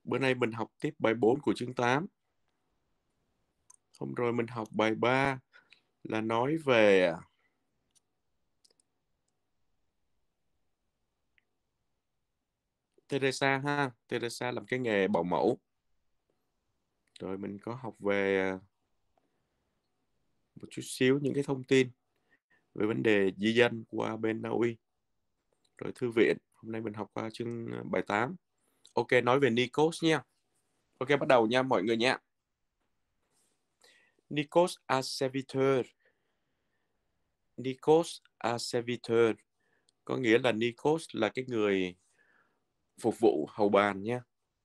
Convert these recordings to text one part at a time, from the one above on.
Bữa nay mình học tiếp bài 4 của chương 8. Hôm rồi mình học bài 3 là nói về Teresa ha. Teresa làm cái nghề bảo mẫu. Rồi mình có học về một chút xíu những cái thông tin về vấn đề di dân qua bên Na Uy. Rồi thư viện. Hôm nay mình học qua chương bài 8. Ok, nói về Nikos nha. Ok, bắt đầu nha mọi người nha. Nikos a serviteur. Nikos a serviteur. Có nghĩa là Nikos là cái người phục vụ hầu bàn nha.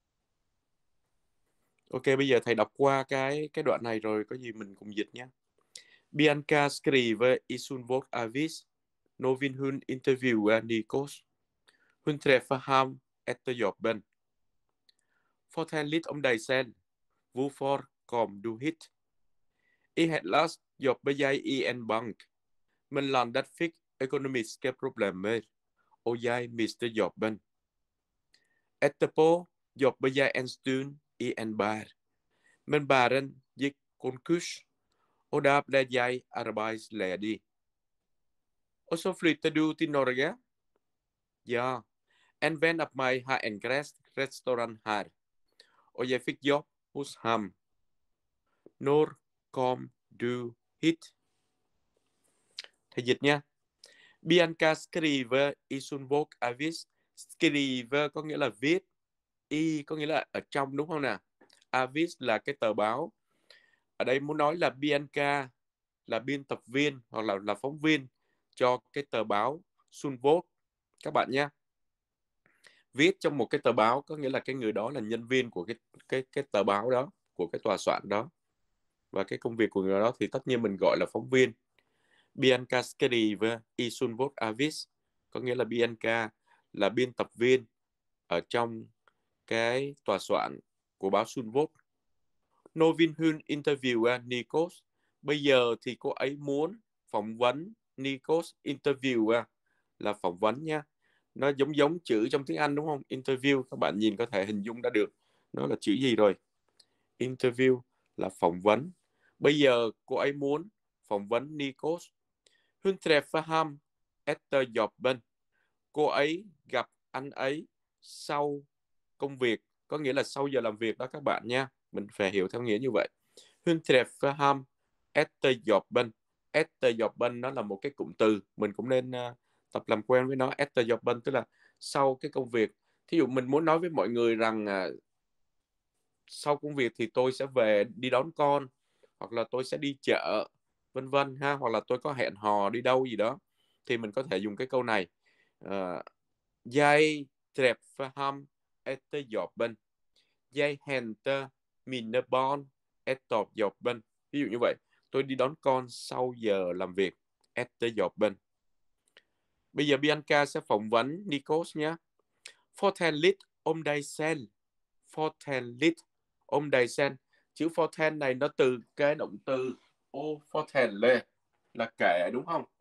Ok, bây giờ thầy đọc qua cái đoạn này rồi có gì mình cùng dịch nhé. Bianca scrive isun vot avis novin hun interviewa Nikos. Hun träffar ham efter jobben. Fortell lite om dig selv. Hvorfor kom du hit? I Hellas jobber jeg i en bank, men landet fikk økonomiske problemer, og jeg mistet jobben. Etterpå jobber jeg en stund i en bar, men baren gikk konkurs, og da ble jeg arbeidsledig. Og så flyttet du til Norge? Ja, en venn av meg har en gresk restaurant her, og jeg fikk jobb hos ham. Når kom du hit? Thầy dịch nha. Bianca skriver i sin bok avis. Skriver có nghĩa là viết. I có nghĩa là ở trong đúng không nào? Avis là cái tờ báo. Ở đây muốn nói là Bianca là biên tập viên hoặc là phóng viên cho cái tờ báo Sunvoc các bạn nhé. Viết trong một cái tờ báo có nghĩa là cái người đó là nhân viên của cái tờ báo đó, của cái tòa soạn đó. Và cái công việc của người đó thì tất nhiên mình gọi là phóng viên. Bianca scrive i Sunvoc avis có nghĩa là Bianca là biên tập viên ở trong cái tòa soạn của báo Sunvoc. Novin Hun interview Nikos. Bây giờ thì cô ấy muốn phỏng vấn Nikos. Interview là phỏng vấn nha. Nó giống chữ trong tiếng Anh đúng không? Interview các bạn nhìn có thể hình dung ra được nó là chữ gì rồi. Interview là phỏng vấn. Bây giờ cô ấy muốn phỏng vấn Nikos. Hun träffar ham efter jobben. Cô ấy gặp anh ấy sau công việc, có nghĩa là sau giờ làm việc đó các bạn nha. Mình phải hiểu theo nghĩa như vậy. Hun träffar ham efter jobben. Efter jobben nó là một cái cụm từ, mình cũng nên tập làm quen với nó. Efter jobben tức là sau cái công việc. Thí dụ mình muốn nói với mọi người rằng sau công việc thì tôi sẽ về đi đón con, hoặc là tôi sẽ đi chợ, vân vân ha, hoặc là tôi có hẹn hò đi đâu gì đó, thì mình có thể dùng cái câu này. Jeg treffer ham efter jobben. Jeg henter mine barn efter jobben. Ví dụ như vậy, tôi đi đón con sau giờ làm việc. Efter jobben. Bây giờ Bianca sẽ phỏng vấn Nikos nhé. Fortell lite om dig selv. Fortell lite om dig selv. Chữ fortell này nó từ cái động từ ô fortelle là kể đúng không?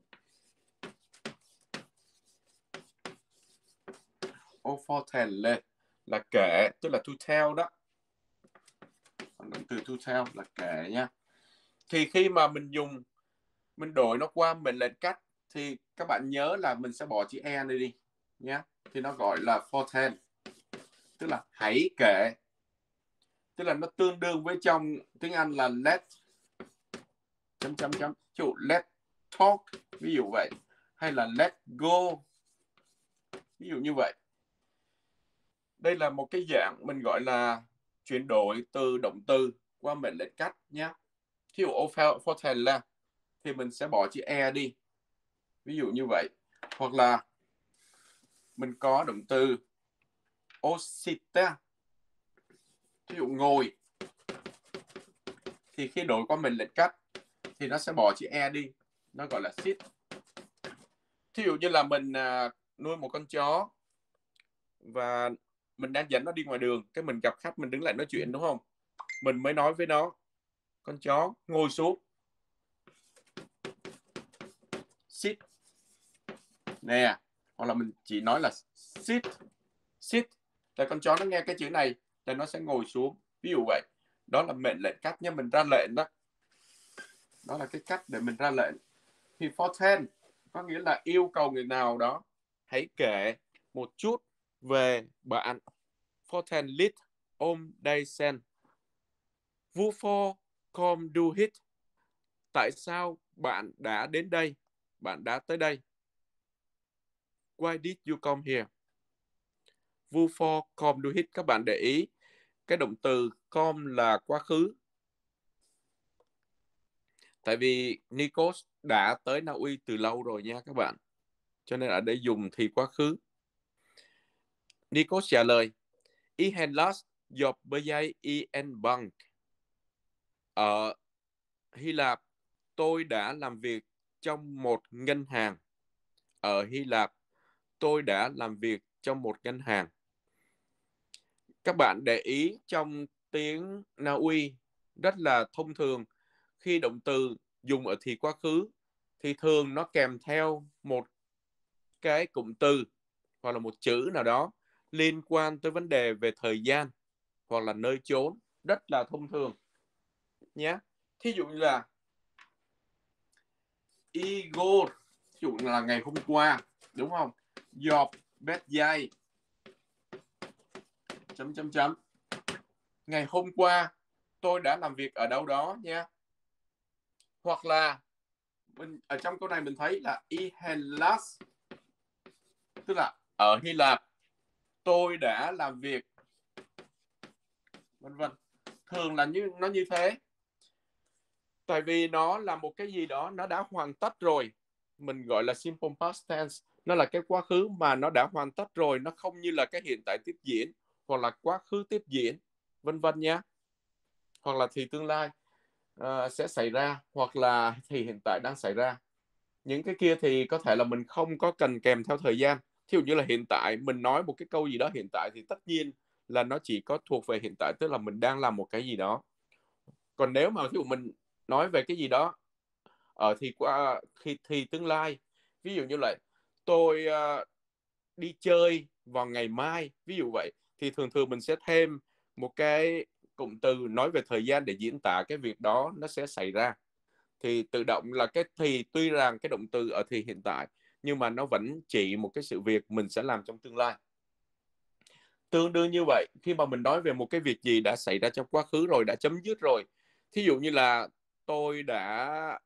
Ô fortelle là kể, tức là to tell đó. Động từ to tell là kể nha. Thì khi mà mình đổi nó qua mệnh lệnh cắt thì các bạn nhớ là mình sẽ bỏ chữ e này đi nhé. Thì nó gọi là fortell, tức là hãy kể, tức là nó tương đương với trong tiếng Anh là let chấm chấm chấm, chủ let talk ví dụ vậy, hay là let go ví dụ như vậy. Đây là một cái dạng mình gọi là chuyển đổi từ động từ qua mệnh lệnh cắt nhé. Thí dụ fortell là thì mình sẽ bỏ chữ e đi, ví dụ như vậy. Hoặc là mình có động từ osita, ví dụ ngồi, thì khi đổi qua mệnh lệnh cắt thì nó sẽ bỏ chữ e đi, nó gọi là sit. Thí dụ như là mình nuôi một con chó và mình đang dẫn nó đi ngoài đường, cái mình gặp khách, mình đứng lại nói chuyện đúng không, mình mới nói với nó con chó ngồi xuống, sit nè. Hoặc là mình chỉ nói là sit, sit là con chó nó nghe cái chữ này thì nó sẽ ngồi xuống. Ví dụ vậy. Đó là mệnh lệnh cách nhé, mình ra lệnh đó. Đó là cái cách để mình ra lệnh. Thì foretell có nghĩa là yêu cầu người nào đó hãy kể một chút về bạn. Foretell lit om day sen. Hvorfor kom du hit? Tại sao bạn đã đến đây? Bạn đã tới đây. Why did you come here? Hvorfor kom du hit? Các bạn để ý cái động từ come là quá khứ. Tại vì Nikos đã tới Na Uy từ lâu rồi nha các bạn. Cho nên ở đây dùng thì quá khứ. Nikos trả lời, I had last job với IN Bank. Ở Hy Lạp, tôi đã làm việc trong một ngân hàng. Ở Hy Lạp, tôi đã làm việc trong một ngân hàng. Các bạn để ý trong tiếng Na Uy rất là thông thường, khi động từ dùng ở thì quá khứ thì thường nó kèm theo một cái cụm từ hoặc là một chữ nào đó liên quan tới vấn đề về thời gian hoặc là nơi chốn, rất là thông thường nhé. Thí dụ như là Igor, ví dụ là ngày hôm qua, đúng không? Job best day chấm chấm chấm. Ngày hôm qua tôi đã làm việc ở đâu đó nha. Hoặc là mình ở trong câu này mình thấy là I Hellas, tức là ở Hy Lạp tôi đã làm việc, vân vân. Thường là nó như thế. Tại vì nó là một cái gì đó nó đã hoàn tất rồi. Mình gọi là simple past tense. Nó là cái quá khứ mà nó đã hoàn tất rồi. Nó không như là cái hiện tại tiếp diễn hoặc là quá khứ tiếp diễn, vân vân nhé. Hoặc là thì tương lai sẽ xảy ra, hoặc là thì hiện tại đang xảy ra. Những cái kia thì có thể là mình không có cần kèm theo thời gian. Thí dụ như là hiện tại mình nói một cái câu gì đó hiện tại thì tất nhiên là nó chỉ có thuộc về hiện tại, tức là mình đang làm một cái gì đó. Còn nếu mà ví dụ mình nói về cái gì đó thì qua thì tương lai, ví dụ như là tôi đi chơi vào ngày mai, ví dụ vậy, thì thường thường mình sẽ thêm một cái cụm từ nói về thời gian để diễn tả cái việc đó nó sẽ xảy ra. Thì tự động là cái thì tuy rằng cái động từ ở thì hiện tại nhưng mà nó vẫn chỉ một cái sự việc mình sẽ làm trong tương lai. Tương đương như vậy, khi mà mình nói về một cái việc gì đã xảy ra trong quá khứ rồi, đã chấm dứt rồi, thí dụ như là tôi đã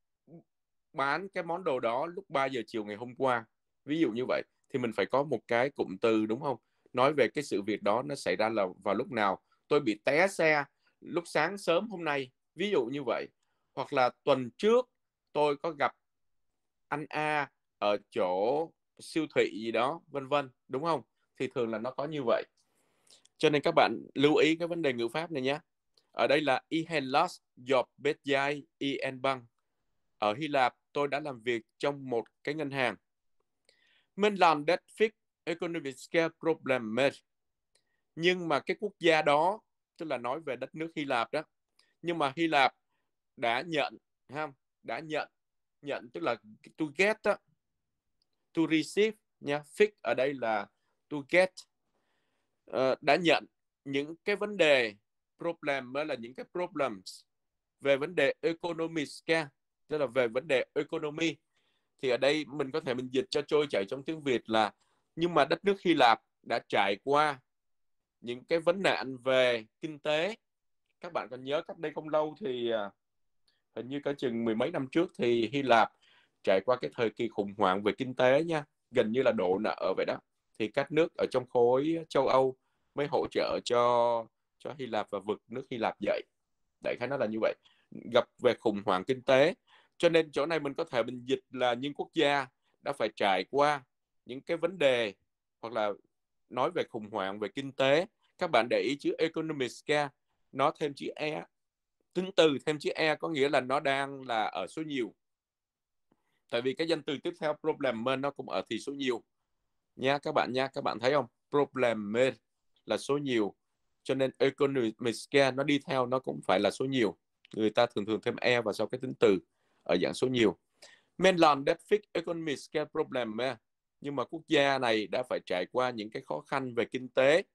bán cái món đồ đó lúc 3 giờ chiều ngày hôm qua, ví dụ như vậy, thì mình phải có một cái cụm từ, đúng không? Nói về cái sự việc đó nó xảy ra là vào lúc nào. Tôi bị té xe lúc sáng sớm hôm nay, ví dụ như vậy. Hoặc là tuần trước tôi có gặp anh A ở chỗ siêu thị gì đó, vân vân, đúng không? Thì thường là nó có như vậy. Cho nên các bạn lưu ý cái vấn đề ngữ pháp này nhé. Ở đây là I had last job with IN Bank. Ở Hy Lạp, tôi đã làm việc trong một cái ngân hàng. Mình làm đất fix economic problem. Nhưng mà cái quốc gia đó, tức là nói về đất nước Hy Lạp đó, nhưng mà Hy Lạp đã nhận, không? Đã nhận tức là to get đó, to receive nha. Fix ở đây là to get. Đã nhận những cái vấn đề problem mới là những cái problems về vấn đề economiska, tức là về vấn đề economy. Thì ở đây mình có thể mình dịch cho trôi chảy trong tiếng Việt là nhưng mà đất nước Hy Lạp đã trải qua những cái vấn nạn về kinh tế. Các bạn còn nhớ cách đây không lâu thì hình như cả chừng mười mấy năm trước thì Hy Lạp trải qua cái thời kỳ khủng hoảng về kinh tế nha, gần như là đổ nợ vậy đó. Thì các nước ở trong khối châu Âu mới hỗ trợ cho Hy Lạp và vực nước Hy Lạp dậy. Đại khái nó là như vậy, gặp về khủng hoảng kinh tế. Cho nên chỗ này mình có thể mình dịch là những quốc gia đã phải trải qua những cái vấn đề hoặc là nói về khủng hoảng về kinh tế. Các bạn để ý chữ economiska nó thêm chữ e, tính từ thêm chữ e có nghĩa là nó đang là ở số nhiều. Tại vì cái danh từ tiếp theo problem nó cũng ở thì số nhiều nha các bạn nha. Các bạn thấy không, problem là số nhiều, cho nên economiska nó đi theo nó cũng phải là số nhiều. Người ta thường thường thêm e vào sau cái tính từ ở dạng số nhiều. Mainland that fix economiska problem, nhưng mà quốc gia này đã phải trải qua những cái khó khăn về kinh tế.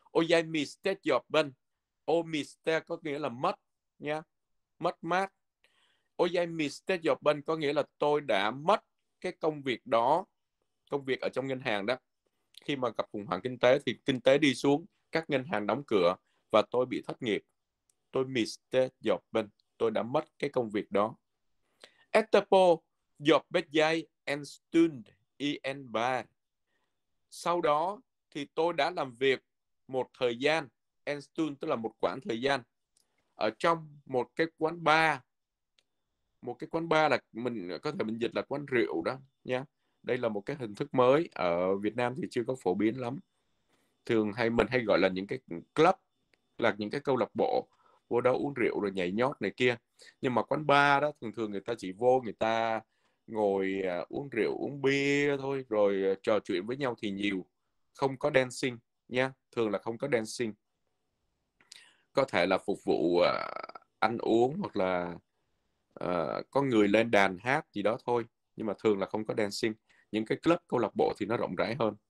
Ôi miste jobben. Ô miste có nghĩa là mất nha, mất mát. Ôi miste jobben có nghĩa là tôi đã mất cái công việc đó, công việc ở trong ngân hàng đó. Khi mà gặp khủng hoảng kinh tế thì kinh tế đi xuống, các ngân hàng đóng cửa và tôi bị thất nghiệp. Tôi miste jobben, tôi đã mất cái công việc đó. Etterpå jobbet jeg en stund i en bar. Sau đó thì tôi đã làm việc một thời gian, en stund tức là một quãng thời gian, ở trong một cái quán bar. Một cái quán bar là mình có thể mình dịch là quán rượu đó nha. Đây là một cái hình thức mới, ở Việt Nam thì chưa có phổ biến lắm. Thường mình hay gọi là những cái club, là những cái câu lạc bộ vô đó uống rượu rồi nhảy nhót này kia. Nhưng mà quán bar đó thường thường người ta chỉ vô, người ta ngồi uống rượu uống bia thôi, rồi trò chuyện với nhau thì nhiều, không có dancing nha, thường là không có dancing. Có thể là phục vụ ăn uống hoặc là có người lên đàn hát gì đó thôi, nhưng mà thường là không có dancing. Những cái club câu lạc bộ thì nó rộng rãi hơn.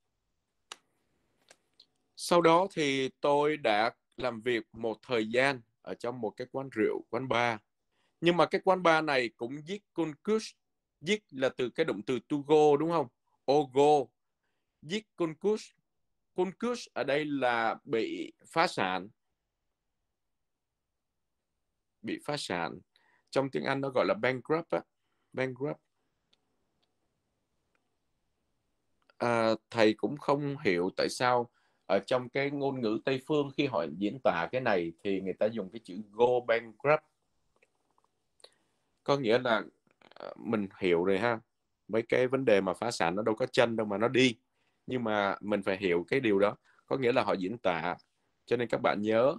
Sau đó thì tôi đã làm việc một thời gian ở trong một cái quán rượu, quán bar. Nhưng mà cái quán bar này cũng giết concurs. Giết là từ cái động từ to go đúng không? Ogo. Giết concurs. Concurs ở đây là bị phá sản. Bị phá sản. Trong tiếng Anh nó gọi là bankrupt á. Bankrupt. Thầy cũng không hiểu tại sao ở trong cái ngôn ngữ Tây phương khi họ diễn tả cái này thì người ta dùng cái chữ go bankrupt. Có nghĩa là mình hiểu rồi ha, mấy cái vấn đề mà phá sản nó đâu có chân đâu mà nó đi, nhưng mà mình phải hiểu cái điều đó, có nghĩa là họ diễn tả. Cho nên các bạn nhớ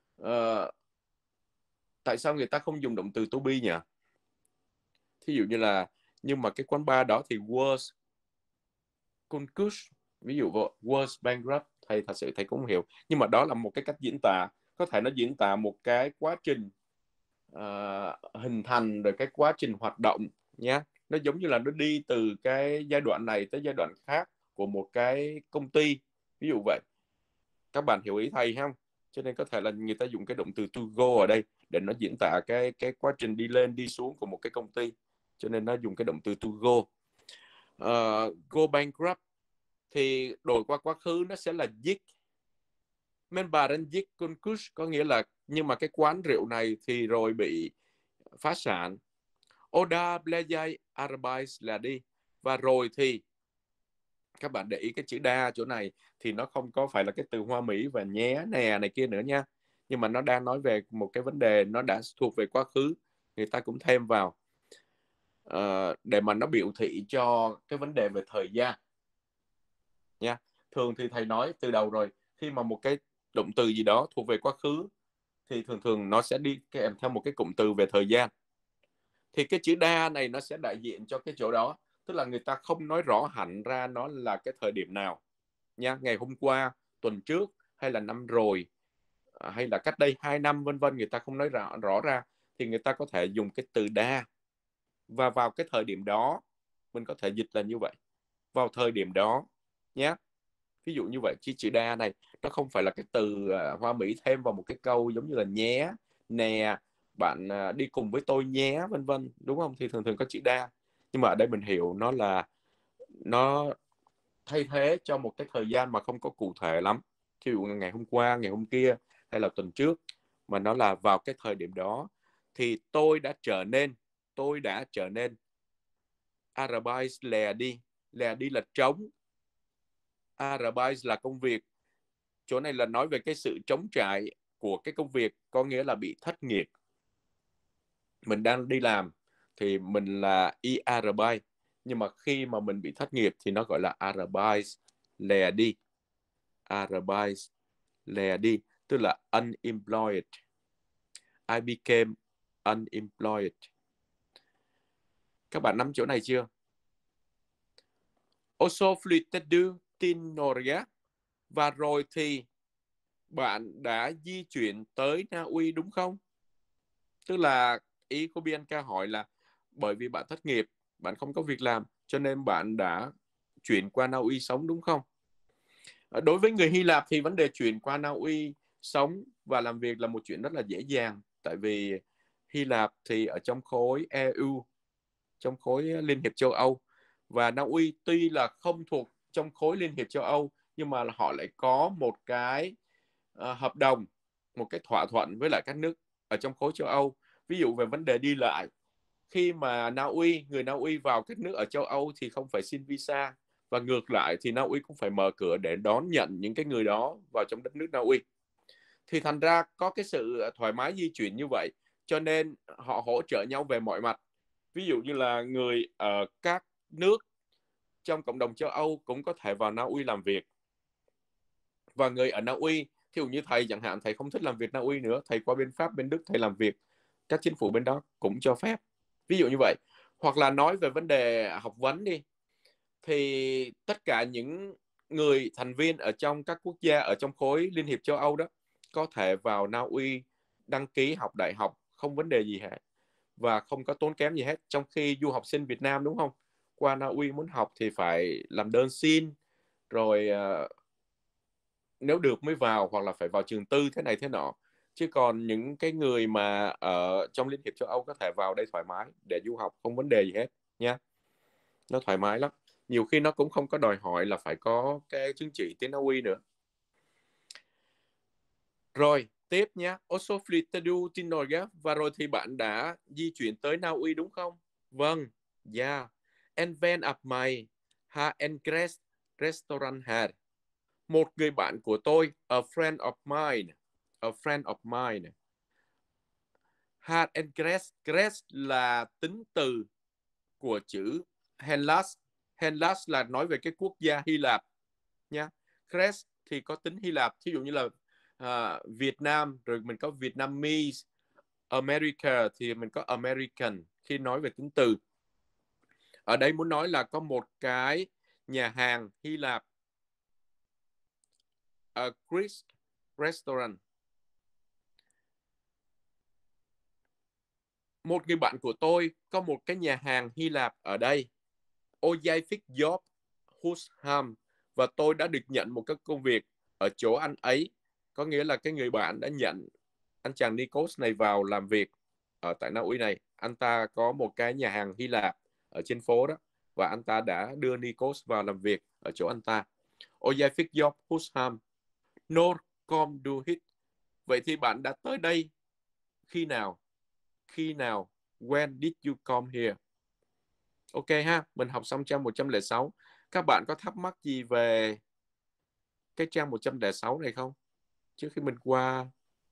tại sao người ta không dùng động từ to be nhỉ? Thí dụ như là nhưng mà cái quán bar đó thì was concurs, ví dụ was bankrupt, thầy thật sự thầy cũng không hiểu, nhưng mà đó là một cái cách diễn tả. Có thể nó diễn tả một cái quá trình hình thành, rồi cái quá trình hoạt động nhé. Nó giống như là nó đi từ cái giai đoạn này tới giai đoạn khác của một cái công ty, ví dụ vậy. Các bạn hiểu ý thầy không? Cho nên có thể là người ta dùng cái động từ to go ở đây để nó diễn tả cái quá trình đi lên đi xuống của một cái công ty, cho nên nó dùng cái động từ to go. Go bankrupt thì đổi qua quá khứ nó sẽ là giết. Men bà đang giết concurs, có nghĩa là nhưng mà cái quán rượu này thì rồi bị phá sản. Oda Blejai Arbais là đi. Và rồi thì các bạn để ý cái chữ đa chỗ này thì nó không có phải là cái từ Hoa Mỹ và nhé nè này kia nữa nha, nhưng mà nó đang nói về một cái vấn đề nó đã thuộc về quá khứ, người ta cũng thêm vào để mà nó biểu thị cho cái vấn đề về thời gian nha. Thường thì thầy nói từ đầu rồi, khi mà một cái động từ gì đó thuộc về quá khứ thì thường thường nó sẽ đi kèm theo một cái cụm từ về thời gian. Thì cái chữ đa này nó sẽ đại diện cho cái chỗ đó, tức là người ta không nói rõ hẳn ra nó là cái thời điểm nào nha, ngày hôm qua, tuần trước, hay là năm rồi, hay là cách đây 2 năm vân vân, người ta không nói rõ ra, thì người ta có thể dùng cái từ đa. Và vào cái thời điểm đó, mình có thể dịch là như vậy, vào thời điểm đó nhé. Ví dụ như vậy, chữ đa này nó không phải là cái từ Hoa Mỹ thêm vào một cái câu giống như là nhé, nè, bạn đi cùng với tôi nhé vân vân, đúng không? Thì thường thường có chữ đa, nhưng mà ở đây mình hiểu nó là nó thay thế cho một cái thời gian mà không có cụ thể lắm, ví dụ ngày hôm qua, ngày hôm kia, hay là tuần trước, mà nó là vào cái thời điểm đó thì tôi đã trở nên Arbeit lè đi là trống, Arbeit là công việc. Chỗ này là nói về cái sự trống trải của cái công việc, có nghĩa là bị thất nghiệp. Mình đang đi làm thì mình là Arbeit, nhưng mà khi mà mình bị thất nghiệp thì nó gọi là Arbeit lè đi. Arbeit lè đi tức là unemployed. I became unemployed. Các bạn nắm chỗ này chưa? Also flytted du till Norge. Và rồi thì bạn đã di chuyển tới Na Uy đúng không? Tức là ý của Bianca hỏi là bởi vì bạn thất nghiệp, bạn không có việc làm, cho nên bạn đã chuyển qua Na Uy sống đúng không? Đối với người Hy Lạp thì vấn đề chuyển qua Na Uy sống và làm việc là một chuyện rất là dễ dàng, tại vì Hy Lạp thì ở trong khối EU, trong khối Liên hiệp châu Âu, và Na Uy tuy là không thuộc trong khối Liên hiệp châu Âu nhưng mà họ lại có một cái hợp đồng, một cái thỏa thuận với lại các nước ở trong khối châu Âu. Ví dụ về vấn đề đi lại, khi mà người Na Uy vào các nước ở châu Âu thì không phải xin visa, và ngược lại thì Na Uy cũng phải mở cửa để đón nhận những cái người đó vào trong đất nước Na Uy. Thì thành ra có cái sự thoải mái di chuyển như vậy, cho nên họ hỗ trợ nhau về mọi mặt. Ví dụ như là người ở các nước trong cộng đồng châu Âu cũng có thể vào Na Uy làm việc, và người ở Na Uy, thí dụ như thầy chẳng hạn, thầy không thích làm việc Na Uy nữa, thầy qua bên Pháp, bên Đức thầy làm việc, các chính phủ bên đó cũng cho phép, ví dụ như vậy. Hoặc là nói về vấn đề học vấn đi, thì tất cả những người thành viên ở trong các quốc gia ở trong khối Liên hiệp châu Âu đó có thể vào Na Uy đăng ký học đại học, không vấn đề gì hết và không có tốn kém gì hết. Trong khi du học sinh Việt Nam, đúng không, qua Na Uy muốn học thì phải làm đơn xin, rồi nếu được mới vào, hoặc là phải vào trường tư thế này thế nọ. Chứ còn những cái người mà ở trong Liên hiệp châu Âu có thể vào đây thoải mái để du học, không vấn đề gì hết nha. Nó thoải mái lắm. Nhiều khi nó cũng không có đòi hỏi là phải có cái chứng chỉ tiếng Na Uy nữa. Rồi, tiếp nhé. Also flyttade till Norge. Và rồi thì bạn đã di chuyển tới Na Uy đúng không? Vâng, yeah. En vän av mig har en restaurant här. Một người bạn của tôi, a friend of mine. Har en Gres là tính từ của chữ Hellas. Hellas là nói về cái quốc gia Hy Lạp nha. Gres thì có tính Hy Lạp, thí dụ như là Việt Nam, rồi mình có Vietnamese. America thì mình có American khi nói về tính từ. Ở đây muốn nói là có một cái nhà hàng Hy Lạp, a Greek restaurant. Một người bạn của tôi có một cái nhà hàng Hy Lạp ở đây. Ojai Fix Job Husham. Và tôi đã được nhận một cái công việc ở chỗ anh ấy. Có nghĩa là cái người bạn đã nhận anh chàng Nikos này vào làm việc ở tại Na Uy này. Anh ta có một cái nhà hàng Hy Lạp ở trên phố đó, và anh ta đã đưa Nikos vào làm việc ở chỗ anh ta. Ojai Fix Job Husham. Nor com do hit. Vậy thì bạn đã tới đây khi nào? Khi nào? When did you come here? Ok ha, mình học xong trang 106. Các bạn có thắc mắc gì về cái trang 106 này không? Trước khi mình qua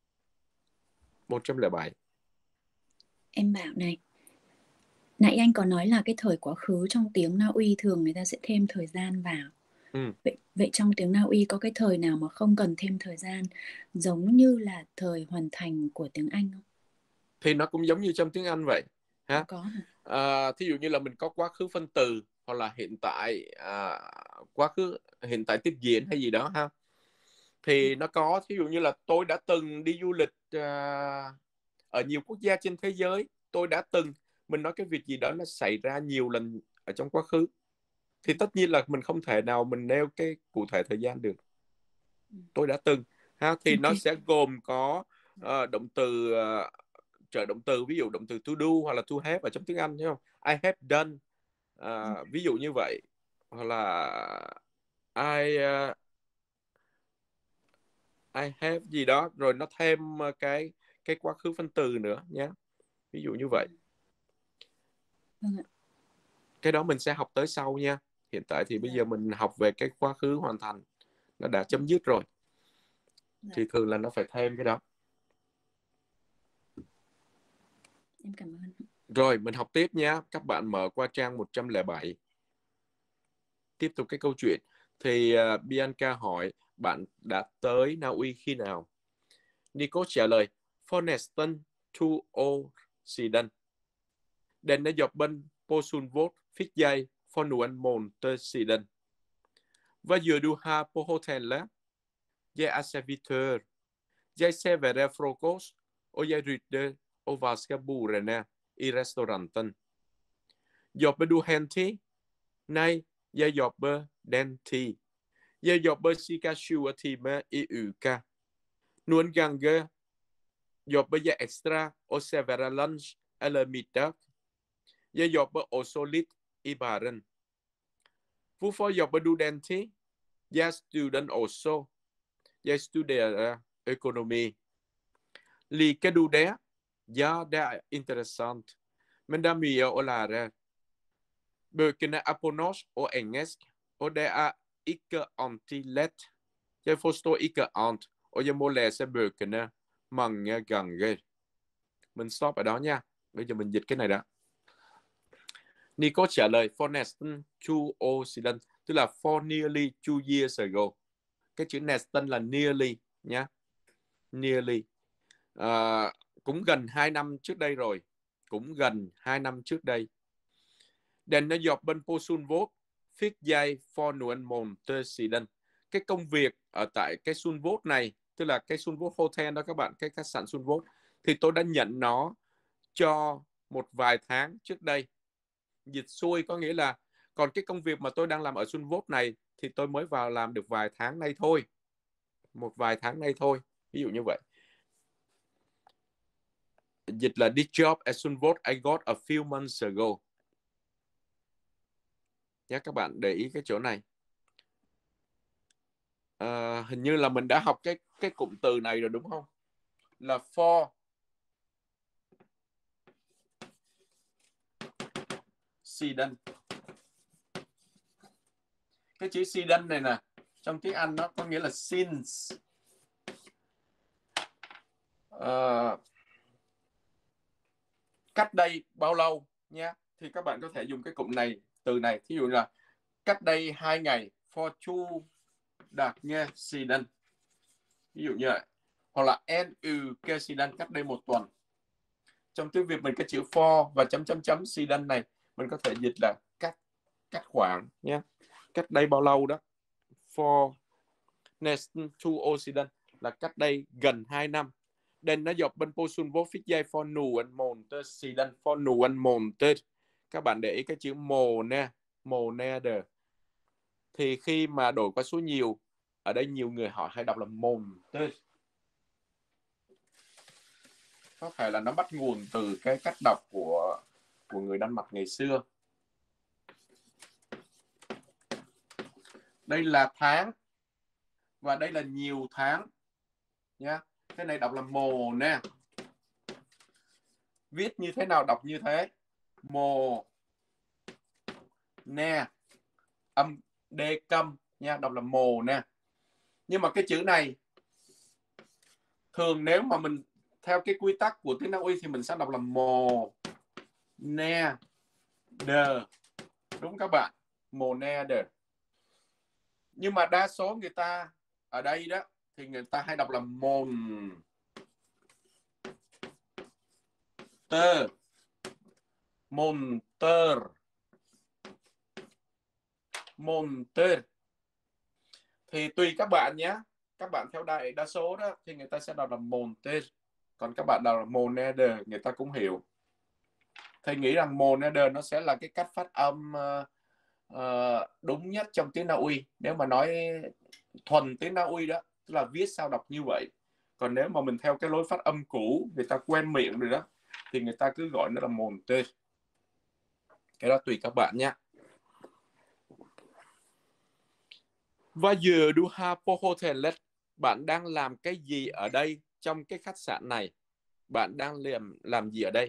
107. Em bảo này, nãy anh có nói là cái thời quá khứ trong tiếng Na Uy thường người ta sẽ thêm thời gian vào. Vậy trong tiếng Na Uy có cái thời nào mà không cần thêm thời gian, giống như là thời hoàn thành của tiếng Anh không? Thì nó cũng giống như trong tiếng Anh vậy ha. Có hả? Thí dụ như là mình có quá khứ phân từ, hoặc là hiện tại, quá khứ hiện tại tiếp diễn hay gì đó ha. Thì nó có, thí dụ như là tôi đã từng đi du lịch ở nhiều quốc gia trên thế giới. Tôi đã từng, mình nói cái việc gì đó nó xảy ra nhiều lần ở trong quá khứ, thì tất nhiên là mình không thể nào mình nêu cái cụ thể thời gian được. Tôi đã từng ha, thì nó sẽ gồm có động từ, trợ động từ, ví dụ động từ to do hoặc là to have ở trong tiếng Anh, thấy không? I have done, ví dụ như vậy. Hoặc là I have gì đó, rồi nó thêm cái quá khứ phân từ nữa nhé, ví dụ như vậy. Vâng ạ. Cái đó mình sẽ học tới sau nha. Hiện tại thì bây giờ mình học về cái quá khứ hoàn thành, nó đã chấm dứt rồi, thì thường là nó phải thêm cái đó. Em cảm ơn. Rồi mình học tiếp nha. Các bạn mở qua trang 107. Tiếp tục cái câu chuyện. Thì Bianca hỏi bạn đã tới Na Uy khi nào? Nico trả lời Fornesten to Occident. Den är jobben på Sundvort fick jag för någon månad sedan. Vad gör du här på hotellet? Jag är servitör. Jag serverar frukost och jag rydder och vaskar borden i restauranten. Jobbar du heltid? Nej, jag jobbar deltid. Giờ jobber cirka 20 timmar i uka. Någon gånger jobbar jag extra och serverar lunch eller middag. Jag jobbar också lite i baren. Hvorfor jobbar du den tid? Jeg er student også. Jeg studerer økonomi. Liker du det? Ja, det er interessant. Men det er mye å lære. Bøkene er på norsk og engelsk, og det er ikke alltid lett. Jeg forstår ikke annet, og jeg må lese bøkene mange ganger. Mình stop ở đó nha. Bây giờ mình dịch cái này đã. Nico trả lời for nästan 2 år sedan, tức là for nearly 2 years ago. Cái chữ nästan là nearly nhá. Nearly. Cũng gần 2 năm trước đây rồi. Cũng gần 2 năm trước đây. Den nó dọc bên Posunvot, Fick dây for nuan måneder sedan. Cái công việc ở tại cái Sunvot này, tức là cái Sunvot Hotel đó các bạn, cái khách sạn Sunvot, thì tôi đã nhận nó cho một vài tháng trước đây. Dịch xuôi có nghĩa là còn cái công việc mà tôi đang làm ở Sunvot này thì tôi mới vào làm được vài tháng nay thôi. Một vài tháng nay thôi. Ví dụ như vậy. Dịch là this job at Sunvot I got a few months ago. Nhớ các bạn để ý cái chỗ này. Hình như là mình đã học cái cụm từ này rồi đúng không? Là for sedan. Cái chữ sedan này nè, trong tiếng Anh nó có nghĩa là since. Cách đây bao lâu nhé. Thì các bạn có thể dùng cái cụm này, từ này. Thí dụ là cách đây 2 ngày, for 2 dagar sedan. Ví dụ như vậy. Hoặc là en uke sedan, cách đây 1 tuần. Trong tiếng Việt mình cái chữ for và chấm chấm chấm sedan này mình có thể dịch là cách khoảng nhé. Cách đây bao lâu đó. For nästan 2 år sedan là cách đây gần 2 năm. Den nó dọc bên Posunvot Fick dây for nuan måneder sedan. For nuan måneder. Các bạn để ý cái chữ måneder. Thì khi mà đổi qua số nhiều, ở đây nhiều người họ hay đọc là måneder. Có thể là nó bắt nguồn từ cái cách đọc của người Đan Mạch ngày xưa. Đây là tháng và đây là nhiều tháng nhá. Cái này đọc là mồ nè. Viết như thế nào đọc như thế? Mồ nè. Âm đê câm nha, đọc là mồ nè. Nhưng mà cái chữ này thường nếu mà mình theo cái quy tắc của tiếng Na Uy thì mình sẽ đọc là mồ nè đờ. Đúng các bạn, mồ nè đờ. Nhưng mà đa số người ta ở đây đó thì người ta hay đọc là mồn tơ. Mồn tơ. Mồn tơ. Thì tùy các bạn nhé. Các bạn theo đa số đó thì người ta sẽ đọc là mồn tơ. Còn các bạn đọc là mồn nè đờ, người ta cũng hiểu. Thầy nghĩ rằng mồn nè đờ nó sẽ là cái cách phát âm đúng nhất trong tiếng Na Uy. Nếu mà nói thuần tiếng Na Uy đó, tức là viết sao đọc như vậy. Còn nếu mà mình theo cái lối phát âm cũ, người ta quen miệng rồi đó, thì người ta cứ gọi nó là mồn tê. Cái đó tùy các bạn nhé. Và giờ du ha på hotellet. Bạn đang làm cái gì ở đây trong cái khách sạn này? Bạn đang làm gì ở đây?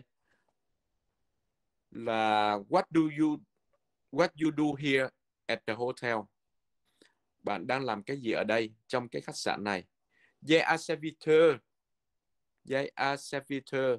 Là what you do here at the hotel? Bạn đang làm cái gì ở đây trong cái khách sạn này? Jeg er servitør. Jeg er servitør.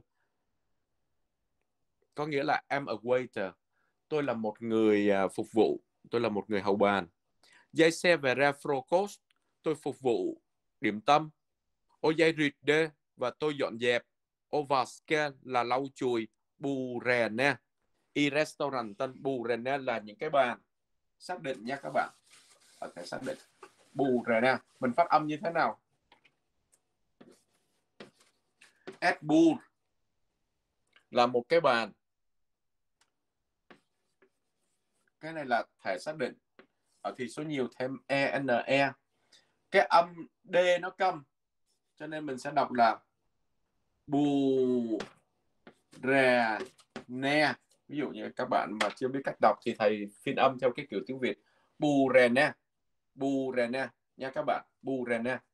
Có nghĩa là I'm a waiter. Tôi là một người phục vụ. Tôi là một người hầu bàn. Jeg serverer frokost. Tôi phục vụ điểm tâm. Og jeg rydder. Và tôi dọn dẹp. Og vaske là lau chùi. Bordene. I restauranten. Bordene là những cái bàn. Xác định nha các bạn. Ở thể xác định. Bordene. Mình phát âm như thế nào? Et bord là một cái bàn. Cái này là thể xác định. ở thì số nhiều thêm e. Cái âm D nó câm, cho nên mình sẽ đọc là bù rè ne. Ví dụ như các bạn mà chưa biết cách đọc thì thầy phiên âm theo cái kiểu tiếng Việt. Bù rè ne nha các bạn. Bù rè ne.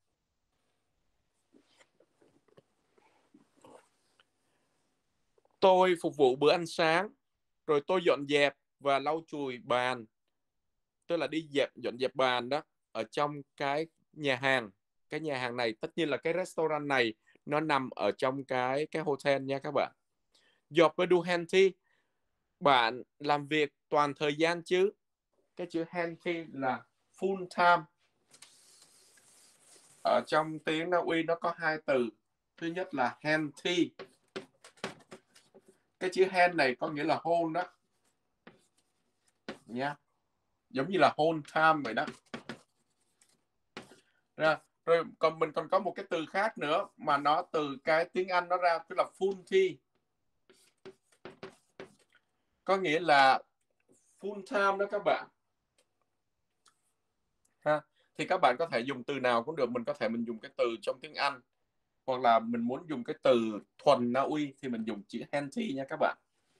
Tôi phục vụ bữa ăn sáng, rồi tôi dọn dẹp và lau chùi bàn. Tức là đi dọn dẹp bàn đó, ở trong cái nhà hàng. Cái nhà hàng này, tất nhiên là cái restaurant này nó nằm ở trong cái hotel nha các bạn. Job du handy, bạn làm việc toàn thời gian chứ. Cái chữ handy là full time. Ở trong tiếng Na Uy nó có hai từ. Thứ nhất là handy. Cái chữ hand này có nghĩa là whole đó nha, giống như là whole time vậy đó. Rồi còn mình còn có một cái từ khác nữa mà nó từ cái tiếng Anh nó ra, tức là full time, có nghĩa là full time đó các bạn ha. Thì các bạn có thể dùng từ nào cũng được, mình có thể mình dùng cái từ trong tiếng Anh, hoặc là mình muốn dùng cái từ thuần Na Uy thì mình dùng chữ handy nha các bạn.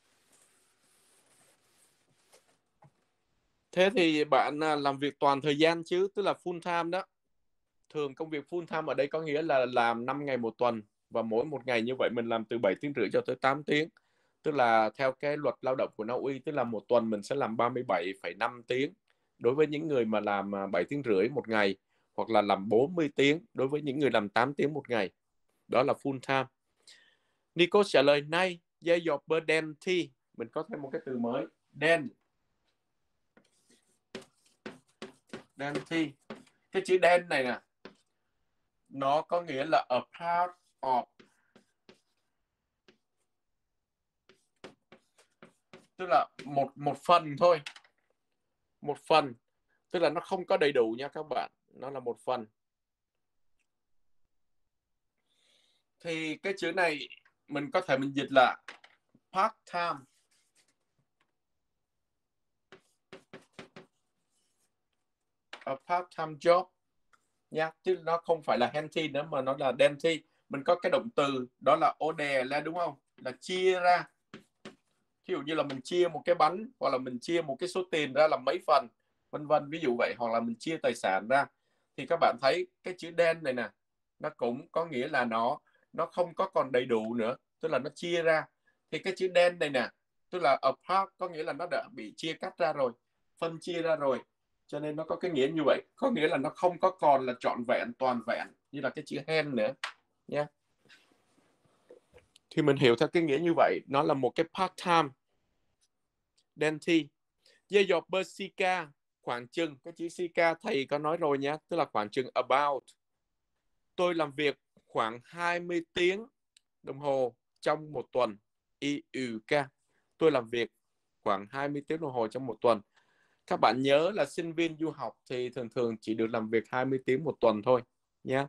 Thế thì bạn làm việc toàn thời gian chứ, tức là full time đó. Thường công việc full time ở đây có nghĩa là làm 5 ngày một tuần, và mỗi một ngày như vậy mình làm từ 7 tiếng rưỡi cho tới 8 tiếng. Tức là theo cái luật lao động của Na Uy, tức là một tuần mình sẽ làm 37,5 tiếng đối với những người mà làm 7 tiếng rưỡi một ngày, hoặc là làm 40 tiếng đối với những người làm 8 tiếng một ngày. Đó là full time. Nico trả lời nay, dây dọc bơ đen thi. Mình có thêm một cái từ mới, đen. Đen thi. Cái chữ đen này nè, nó có nghĩa là a part of, tức là một phần thôi. Một phần, tức là nó không có đầy đủ nha các bạn, nó là một phần. Thì cái chữ này mình có thể mình dịch là part time. A part time job nha, chứ nó không phải là handy nữa mà nó là denti. Mình có cái động từ đó là ô đè là, đúng không, là chia ra. Ví dụ như là mình chia một cái bánh, hoặc là mình chia một cái số tiền ra làm mấy phần, vân vân, ví dụ vậy, hoặc là mình chia tài sản ra. Thì các bạn thấy cái chữ đen này nè, nó cũng có nghĩa là nó không có còn đầy đủ nữa, tức là nó chia ra. Thì cái chữ đen này nè, tức là apart, có nghĩa là nó đã bị chia cắt ra rồi, phân chia ra rồi, cho nên nó có cái nghĩa như vậy, có nghĩa là nó không có còn là trọn vẹn, toàn vẹn như là cái chữ hen nữa nha. Thì mình hiểu theo cái nghĩa như vậy, nó là một cái part time denti. Dây dọc bơ sika, khoảng chừng. Cái chữ sika thầy có nói rồi nhé, tức là khoảng chừng, about. Tôi làm việc khoảng 20 tiếng đồng hồ trong một tuần. IUK. Tôi làm việc khoảng 20 tiếng đồng hồ trong một tuần. Các bạn nhớ là sinh viên du học thì thường thường chỉ được làm việc 20 tiếng một tuần thôi nhé.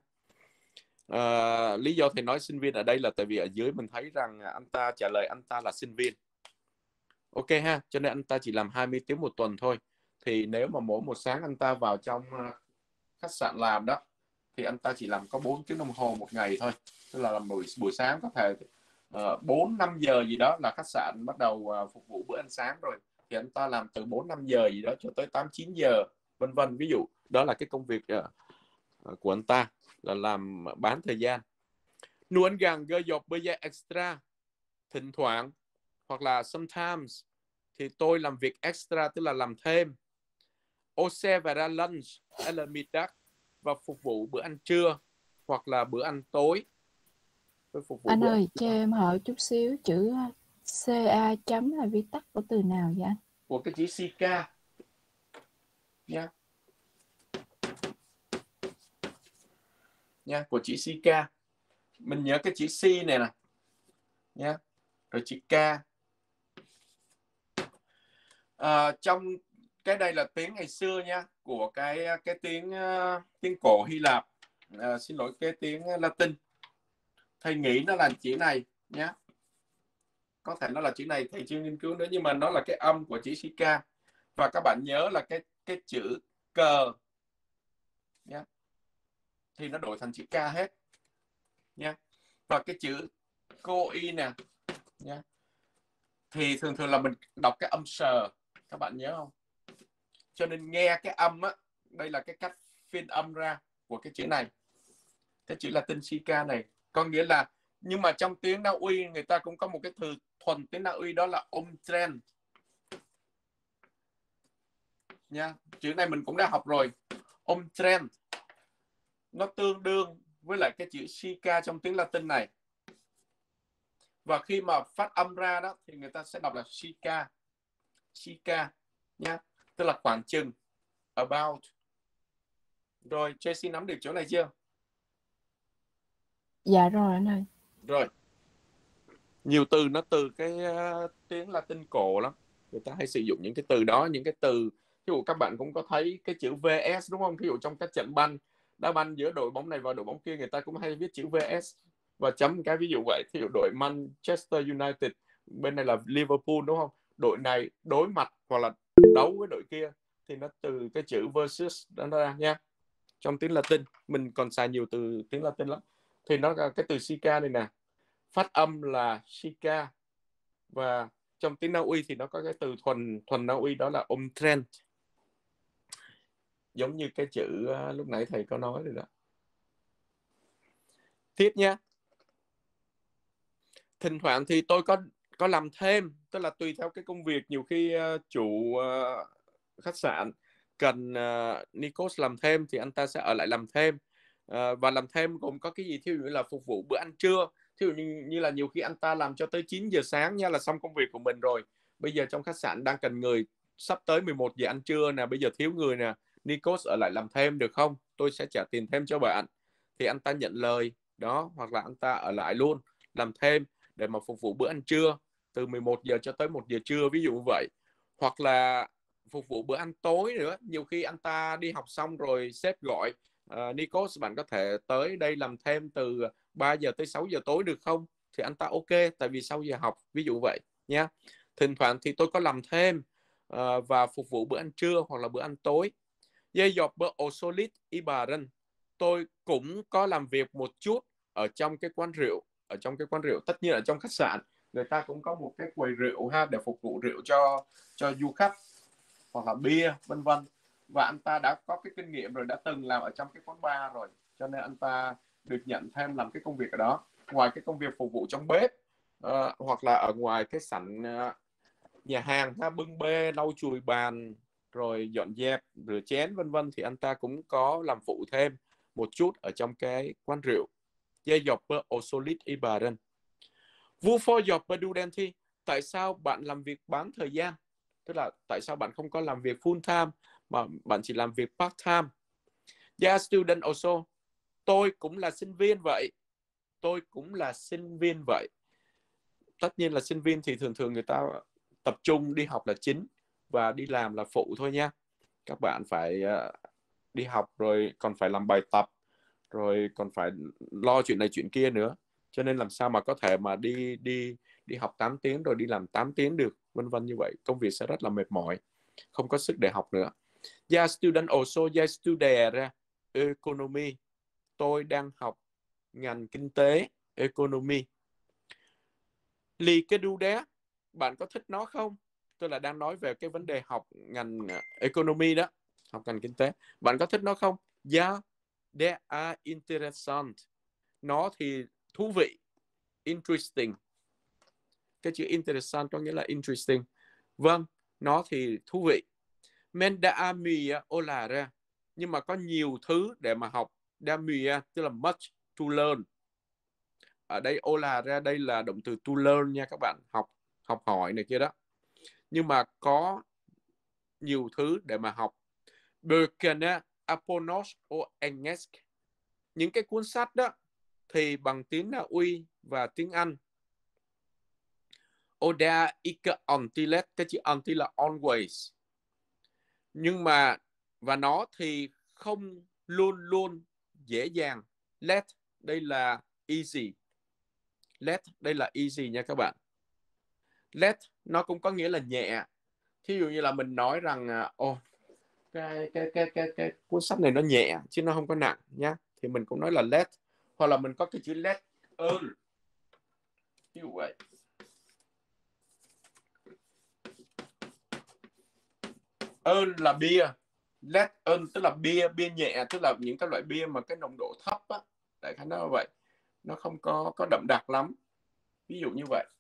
Lý do thầy nói sinh viên ở đây là tại vì ở dưới mình thấy rằng anh ta trả lời anh ta là sinh viên. Ok ha, cho nên anh ta chỉ làm 20 tiếng một tuần thôi. Thì nếu mà mỗi một sáng anh ta vào trong khách sạn làm đó, thì anh ta chỉ làm có 4 tiếng đồng hồ một ngày thôi. Tức là làm buổi sáng có thể 4-5 giờ gì đó là khách sạn bắt đầu phục vụ bữa ăn sáng rồi. Thì anh ta làm từ 4-5 giờ gì đó cho tới 8-9 giờ, vân vân. Ví dụ, đó là cái công việc của anh ta, là làm bán thời gian. Nuôn gần gơ dọc bây giờ extra, thỉnh thoảng, hoặc là sometimes, thì tôi làm việc extra, tức là làm thêm. Ose và ra lunch, là middag, và phục vụ bữa ăn trưa, hoặc là bữa ăn tối. Tôi phục vụ Anh bữa ơi, ăn cho em hỏi chút xíu, chữ CA chấm là viết tắt của từ nào vậy anh? của cái chữ CK nha. Nha, của chữ CK. Mình nhớ cái chữ C này nè nha, rồi chữ K. Trong cái đây là tiếng ngày xưa nha, của cái tiếng cổ Hy Lạp. Xin lỗi, cái tiếng Latin. Thầy nghĩ nó là chữ này nhé, có thể nó là chữ này, thầy chưa nghiên cứu nữa, nhưng mà nó là cái âm của chữ CK. Và các bạn nhớ là cái chữ cờ nhé, thì nó đổi thành chữ K hết nhé. Và cái chữ coi nè nhé, thì thường thường là mình đọc cái âm sờ, các bạn nhớ không? Cho nên nghe cái âm á, đây là cái cách phiên âm ra của cái chữ này, cái chữ Latin Sica này. Có nghĩa là, nhưng mà trong tiếng Na Uy người ta cũng có một cái từ thuần tiếng Na Uy, đó là omtrent nha. Chữ này mình cũng đã học rồi. Omtrent nó tương đương với lại cái chữ Sica trong tiếng Latin này. Và khi mà phát âm ra đó thì người ta sẽ đọc là Sica, Sica nha, tức là khoảng chừng, about. Rồi, Tracy nắm được chỗ này chưa? Dạ rồi anh ơi. Rồi. Nhiều từ nó từ cái tiếng Latin cổ lắm. Người ta hay sử dụng những cái từ đó, những cái từ, ví dụ các bạn cũng có thấy cái chữ VS đúng không? Ví dụ trong các trận banh, đá banh giữa đội bóng này và đội bóng kia, người ta cũng hay viết chữ VS và chấm cái ví dụ vậy. Ví dụ đội Manchester United, bên này là Liverpool đúng không? Đội này đối mặt hoặc là đấu với đội kia thì nó từ cái chữ versus đó ra nha. Trong tiếng Latin, mình còn xài nhiều từ tiếng Latin lắm. Thì nó cái từ Sica này nè, phát âm là Sica, và trong tiếng Na Uy thì nó có cái từ thuần Na Uy, đó là omtrent, giống như cái chữ lúc nãy thầy có nói rồi đó. Tiếp nha. Thỉnh thoảng thì tôi có làm thêm, tức là tùy theo cái công việc, nhiều khi chủ khách sạn cần Nikos làm thêm thì anh ta sẽ ở lại làm thêm. Và làm thêm gồm có cái gì? Thí dụ như là phục vụ bữa ăn trưa. Thí dụ như là nhiều khi anh ta làm cho tới 9 giờ sáng nha, là xong công việc của mình rồi. Bây giờ trong khách sạn đang cần người, sắp tới 11 giờ ăn trưa nè, bây giờ thiếu người nè, Nikos ở lại làm thêm được không? Tôi sẽ trả tiền thêm cho bạn. Thì anh ta nhận lời đó, hoặc là anh ta ở lại luôn làm thêm để mà phục vụ bữa ăn trưa từ 11 giờ cho tới 1 giờ trưa, ví dụ như vậy. Hoặc là phục vụ bữa ăn tối nữa. Nhiều khi anh ta đi học xong rồi sếp gọi, Nikos bạn có thể tới đây làm thêm từ 3 giờ tới 6 giờ tối được không? Thì anh ta ok, tại vì sau giờ học, ví dụ vậy nha. Thỉnh thoảng thì tôi có làm thêm và phục vụ bữa ăn trưa hoặc là bữa ăn tối. Dây dọc bữa osolit ibaran, tôi cũng có làm việc một chút ở trong cái quán rượu. Ở trong cái quán rượu, tất nhiên ở trong khách sạn người ta cũng có một cái quầy rượu ha, để phục vụ rượu cho du khách, hoặc là bia vân vân. Và anh ta đã có cái kinh nghiệm rồi, đã từng làm ở trong cái quán bar rồi, cho nên anh ta được nhận thêm làm cái công việc ở đó. Ngoài cái công việc phục vụ trong bếp hoặc là ở ngoài cái sảnh nhà hàng ha, bưng bê, lau chùi bàn, rồi dọn dẹp, rửa chén vân vân, thì anh ta cũng có làm phụ thêm một chút ở trong cái quán rượu. Dây dọc ở Solit Ibadan. Hvorfor jobber du deltid? Tại sao bạn làm việc bán thời gian? Tức là tại sao bạn không có làm việc full time mà bạn chỉ làm việc part time? Yeah, student also. Tôi cũng là sinh viên vậy. Tôi cũng là sinh viên vậy. Tất nhiên là sinh viên thì thường thường người ta tập trung đi học là chính và đi làm là phụ thôi nha. Các bạn phải đi học rồi còn phải làm bài tập, rồi còn phải lo chuyện này chuyện kia nữa. Cho nên làm sao mà có thể mà đi học 8 tiếng rồi đi làm 8 tiếng được, vân vân như vậy. Công việc sẽ rất là mệt mỏi, không có sức để học nữa. Yeah, student also, yeah, studier economy. Tôi đang học ngành kinh tế, economy. Lì cái đu đá, bạn có thích nó không? Tôi là đang nói về cái vấn đề học ngành economy đó, học ngành kinh tế. Bạn có thích nó không? Yeah, they are interessant. Nó thì thú vị, interesting. Cái chữ interessant có nghĩa là interesting. Vâng, nó thì thú vị. Men đã mì ola ra, nhưng mà có nhiều thứ để mà học. Đã mì tức là much to learn. Ở đây ola ra, đây là động từ to learn nha các bạn, học hỏi này kia đó. Nhưng mà có nhiều thứ để mà học. Böckerna Aponos och engelsk. Những cái cuốn sách đó thì bằng tiếng Na Uy và tiếng Anh. Oda icke alltid, cái chữ alltid là always. Nhưng mà và nó thì không luôn luôn dễ dàng. Let, đây là easy. Let, đây là easy nha các bạn. Let nó cũng có nghĩa là nhẹ. Thí dụ như là mình nói rằng cái cuốn sách này nó nhẹ chứ nó không có nặng nhá, thì mình cũng nói là let, hoặc là mình có cái chữ let earn, ví dụ vậy. Earn là bia, let earn tức là bia nhẹ, tức là những cái loại bia mà cái nồng độ thấp á, đại khái nó là vậy, nó không có đậm đặc lắm, ví dụ như vậy.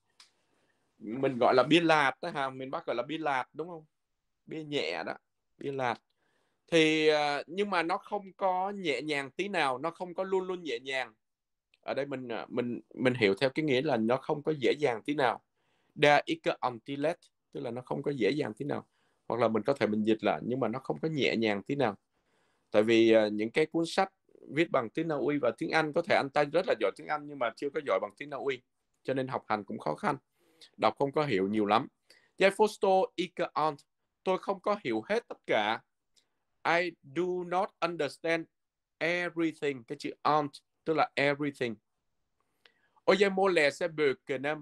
Mình gọi là bia lạt đó ha, miền Bắc gọi là bia lạt đúng không, bia nhẹ đó, bia lạt. Thì nhưng mà nó không có nhẹ nhàng tí nào, nó không có luôn luôn nhẹ nhàng. Ở đây mình hiểu theo cái nghĩa là nó không có dễ dàng tí nào. Der ikke antilet, tức là nó không có dễ dàng tí nào, hoặc là mình có thể mình dịch là nhưng mà nó không có nhẹ nhàng tí nào. Tại vì những cái cuốn sách viết bằng tiếng Na Uy và tiếng Anh, có thể anh ta rất là giỏi tiếng Anh nhưng mà chưa có giỏi bằng tiếng Na Uy, cho nên học hành cũng khó khăn, đọc không có hiểu nhiều lắm. Jeg forstår ikke alt, tôi không có hiểu hết tất cả. I do not understand everything, cái chữ alt tức là everything. Og jeg må lese bøkene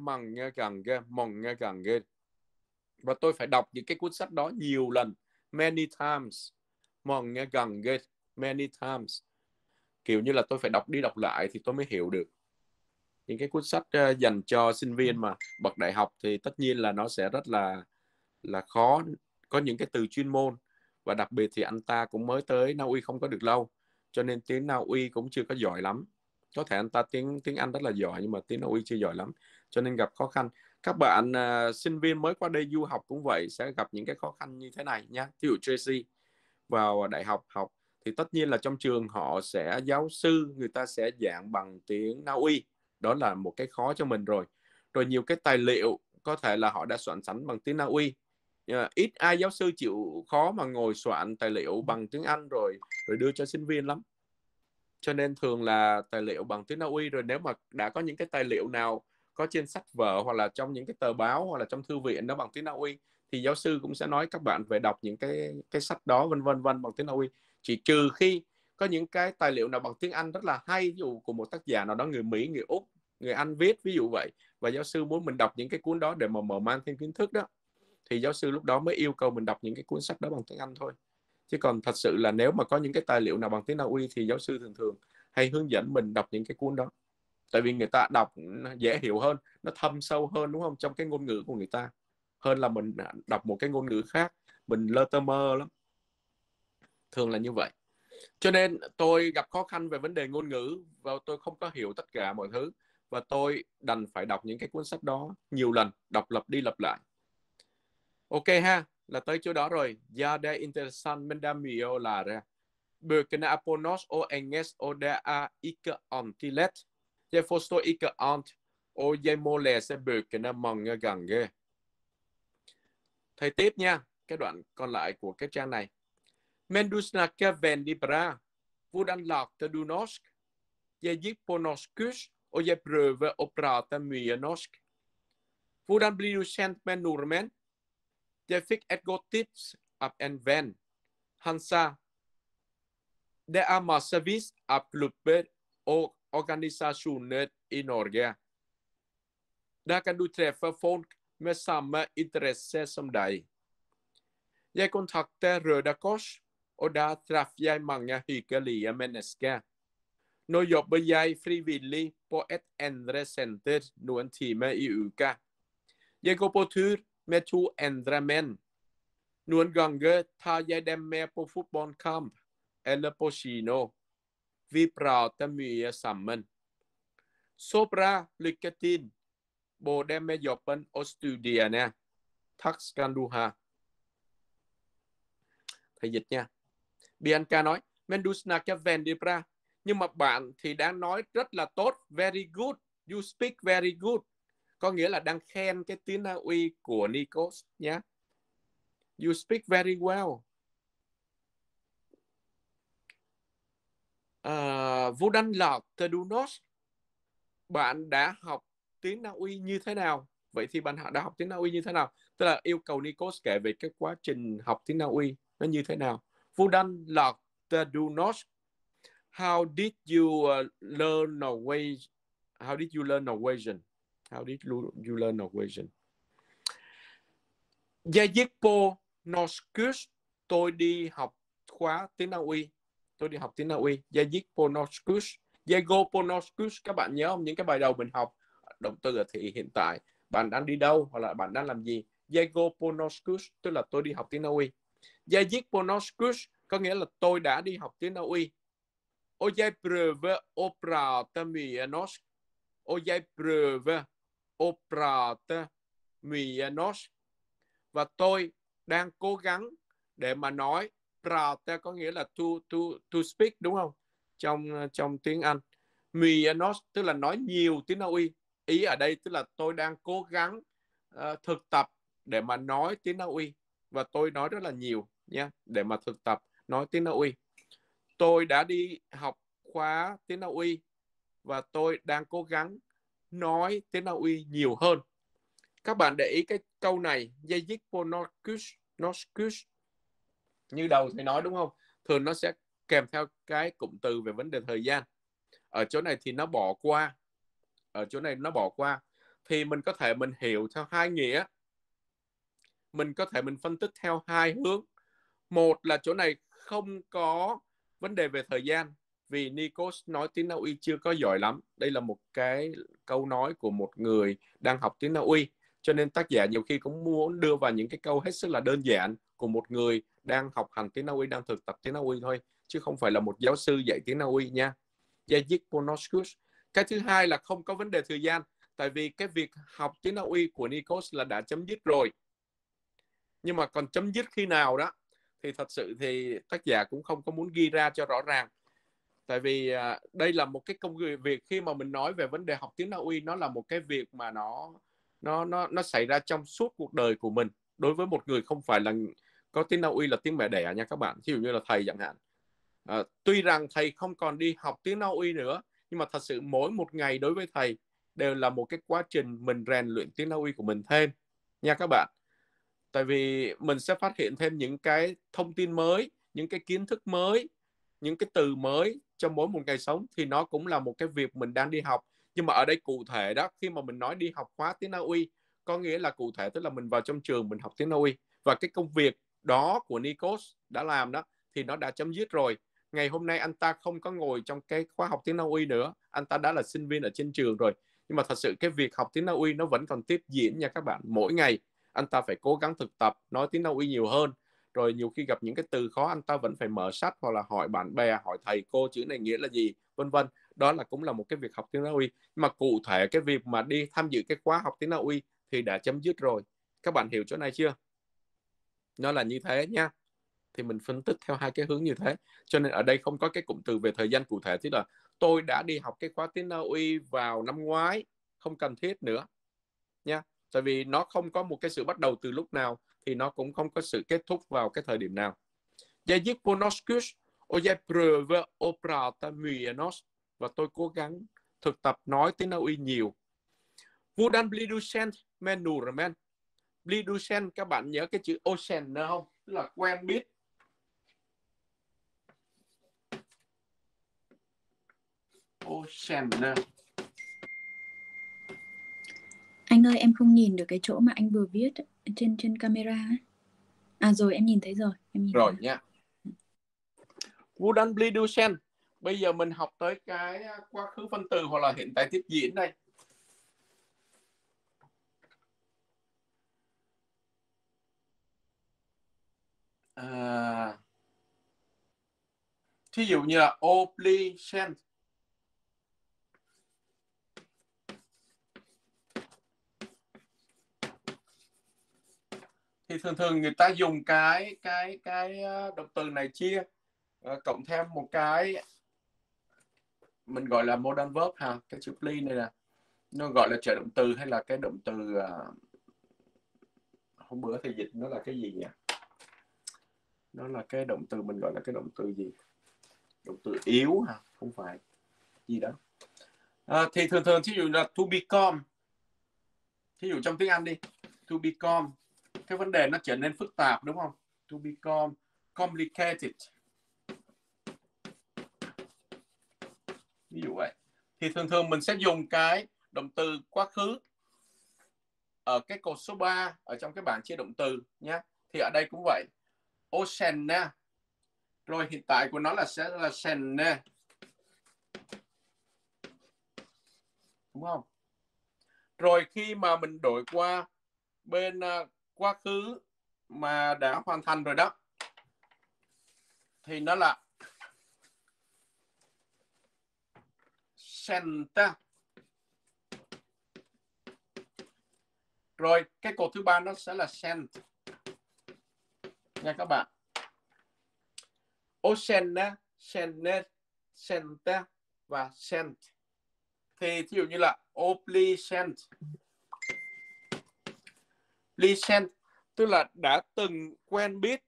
mange ganger. Và tôi phải đọc những cái cuốn sách đó nhiều lần, many times, mange ganger, many times. Kiểu như là tôi phải đọc đi đọc lại thì tôi mới hiểu được. Những cái cuốn sách dành cho sinh viên mà bậc đại học thì tất nhiên là nó sẽ rất là khó, có những cái từ chuyên môn, và đặc biệt thì anh ta cũng mới tới Na Uy không có được lâu, cho nên tiếng Na Uy cũng chưa có giỏi lắm. Có thể anh ta tiếng Anh rất là giỏi nhưng mà tiếng Na Uy chưa giỏi lắm, cho nên gặp khó khăn. Các bạn sinh viên mới qua đây du học cũng vậy, sẽ gặp những cái khó khăn như thế này nhé. Ví dụ Tracy vào đại học học thì tất nhiên là trong trường họ sẽ giáo sư, người ta sẽ giảng bằng tiếng Na Uy, đó là một cái khó cho mình rồi. Rồi nhiều cái tài liệu có thể là họ đã soạn sẵn bằng tiếng Na Uy. Ít ai giáo sư chịu khó mà ngồi soạn tài liệu bằng tiếng Anh rồi đưa cho sinh viên lắm. Cho nên thường là tài liệu bằng tiếng Na Uy. Rồi nếu mà đã có những cái tài liệu nào có trên sách vở hoặc là trong những cái tờ báo hoặc là trong thư viện nó bằng tiếng Na Uy thì giáo sư cũng sẽ nói các bạn về đọc những cái sách đó vân vân bằng tiếng Na Uy. Chỉ trừ khi có những cái tài liệu nào bằng tiếng Anh rất là hay, ví dụ của một tác giả nào đó, người Mỹ, người Úc, người Anh viết ví dụ vậy, và giáo sư muốn mình đọc những cái cuốn đó để mà mở mang thêm kiến thức đó, thì giáo sư lúc đó mới yêu cầu mình đọc những cái cuốn sách đó bằng tiếng Anh thôi. Chứ còn thật sự là nếu mà có những cái tài liệu nào bằng tiếng Na Uy thì giáo sư thường hay hướng dẫn mình đọc những cái cuốn đó. Tại vì người ta đọc dễ hiểu hơn, nó thâm sâu hơn đúng không, trong cái ngôn ngữ của người ta, hơn là mình đọc một cái ngôn ngữ khác, mình lơ tơ mơ lắm. Thường là như vậy. Cho nên tôi gặp khó khăn về vấn đề ngôn ngữ và tôi không có hiểu tất cả mọi thứ, và tôi đành phải đọc những cái cuốn sách đó nhiều lần, đọc lặp đi lặp lại. Ok ha, là tới chỗ đó rồi. Ja, det är intressant, men det är mycket att lära. Böckerna är på norsk och engelsk och det är ikke alltid lätt. Jag förstår ikke allt och jag må läsa böckerna många gånger. Thầy tiếp nha, cái đoạn còn lại của cái trang này. Men du snackar väldigt bra. Hvordan lärde du norsk? Jag gick på norskkurs och jag prövar att prata mycket norsk. Hvordan blir du känd med nordmän? Jag fick ett gott tips av en vän. Han sa, det är massvis av klubbar och organisationer i Norge. Där kan du träffa folk med samma intresse som dig. Jag kontaktade Röda Kors och där träffade jag många hyggliga människor. Nu jobbar jag frivillig på ett äldrecenter någon timme i veckan. Jag går på tur med 2 andra män. Någon gånger tar jag dem med på fotbollskamp eller på kino. Vi pratar mycket samman. Så bra, lycka till. Både med jobben och studierna. Tack ska du ha. Thầy dịch nha. Bianca nói, men du snackar väldigt bra. Nhưng mà bạn thì đang nói rất là tốt. Very good. You speak very good. Có nghĩa là đang khen cái tiếng Na Uy của Nikos nhé. You speak very well. Hvordan lærte du norsk? Bạn đã học tiếng Na Uy như thế nào? Vậy thì bạn đã học tiếng Na Uy như thế nào? Tức là yêu cầu Nikos kể về cái quá trình học tiếng Na Uy nó như thế nào. Hvordan lærte du norsk? How did you learn Norwegian? How did you learn Norwegian? How did you learn Norwegian? Jeg gick på norskkurs. Tôi đi học khóa tiếng Na Uy. Tôi đi học tiếng Na Uy. Jajik ponoskus. Jego ponoskus. Các bạn nhớ không? Những cái bài đầu mình học động từ ở thì hiện tại. Bạn đang đi đâu hoặc là bạn đang làm gì? Jego ponoskus tức là tôi đi học tiếng Na Uy. Jajik ponoskus có nghĩa là tôi đã đi học tiếng Na Uy. Ojai pröve och prata mye norsk. Ojai pröve och prata mye norsk. Và tôi đang cố gắng để mà nói. Prata có nghĩa là to speak, đúng không? Trong tiếng Anh. Mye norsk tức là nói nhiều tiếng Na Uy. Ý ở đây tức là tôi đang cố gắng thực tập để mà nói tiếng Na Uy. Và tôi nói rất là nhiều nha, để mà thực tập nói tiếng Na Uy. Tôi đã đi học khóa tiếng Na Uy và tôi đang cố gắng nói tiếng Na Uy nhiều hơn. Các bạn để ý cái câu này, Jajik ponoskus, như đầu thầy nói đúng không? Thường nó sẽ kèm theo cái cụm từ về vấn đề thời gian. Ở chỗ này thì nó bỏ qua. Ở chỗ này nó bỏ qua. Thì mình có thể mình hiểu theo hai nghĩa. Mình có thể mình phân tích theo hai hướng. Một là chỗ này không có vấn đề về thời gian, vì Nikos nói tiếng Na Uy chưa có giỏi lắm. Đây là một cái câu nói của một người đang học tiếng Na Uy, cho nên tác giả nhiều khi cũng muốn đưa vào những cái câu hết sức là đơn giản của một người đang học hành tiếng Na Uy, đang thực tập tiếng Na Uy thôi, chứ không phải là một giáo sư dạy tiếng Na Uy nha. Cái thứ hai là không có vấn đề thời gian, tại vì cái việc học tiếng Na Uy của Nikos là đã chấm dứt rồi. Nhưng mà còn chấm dứt khi nào đó thì thật sự thì tác giả cũng không có muốn ghi ra cho rõ ràng. Tại vì đây là một cái công việc, khi mà mình nói về vấn đề học tiếng Na Uy, nó là một cái việc mà nó xảy ra trong suốt cuộc đời của mình. Đối với một người không phải là có tiếng Na Uy là tiếng mẹ đẻ nha các bạn. Ví dụ như là thầy chẳng hạn. Tuy rằng thầy không còn đi học tiếng Na Uy nữa, nhưng mà thật sự mỗi một ngày đối với thầy đều là một cái quá trình mình rèn luyện tiếng Na Uy của mình thêm nha các bạn. Tại vì mình sẽ phát hiện thêm những cái thông tin mới, những cái kiến thức mới, những cái từ mới trong mỗi một ngày sống, thì nó cũng là một cái việc mình đang đi học. Nhưng mà ở đây cụ thể đó, khi mà mình nói đi học khóa tiếng Na Uy, có nghĩa là cụ thể tức là mình vào trong trường mình học tiếng Na Uy, và cái công việc đó của Nikos đã làm đó thì nó đã chấm dứt rồi. Ngày hôm nay anh ta không có ngồi trong cái khóa học tiếng Na Uy nữa, anh ta đã là sinh viên ở trên trường rồi. Nhưng mà thật sự cái việc học tiếng Na Uy nó vẫn còn tiếp diễn nha các bạn. Mỗi ngày anh ta phải cố gắng thực tập nói tiếng Na Uy nhiều hơn. Rồi nhiều khi gặp những cái từ khó, anh ta vẫn phải mở sách hoặc là hỏi bạn bè, hỏi thầy cô chữ này nghĩa là gì, vân vân. Đó là cũng là một cái việc học tiếng Na Uy. Nhưng mà cụ thể cái việc mà đi tham dự cái khóa học tiếng Na Uy thì đã chấm dứt rồi. Các bạn hiểu chỗ này chưa? Nó là như thế nha. Thì mình phân tích theo hai cái hướng như thế. Cho nên ở đây không có cái cụm từ về thời gian cụ thể, tức là tôi đã đi học cái khóa tiếng Na Uy vào năm ngoái, không cần thiết nữa nha. Tại vì nó không có một cái sự bắt đầu từ lúc nào, thì nó cũng không có sự kết thúc vào cái thời điểm nào. Jag gick på norskkurs och jag prövar att prata mycket norsk. Và tôi cố gắng thực tập nói tiếng Na Uy nhiều. Hvordan blir du kjent med nordmenn? Blir du kjent, các bạn nhớ cái chữ å kjenne không? Tức là quen biết. Å kjenne. Anh ơi, em không nhìn được cái chỗ mà anh vừa viết trên camera. À rồi, em nhìn thấy rồi. Em nhìn rồi thấy. nha. Hvordan blir du kjent? Bây giờ mình học tới cái quá khứ phân từ hoặc là hiện tại tiếp diễn đây. Thí dụ như là å bli kjent. Thì thường người ta dùng cái động từ này chia cộng thêm một cái mình gọi là modal verb ha, cái chữ bli này là nó gọi là trợ động từ, hay là cái động từ hôm bữa thầy dịch nó là cái gì nhỉ? Nó là cái động từ mình gọi là cái động từ gì? Động từ yếu hả? Không phải gì đó. Thì thường thí dụ là to become, thí dụ trong tiếng Anh đi, to become, cái vấn đề nó trở nên phức tạp đúng không? To become complicated, ví dụ vậy. Thì thường mình sẽ dùng cái động từ quá khứ ở cái cột số 3 ở trong cái bảng chia động từ nhé. Thì ở đây cũng vậy. Ocean, Rồi hiện tại của nó sẽ là senne, đúng không? Rồi khi mà mình đổi qua bên quá khứ mà đã hoàn thành rồi đó, thì nó là senta. Rồi cái cột thứ ba nó sẽ là sent nha các bạn. Osenna, sennet, senta và sent. Thì ví dụ như là obligent, Licent tức là đã từng quen biết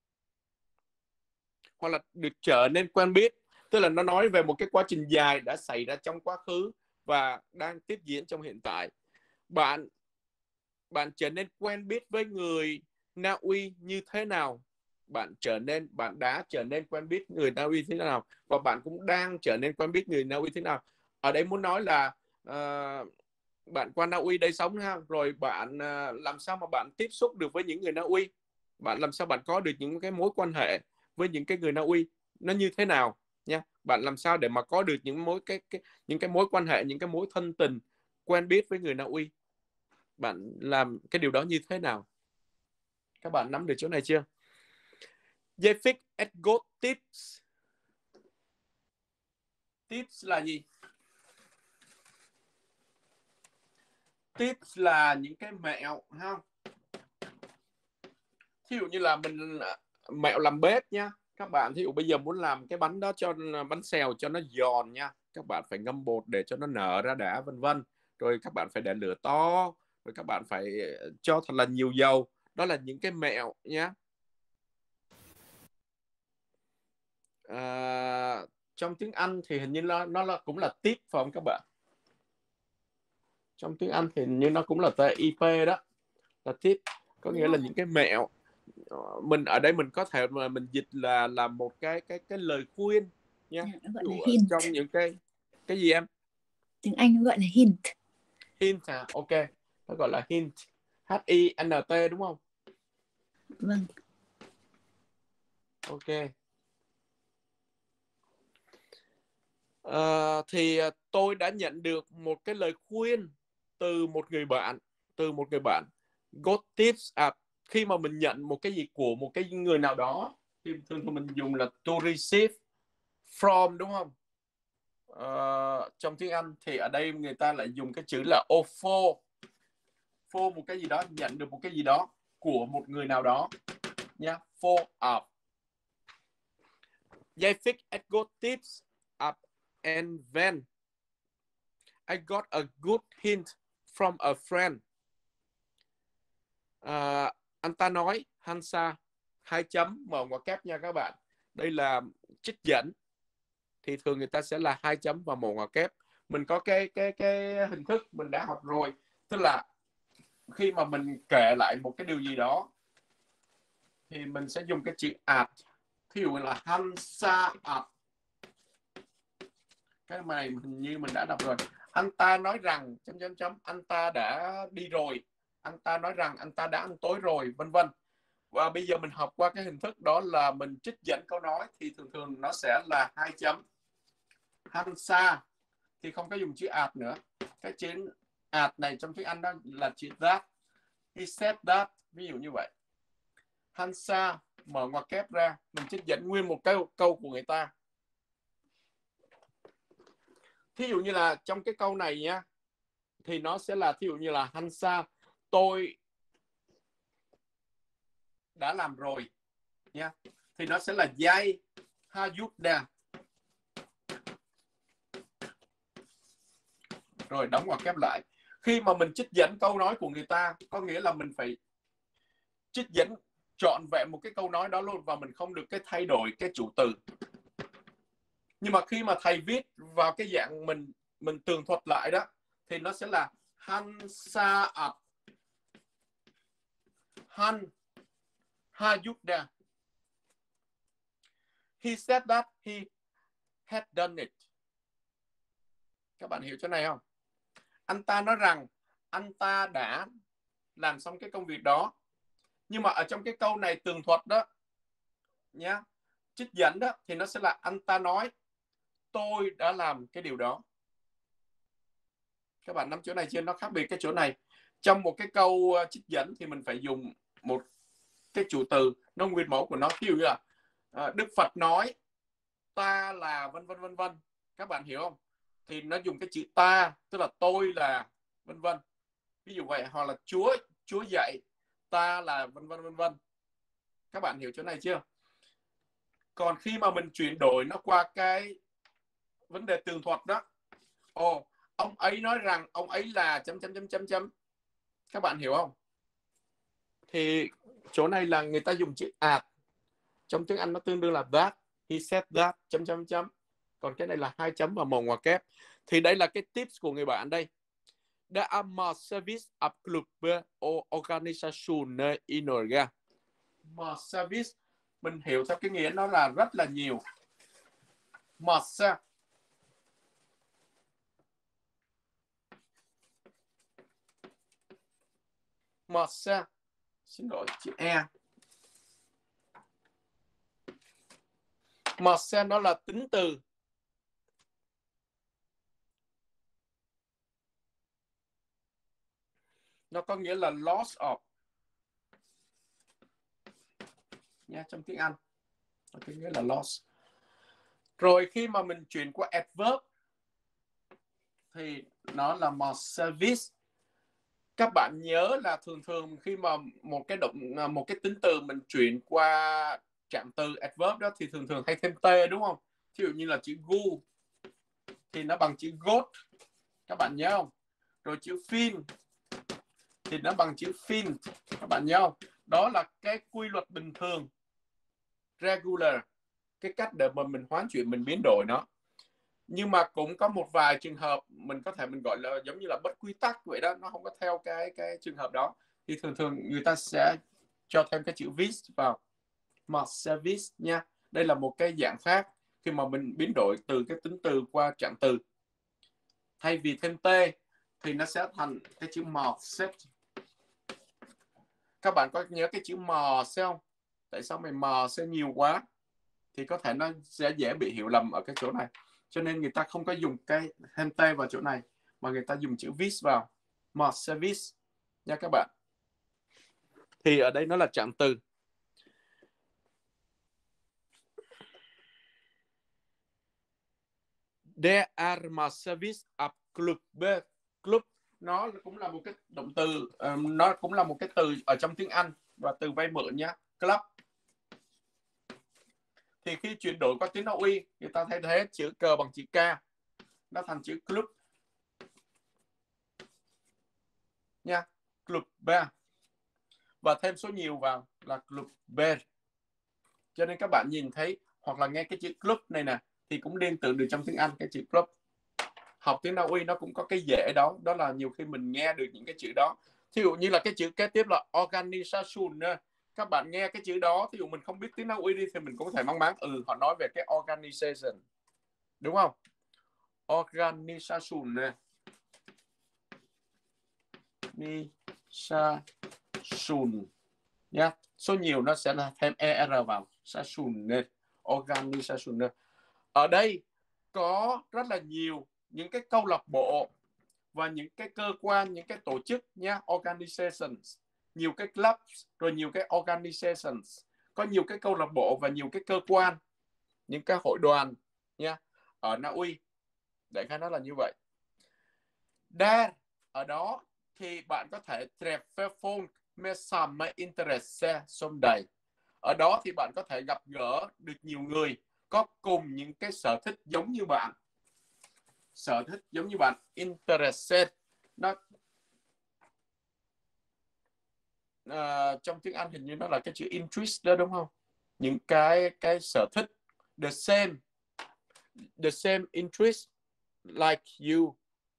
hoặc là được trở nên quen biết, tức là nó nói về một cái quá trình dài đã xảy ra trong quá khứ và đang tiếp diễn trong hiện tại. Bạn trở nên quen biết với người Na Uy như thế nào? Bạn đã trở nên quen biết người Na Uy thế nào, và bạn cũng đang trở nên quen biết người Na Uy thế nào. Ở đây muốn nói là bạn qua Na Uy đây sống ha, rồi bạn làm sao mà bạn tiếp xúc được với những người Na Uy, bạn làm sao bạn có được những cái mối quan hệ với những cái người Na Uy nó như thế nào nha. Bạn làm sao để mà có được những cái mối quan hệ, những cái mối thân tình quen biết với người Na Uy, bạn làm cái điều đó như thế nào? Các bạn nắm được chỗ này chưa? Jefik Edgot tips. Tips là gì? Tips là những cái mẹo ha. Thí dụ như là mình mẹo làm bếp nha. Các bạn thí dụ bây giờ muốn làm cái bánh đó, cho bánh xèo cho nó giòn nha, các bạn phải ngâm bột để cho nó nở ra đã, vân vân. Rồi các bạn phải để lửa to, rồi các bạn phải cho thật là nhiều dầu. Đó là những cái mẹo nhé. Trong tiếng Anh thì hình như nó cũng là tip phải không các bạn? Trong tiếng Anh thì hình như nó cũng là TIP đó, là tip, có nghĩa là những cái mẹo. Mình ở đây mình có thể mà mình dịch là một cái lời khuyên nha. Gọi là hint. Trong những cái gì em? Tiếng Anh gọi là hint. Hint à? Ok, nó gọi là hint, HINT đúng không? Vâng. Ok. Thì tôi đã nhận được một cái lời khuyên từ một người bạn. Got tips khi mà mình nhận một cái gì của một cái người nào đó thì thường mình dùng là to receive from, đúng không? Trong tiếng Anh thì ở đây người ta lại dùng cái chữ là offer, for một cái gì đó, nhận được một cái gì đó của một người nào đó nha. For up. Jefik I got tips up and then I got a good hint from a friend. Anh ta nói, Hansa, 2 chấm mở ngoặc kép nha các bạn. Đây là trích dẫn thì thường người ta sẽ là 2 chấm và mở ngoặc kép. Mình có cái hình thức mình đã học rồi, tức là khi mà mình kể lại một cái điều gì đó thì mình sẽ dùng cái chữ at. Thí dụ là Hansa at. Cái này hình như mình đã đọc rồi. Anh ta nói rằng anh ta đã đi rồi, anh ta nói rằng anh ta đã ăn tối rồi, vân vân. Và bây giờ mình học qua cái hình thức đó là mình trích dẫn câu nói thì thường nó sẽ là 2 chấm. Hansa thì không có dùng chữ at nữa. Cái chữ at này trong tiếng Anh đó là chữ that. He said that, ví dụ như vậy. Hansa mở ngoặc kép ra, mình trích dẫn nguyên một câu của người ta. Thí dụ như là trong cái câu này nhá, thì nó sẽ là thí dụ như là Hansa, tôi đã làm rồi nha, thì nó sẽ là Jai Hayuda. Rồi đóng ngoặc kép lại. Khi mà mình trích dẫn câu nói của người ta, có nghĩa là mình phải trích dẫn trọn vẹn một cái câu nói đó luôn, và mình không được cái thay đổi cái chủ từ. Nhưng mà khi mà thầy viết vào cái dạng mình tường thuật lại đó, thì nó sẽ là Hansa at Han Hayuda. He said that he had done it. Các bạn hiểu chỗ này không? Anh ta nói rằng anh ta đã làm xong cái công việc đó. Nhưng mà ở trong cái câu này tường thuật đó nhá, trích dẫn đó thì nó sẽ là anh ta nói, tôi đã làm cái điều đó. Các bạn nắm chỗ này chưa? Nó khác biệt cái chỗ này. Trong một cái câu trích dẫn thì mình phải dùng một cái chủ từ nó nguyên mẫu của nó, ví dụ như là Đức Phật nói ta là vân vân vân vân. Các bạn hiểu không? Thì nó dùng cái chữ ta, tức là tôi là vân vân. Ví dụ vậy, hoặc là Chúa dạy ta là vân vân vân vân. Các bạn hiểu chỗ này chưa? Còn khi mà mình chuyển đổi nó qua cái vấn đề tường thuật đó, ông ấy nói rằng ông ấy là chấm chấm chấm chấm chấm. Các bạn hiểu không? Thì chỗ này là người ta dùng chữ at. Trong tiếng Anh nó tương đương là that. He said that chấm chấm chấm. Còn cái này là 2 chấm và 1 ngoặc kép. Thì đây là cái tips của người bạn đây. Đã ama service ab club organisation inorga. Mà service mình hiểu theo cái nghĩa nó là rất là nhiều. Massa, xin lỗi chữ E. Massa nó là tính từ. Nó có nghĩa là loss of nha, trong tiếng Anh nó có nghĩa là loss. Rồi khi mà mình chuyển qua adverb thì nó là more service. Các bạn nhớ là thường khi mà một cái tính từ mình chuyển qua trạng từ adverb đó thì thường hay thêm t, đúng không? Ví dụ như là chữ gu thì nó bằng chữ got. Các bạn nhớ không? Rồi chữ fin thì nó bằng chữ fin. Các bạn nhớ không? Đó là cái quy luật bình thường, regular, cái cách để mà mình hoán chuyển, mình biến đổi nó. Nhưng mà cũng có một vài trường hợp mình có thể mình gọi là giống như là bất quy tắc vậy đó, nó không có theo cái trường hợp đó, thì thường người ta sẽ cho thêm cái chữ vis vào, mà service nha. Đây là một cái dạng khác khi mà mình biến đổi từ cái tính từ qua trạng từ. Thay vì thêm t thì nó sẽ thành cái chữ mò set. Các bạn có nhớ cái chữ mò sẽ không? Tại sao mày mò sẽ nhiều quá? Thì có thể nó sẽ dễ bị hiểu lầm ở cái chỗ này. Cho nên người ta không có dùng cái thêm t vào chỗ này, mà người ta dùng chữ vis vào. Mò service nha các bạn. Thì ở đây nó là trạng từ. Der are more service of club. Club nó cũng là một cái động từ, nó cũng là một cái từ ở trong tiếng Anh và từ vay mượn nhá, club. Thì khi chuyển đổi qua tiếng Na Uy, người ta thay thế chữ cờ bằng chữ K, nó thành chữ club nha, club B, và thêm số nhiều vào là club B. Cho nên các bạn nhìn thấy hoặc là nghe cái chữ club này nè thì cũng liên tưởng được trong tiếng Anh cái chữ club. Học tiếng Na Uy nó cũng có cái dễ đó, đó là nhiều khi mình nghe được những cái chữ đó. Thí dụ như là cái chữ kế tiếp là organization, các bạn nghe cái chữ đó, thí dụ mình không biết tiếng Na Uy đi thì mình cũng có thể mang máng họ nói về cái organization, đúng không? Organization nè, organization nha, số nhiều nó sẽ là thêm er vào, station, organization. Ở đây có rất là nhiều những cái câu lạc bộ và những cái cơ quan, những cái tổ chức nha, organizations, nhiều cái clubs, rồi nhiều cái organizations, có nhiều cái câu lạc bộ và nhiều cái cơ quan, những cái hội đoàn nha, ở Na Uy. Đại khái nó là như vậy. Där ở đó thì bạn có thể träffa folk med samma intresse som dig. Ở đó thì bạn có thể gặp gỡ được nhiều người có cùng những cái sở thích giống như bạn. Sở thích giống như bạn, interesse, nó trong tiếng Anh hình như nó là cái chữ interest đó, đúng không? Những cái sở thích, the same interest like you.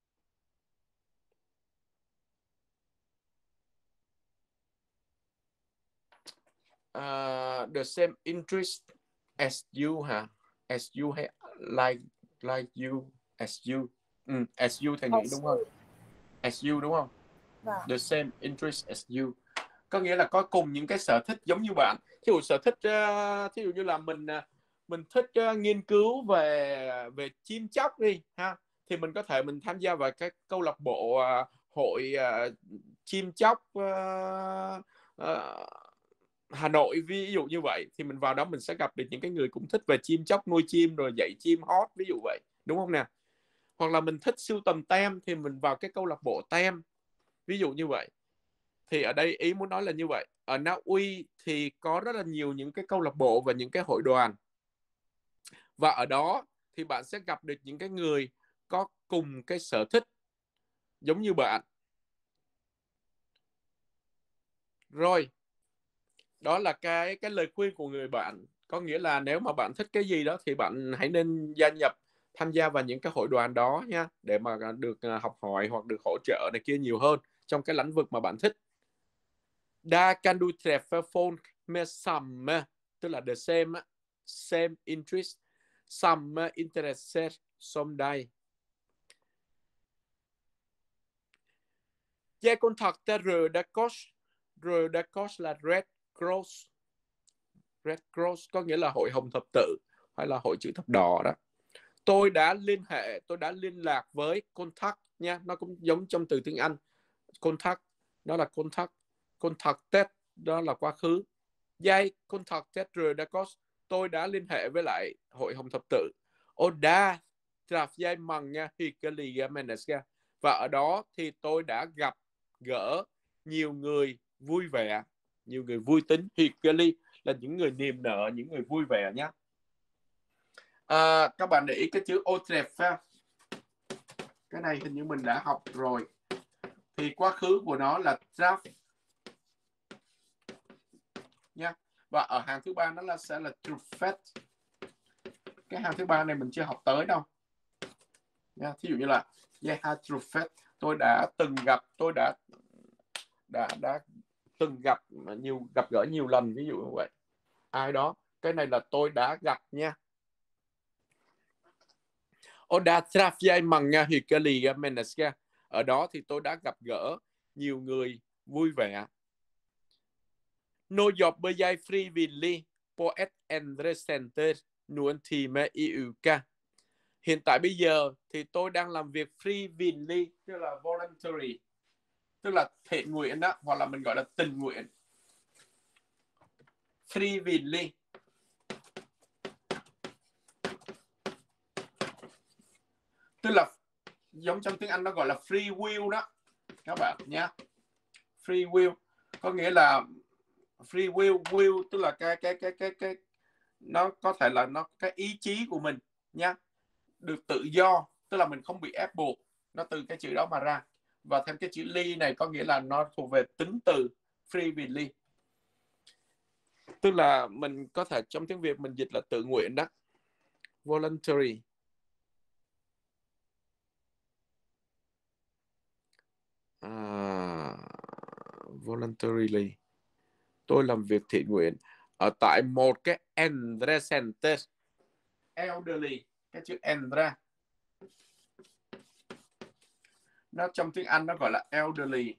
The same interest as you hả? As you hay like you, as you. As you thì nghĩ đúng không? As you đúng không? The same interest as you. Có nghĩa là có cùng những cái sở thích giống như bạn. Thí dụ sở thích, thí dụ như là mình mình thích nghiên cứu về chim chóc đi ha, thì mình có thể mình tham gia vào cái câu lạc bộ hội chim chóc Hà Nội ví dụ như vậy, thì mình vào đó mình sẽ gặp được những cái người cũng thích về chim chóc, nuôi chim rồi dạy chim hót, ví dụ vậy, đúng không nè? Hoặc là mình thích sưu tầm tem thì mình vào cái câu lạc bộ tem, ví dụ như vậy. Thì ở đây ý muốn nói là như vậy. Ở Na Uy thì có rất là nhiều những cái câu lạc bộ và những cái hội đoàn, và ở đó thì bạn sẽ gặp được những cái người có cùng cái sở thích giống như bạn. Rồi, đó là cái lời khuyên của người bạn. Có nghĩa là nếu mà bạn thích cái gì đó thì bạn hãy nên gia nhập, tham gia vào những cái hội đoàn đó nha, để mà được học hỏi hoặc được hỗ trợ này kia nhiều hơn trong cái lĩnh vực mà bạn thích. Da kan du träffa folk med samma, tức là the same interest, samma intresse som dig. Jag kontaktar Röda Kors. Röda Kors là Red Cross. Red Cross có nghĩa là hội hồng thập tự hay là hội chữ thập đỏ đó. Tôi đã liên lạc với contact nha, nó cũng giống trong từ tiếng Anh. Contact đó là contacted đó là quá khứ. Jag contacted Röda Kors, tôi đã liên hệ với lại hội hồng thập tự. Och där träffade jag många hyggliga människor, và ở đó thì tôi đã gặp gỡ nhiều người vui vẻ, nhiều người vui tính. Hyggelig là những người niềm nở, những người vui vẻ nhé. Các bạn để ý cái chữ åträffa, cái này hình như mình đã học rồi. Thì quá khứ của nó là träff nha. Và ở hàng thứ ba nó sẽ là träffat. Cái hàng thứ ba này mình chưa học tới đâu nha. Thí dụ như là jag har träffat, tôi đã từng gặp, tôi đã từng gặp gỡ nhiều lần, ví dụ như vậy. Ai đó, cái này là tôi đã gặp nha. Och där träffade jag många hyggliga människor. Ở đó thì tôi đã gặp gỡ nhiều người vui vẻ. Nu jobbar jag frivillig på ett äldrecenter någon timme i veckan. Hiện tại bây giờ thì tôi đang làm việc frivillig, tức là voluntary, tức là thiện nguyện đó, hoặc là mình gọi là tình nguyện. Frivillig. Tức là giống trong tiếng Anh nó gọi là free will đó các bạn nhé. Free will có nghĩa là free will tức là cái nó có thể là nó cái ý chí của mình nhá, được tự do, tức là mình không bị ép buộc, nó từ cái chữ đó mà ra. Và thêm cái chữ ly này có nghĩa là nó thuộc về tính từ frivillig, tức là mình có thể trong tiếng Việt mình dịch là tự nguyện đó, voluntary. Voluntarily, tôi làm việc thiện nguyện ở tại một cái Andre Center. Elderly, cái chữ Andre nó trong tiếng Anh nó gọi là elderly,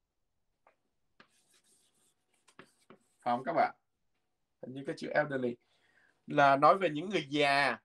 phải không các bạn? Hình như cái chữ elderly là nói về những người già.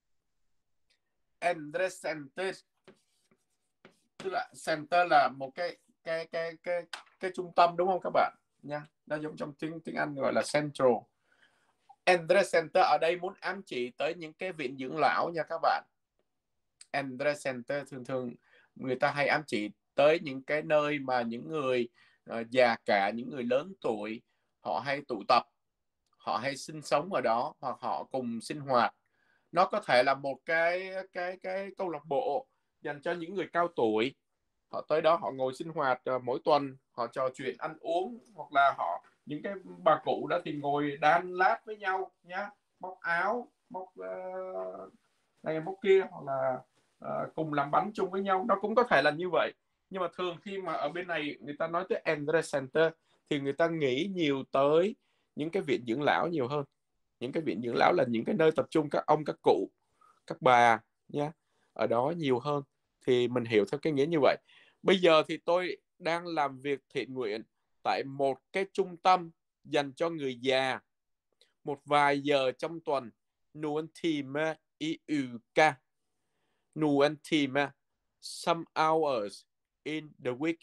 Andre Center tức là center là một cái trung tâm, đúng không các bạn nha? Nó giống trong tiếng Anh gọi là central. Andre Center ở đây muốn ám chỉ tới những cái viện dưỡng lão nha các bạn. Andre Center thường người ta hay ám chỉ tới những cái nơi mà những người già cả, những người lớn tuổi họ hay tụ tập, họ hay sinh sống ở đó, hoặc họ cùng sinh hoạt. Nó có thể là một cái câu lạc bộ dành cho những người cao tuổi. Họ tới đó họ ngồi sinh hoạt mỗi tuần, họ trò chuyện ăn uống, hoặc là họ những cái bà cụ đó thì ngồi đan lát với nhau nhá, móc áo, móc này móc kia, hoặc là cùng làm bánh chung với nhau. Nó cũng có thể là như vậy. Nhưng mà thường khi mà ở bên này người ta nói tới Andre Center thì người ta nghĩ nhiều tới những cái viện dưỡng lão nhiều hơn. Những cái viện dưỡng lão là những cái nơi tập trung các ông, các cụ, các bà nhé, ở đó nhiều hơn. Thì mình hiểu theo cái nghĩa như vậy. Bây giờ thì tôi đang làm việc thiện nguyện tại một cái trung tâm dành cho người già một vài giờ trong tuần. Nuan team iuka. Nuan team some hours in the week.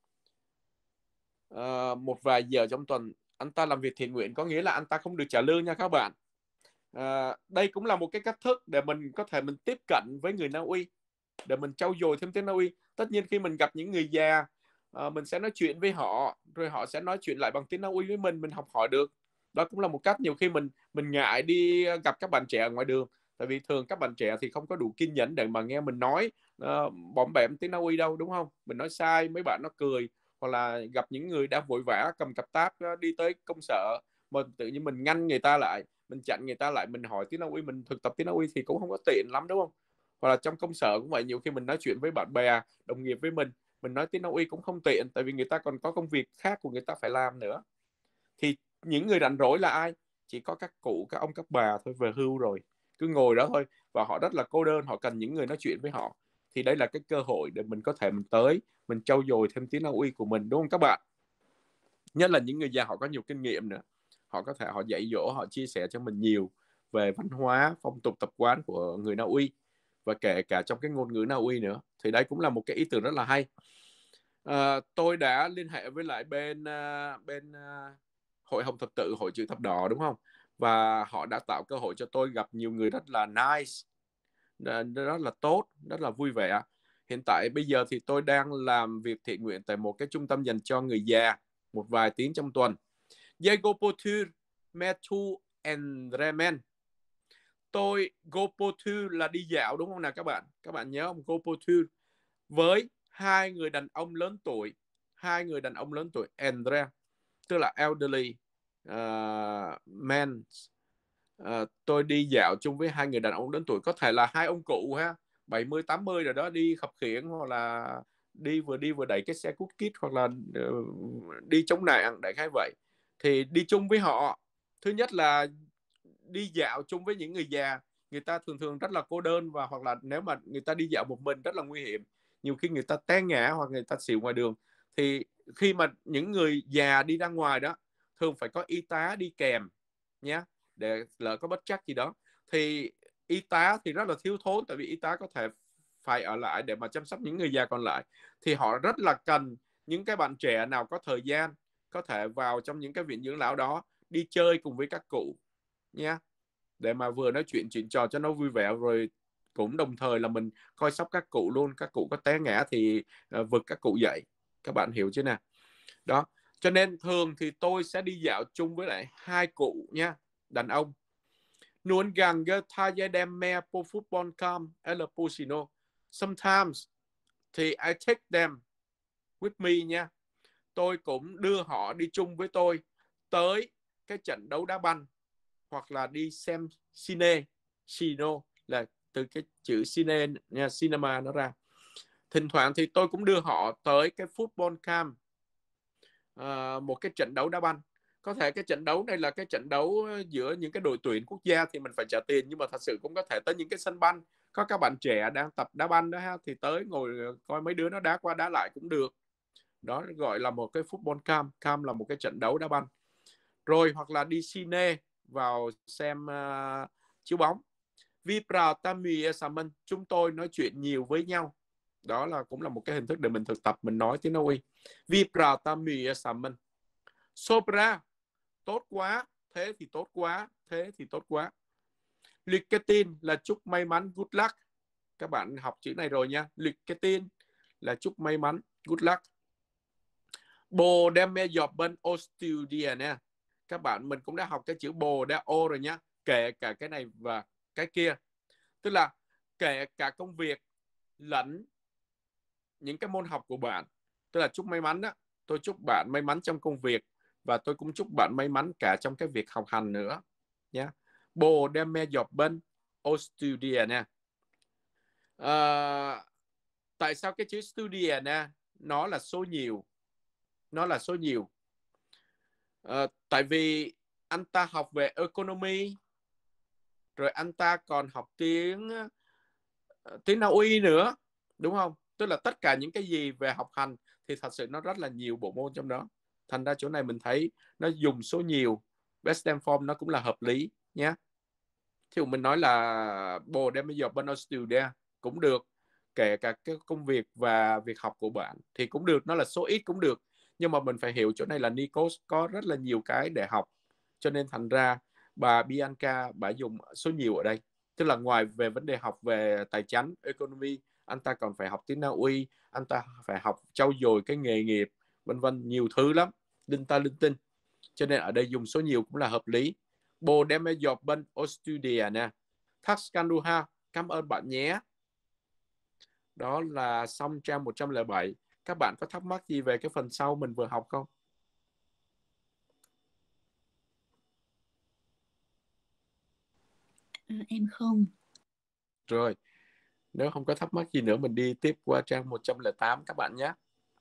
Một vài giờ trong tuần anh ta làm việc thiện nguyện, có nghĩa là anh ta không được trả lương nha các bạn. Đây cũng là một cái cách thức để mình có thể mình tiếp cận với người Na Uy, để mình trau dồi thêm tiếng Na Uy. Tất nhiên khi mình gặp những người già, mình sẽ nói chuyện với họ, rồi họ sẽ nói chuyện lại bằng tiếng Na Uy với mình học hỏi được. Đó cũng là một cách. Nhiều khi mình ngại đi gặp các bạn trẻ ở ngoài đường, tại vì thường các bạn trẻ thì không có đủ kiên nhẫn để mà nghe mình nói bõm bẻm tiếng Na Uy đâu, đúng không? Mình nói sai mấy bạn nó cười, hoặc là gặp những người đang vội vã cầm cặp táp đi tới công sở mà tự nhiên mình ngăn người ta lại, mình chặn người ta lại, mình hỏi tiếng Na Uy, mình thực tập tiếng Na Uy thì cũng không có tiện lắm, đúng không? Hoặc là trong công sở cũng vậy, nhiều khi mình nói chuyện với bạn bè đồng nghiệp với mình nói tiếng Na Uy cũng không tiện, tại vì người ta còn có công việc khác của người ta phải làm nữa. Thì những người rảnh rỗi là ai? Chỉ có các cụ, các ông, các bà thôi, về hưu rồi, cứ ngồi đó thôi, và họ rất là cô đơn, họ cần những người nói chuyện với họ. Thì đây là cái cơ hội để mình có thể mình tới, mình trau dồi thêm tiếng Na Uy của mình, đúng không các bạn? Nhất là những người già, họ có nhiều kinh nghiệm nữa, họ có thể họ dạy dỗ, họ chia sẻ cho mình nhiều về văn hóa, phong tục tập quán của người Na Uy, và kể cả trong cái ngôn ngữ Na Uy nữa. Thì đây cũng là một cái ý tưởng rất là hay. Tôi đã liên hệ với lại bên Hội Hồng Thập Tự, Hội Chữ Thập Đỏ, đúng không? Và họ đã tạo cơ hội cho tôi gặp nhiều người rất là nice, rất là tốt, rất là vui vẻ. Hiện tại bây giờ thì tôi đang làm việc thiện nguyện tại một cái trung tâm dành cho người già, một vài tiếng trong tuần. Yegopotur Metu Endremen. Tôi Gopotur là đi dạo, đúng không nào các bạn? Các bạn nhớ không? Gopotur với hai người đàn ông lớn tuổi, Andre, tức là elderly men. Tôi đi dạo chung với hai người đàn ông lớn tuổi, có thể là hai ông cụ ha, 70, 80 rồi đó, đi khập khiễng, hoặc là đi vừa đẩy cái xe cút kít, hoặc là đi chống nạn, đại khái vậy. Thì đi chung với họ, thứ nhất là đi dạo chung với những người già, người ta thường rất là cô đơn, và hoặc là nếu mà người ta đi dạo một mình rất là nguy hiểm, nhiều khi người ta té ngã hoặc người ta xỉu ngoài đường. Thì khi mà những người già đi ra ngoài đó, thường phải có y tá đi kèm nhé, để lỡ có bất trắc gì đó. Thì y tá thì rất là thiếu thốn, tại vì y tá có thể phải ở lại để mà chăm sóc những người già còn lại. Thì họ rất là cần những cái bạn trẻ nào có thời gian, có thể vào trong những cái viện dưỡng lão đó, đi chơi cùng với các cụ nha, để mà vừa nói chuyện trò cho nó vui vẻ, rồi cũng đồng thời là mình coi sóc các cụ luôn. Các cụ có té ngã thì vực các cụ dậy, các bạn hiểu chứ nào? Đó, cho nên thường thì tôi sẽ đi dạo chung với lại hai cụ nha, đàn ông. Nuôn gang tha gia đem me po football cam el pusino. Sometimes thì I take them with me nha. Tôi cũng đưa họ đi chung với tôi tới cái trận đấu đá banh, hoặc là đi xem Sino là từ cái chữ cine nha, cinema nó ra. Thỉnh thoảng thì tôi cũng đưa họ tới cái football camp, một cái trận đấu đá banh. Có thể cái trận đấu này là cái trận đấu giữa những cái đội tuyển quốc gia thì mình phải trả tiền, nhưng mà thật sự cũng có thể tới những cái sân banh, có các bạn trẻ đang tập đá banh đó ha, thì tới ngồi coi mấy đứa nó đá qua đá lại cũng được. Đó gọi là một cái football camp. Camp là một cái trận đấu đá banh. Rồi hoặc là đi cine, vào xem chiếu bóng. Chúng tôi nói chuyện nhiều với nhau. Đó là cũng là một cái hình thức để mình thực tập mình nói tiếng Na Uy. Sobra, tốt quá, thế thì tốt quá, thế thì tốt quá. Lycketin là chúc may mắn, good luck. Các bạn học chữ này rồi nha. Lycketin là chúc may mắn, good luck. Bồ đem me dọp bên Australia nè. Các bạn mình cũng đã học cái chữ bồ đã ô rồi nhá. Kể cả cái này và cái kia, tức là kể cả công việc lẫn những cái môn học của bạn. Tức là chúc may mắn đó, tôi chúc bạn may mắn trong công việc, và tôi cũng chúc bạn may mắn cả trong cái việc học hành nữa nhé. Bồ đem me dọp bên Australia nè. Tại sao cái chữ studia nè nó là số nhiều? Tại vì anh ta học về economy, rồi anh ta còn học tiếng Na Uy nữa, đúng không? Tức là tất cả những cái gì về học hành thì thật sự nó rất là nhiều bộ môn trong đó. Thành ra chỗ này mình thấy nó dùng số nhiều, past tense form nó cũng là hợp lý nhé. Thì mình nói là bồ đem bây giờ bên Australia cũng được, kể cả cái công việc và việc học của bạn thì cũng được, nó là số ít cũng được. Nhưng mà mình phải hiểu chỗ này là Nikos có rất là nhiều cái để học, cho nên thành ra bà Bianca bà dùng số nhiều ở đây. Tức là ngoài về vấn đề học về tài chính, economy, anh ta còn phải học tiếng Na Uy, anh ta phải học trau dồi cái nghề nghiệp, vân vân, nhiều thứ lắm, linh ta linh tinh. Cho nên ở đây dùng số nhiều cũng là hợp lý. Bồ đem job bên Australia nè. Taxkanduha, cảm ơn bạn nhé. Đó là xong trang 107. Các bạn có thắc mắc gì về cái phần sau mình vừa học không? Em không. Rồi, nếu không có thắc mắc gì nữa mình đi tiếp qua trang 108 các bạn nhé.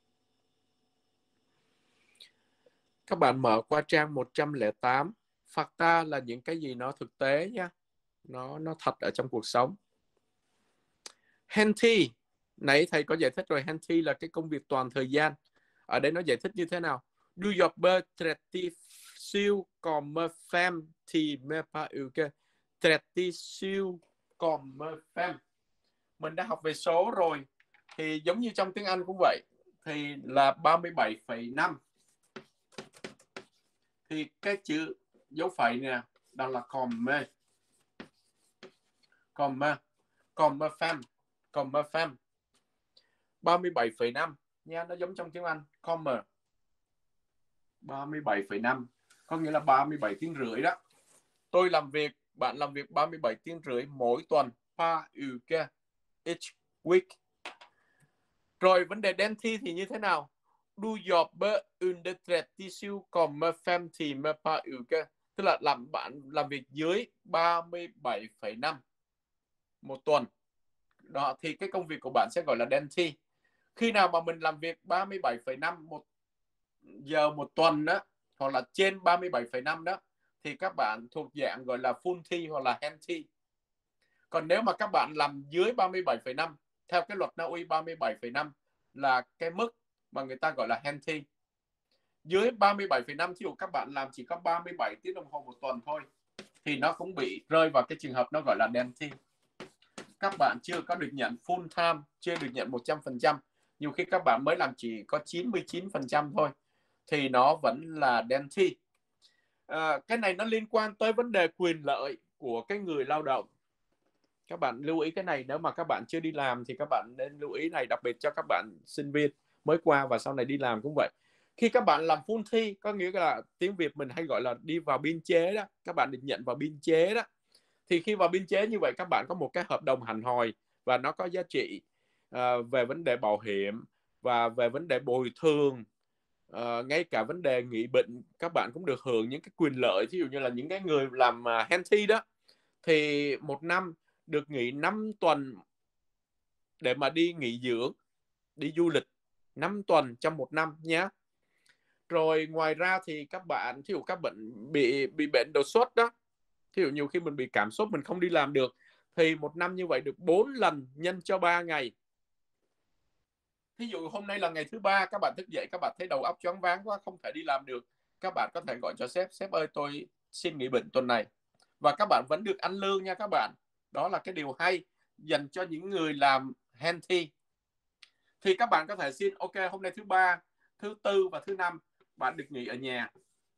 Các bạn mở qua trang 108. Facta là những cái gì nó thực tế nhé. Nó thật ở trong cuộc sống. Henty, nãy thầy có giải thích rồi, Henty là cái công việc toàn thời gian. Ở đây nó giải thích như thế nào? Du jobber 37,5 timer per uke. 37,5. Mình đã học về số rồi. Thì giống như trong tiếng Anh cũng vậy. Thì là 37,5. Thì cái chữ dấu phẩy nè, đó là comma. Comma. Comma fam. Comma fam. 37,5 nha, nó giống trong tiếng Anh, comma. 37,5 có nghĩa là 37 tiếng rưỡi đó. Tôi làm việc, bạn làm việc 37 tiếng rưỡi mỗi tuần, per uke, each week. Rồi vấn đề denti thì như thế nào? Du jobber under 37,5 timer per uke. Tức là bạn làm việc dưới 37,5 một tuần. Đó thì cái công việc của bạn sẽ gọi là denti. Khi nào mà mình làm việc 37,5 một giờ một tuần đó, hoặc là trên 37,5 đó, thì các bạn thuộc dạng gọi là full T hoặc là hand T. Còn nếu mà các bạn làm dưới 37,5, theo cái luật Na Uy 37,5 là cái mức mà người ta gọi là hand T. Dưới 37,5, ví dụ các bạn làm chỉ có 37 tiếng đồng hồ một tuần thôi, thì nó cũng bị rơi vào cái trường hợp nó gọi là hand T. Các bạn chưa có được nhận full time, chưa được nhận 100%. Nhiều khi các bạn mới làm chỉ có 99% thôi, thì nó vẫn là denti. Cái này nó liên quan tới vấn đề quyền lợi của cái người lao động. Các bạn lưu ý cái này, nếu mà các bạn chưa đi làm thì các bạn nên lưu ý này, đặc biệt cho các bạn sinh viên mới qua và sau này đi làm cũng vậy. Khi các bạn làm full thi, có nghĩa là tiếng Việt mình hay gọi là đi vào biên chế đó, các bạn được nhận vào biên chế đó. Thì khi vào biên chế như vậy, các bạn có một cái hợp đồng hẳn hoi và nó có giá trị về vấn đề bảo hiểm và về vấn đề bồi thường. Ngay cả vấn đề nghỉ bệnh các bạn cũng được hưởng những cái quyền lợi. Ví dụ như là những cái người làm handy đó thì một năm được nghỉ 5 tuần để mà đi nghỉ dưỡng, đi du lịch 5 tuần trong một năm nhé. Rồi ngoài ra thì các bạn ví dụ các bệnh bị bệnh đột xuất đó, ví dụ nhiều khi mình bị cảm xúc mình không đi làm được, thì một năm như vậy được 4 lần nhân cho 3 ngày. Thí dụ hôm nay là ngày thứ ba, các bạn thức dậy các bạn thấy đầu óc choáng váng quá, không thể đi làm được, các bạn có thể gọi cho sếp, sếp ơi tôi xin nghỉ bệnh tuần này, và các bạn vẫn được ăn lương nha các bạn. Đó là cái điều hay dành cho những người làm handy. Thì các bạn có thể xin ok hôm nay thứ ba, thứ tư và thứ năm bạn được nghỉ ở nhà,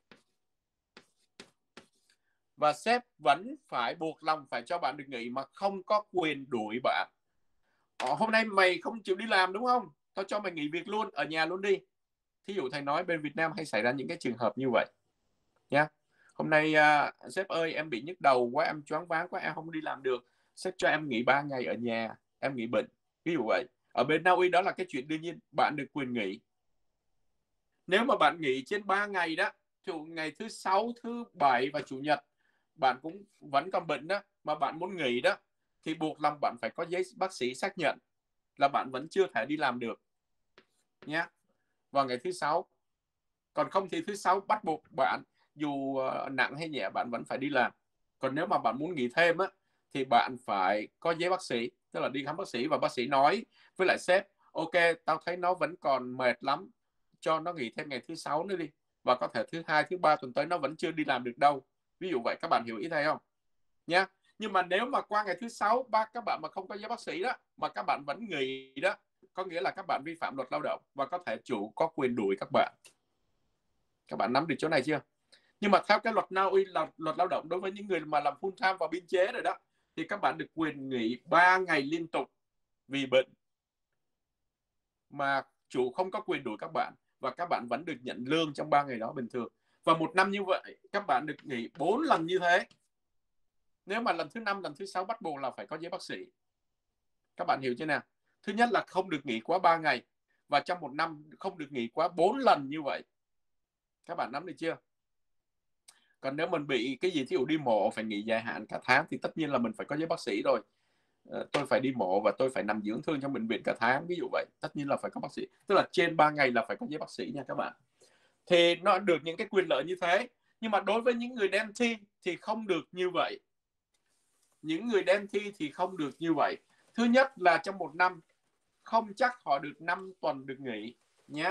và sếp vẫn phải buộc lòng phải cho bạn được nghỉ mà không có quyền đuổi bạn. Hôm nay mày không chịu đi làm đúng không, tao cho mày nghỉ việc luôn, ở nhà luôn đi. Thí dụ thầy nói bên Việt Nam hay xảy ra những cái trường hợp như vậy nha. Hôm nay sếp ơi em bị nhức đầu quá, em choáng váng quá, em không đi làm được, sếp cho em nghỉ 3 ngày ở nhà, em nghỉ bệnh, ví dụ vậy. Ở bên Na Uy đó là cái chuyện đương nhiên, bạn được quyền nghỉ. Nếu mà bạn nghỉ trên 3 ngày đó, ví ngày thứ sáu, thứ bảy và chủ nhật bạn cũng vẫn còn bệnh đó, mà bạn muốn nghỉ đó, thì buộc lòng bạn phải có giấy bác sĩ xác nhận là bạn vẫn chưa thể đi làm được nhé, vào ngày thứ sáu. Còn không thì thứ sáu bắt buộc bạn, dù nặng hay nhẹ bạn vẫn phải đi làm. Còn nếu mà bạn muốn nghỉ thêm á, thì bạn phải có giấy bác sĩ, tức là đi khám bác sĩ và bác sĩ nói với lại sếp ok tao thấy nó vẫn còn mệt lắm, cho nó nghỉ thêm ngày thứ sáu nữa đi, và có thể thứ hai, thứ ba tuần tới nó vẫn chưa đi làm được đâu. Ví dụ vậy, các bạn hiểu ý thầy không nhé. Nhưng mà nếu mà qua ngày thứ 6 các bạn mà không có giấy bác sĩ đó, mà các bạn vẫn nghỉ đó, có nghĩa là các bạn vi phạm luật lao động và có thể chủ có quyền đuổi các bạn. Các bạn nắm được chỗ này chưa? Nhưng mà theo cái luật Na Uy, là luật lao động đối với những người mà làm full time và biên chế rồi đó, thì các bạn được quyền nghỉ 3 ngày liên tục vì bệnh, mà chủ không có quyền đuổi các bạn, và các bạn vẫn được nhận lương trong 3 ngày đó bình thường. Và một năm như vậy các bạn được nghỉ 4 lần như thế. Nếu mà lần thứ 5, lần thứ 6 bắt buộc là phải có giấy bác sĩ. Các bạn hiểu chưa nào? Thứ nhất là không được nghỉ quá 3 ngày, và trong một năm không được nghỉ quá 4 lần như vậy. Các bạn nắm được chưa? Còn nếu mình bị cái gì, thí dụ đi mổ phải nghỉ dài hạn cả tháng, thì tất nhiên là mình phải có giấy bác sĩ rồi. Tôi phải đi mổ và tôi phải nằm dưỡng thương trong bệnh viện cả tháng, ví dụ vậy, tất nhiên là phải có bác sĩ. Tức là trên 3 ngày là phải có giấy bác sĩ nha các bạn. Thì nó được những cái quyền lợi như thế. Nhưng mà đối với những người đen thi thì không được như vậy. Những người đen thi thì không được như vậy. Thứ nhất là trong một năm không chắc họ được 5 tuần được nghỉ nhé.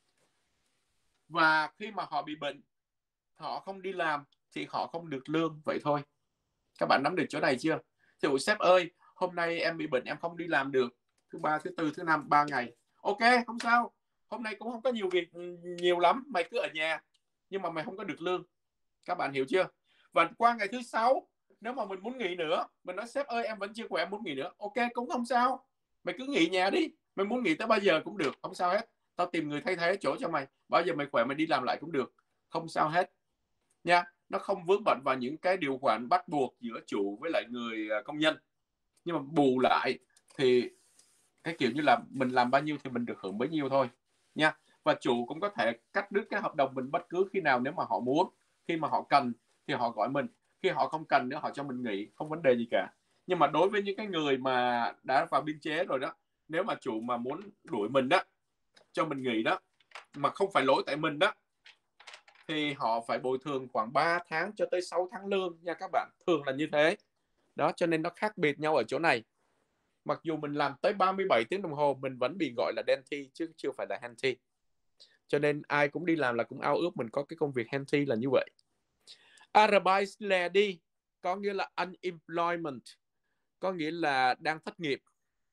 Và khi mà họ bị bệnh, họ không đi làm thì họ không được lương, vậy thôi. Các bạn nắm được chỗ này chưa? Thì sếp ơi, hôm nay em bị bệnh, em không đi làm được, thứ 3, thứ 4, thứ 5, 3 ngày. Ok, không sao, hôm nay cũng không có nhiều việc nhiều lắm, mày cứ ở nhà, nhưng mà mày không có được lương. Các bạn hiểu chưa? Và qua ngày thứ 6, nếu mà mình muốn nghỉ nữa, mình nói sếp ơi em vẫn chưa khỏe, em muốn nghỉ nữa, ok cũng không sao, mày cứ nghỉ nhà đi, mày muốn nghỉ tới bao giờ cũng được, không sao hết, tao tìm người thay thế chỗ cho mày, bao giờ mày khỏe mày đi làm lại cũng được, không sao hết nha. Nó không vướng bận vào những cái điều khoản bắt buộc giữa chủ với lại người công nhân. Nhưng mà bù lại thì cái kiểu như là mình làm bao nhiêu thì mình được hưởng bấy nhiêu thôi nha. Và chủ cũng có thể cắt đứt cái hợp đồng mình bất cứ khi nào nếu mà họ muốn. Khi mà họ cần thì họ gọi mình, khi họ không cần nữa họ cho mình nghỉ, không vấn đề gì cả. Nhưng mà đối với những cái người mà đã vào biên chế rồi đó, nếu mà chủ mà muốn đuổi mình đó, cho mình nghỉ đó, mà không phải lỗi tại mình đó, thì họ phải bồi thường khoảng 3 tháng cho tới 6 tháng lương nha các bạn. Thường là như thế. Đó, cho nên nó khác biệt nhau ở chỗ này. Mặc dù mình làm tới 37 tiếng đồng hồ, mình vẫn bị gọi là Denti chứ chưa phải là Henti. Cho nên ai cũng đi làm là cũng ao ước mình có cái công việc Henti là như vậy. Arbeitsledig có nghĩa là unemployment, có nghĩa là đang thất nghiệp.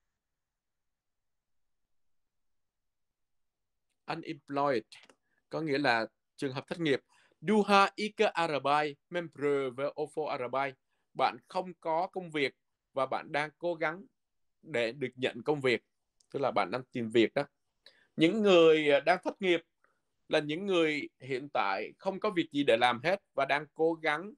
Unemployed có nghĩa là trường hợp thất nghiệp. Du har ikke arbeid, men prøver å få arbeid. Bạn không có công việc và bạn đang cố gắng để được nhận công việc. Tức là bạn đang tìm việc đó. Những người đang thất nghiệp là những người hiện tại không có việc gì để làm hết và đang cố gắng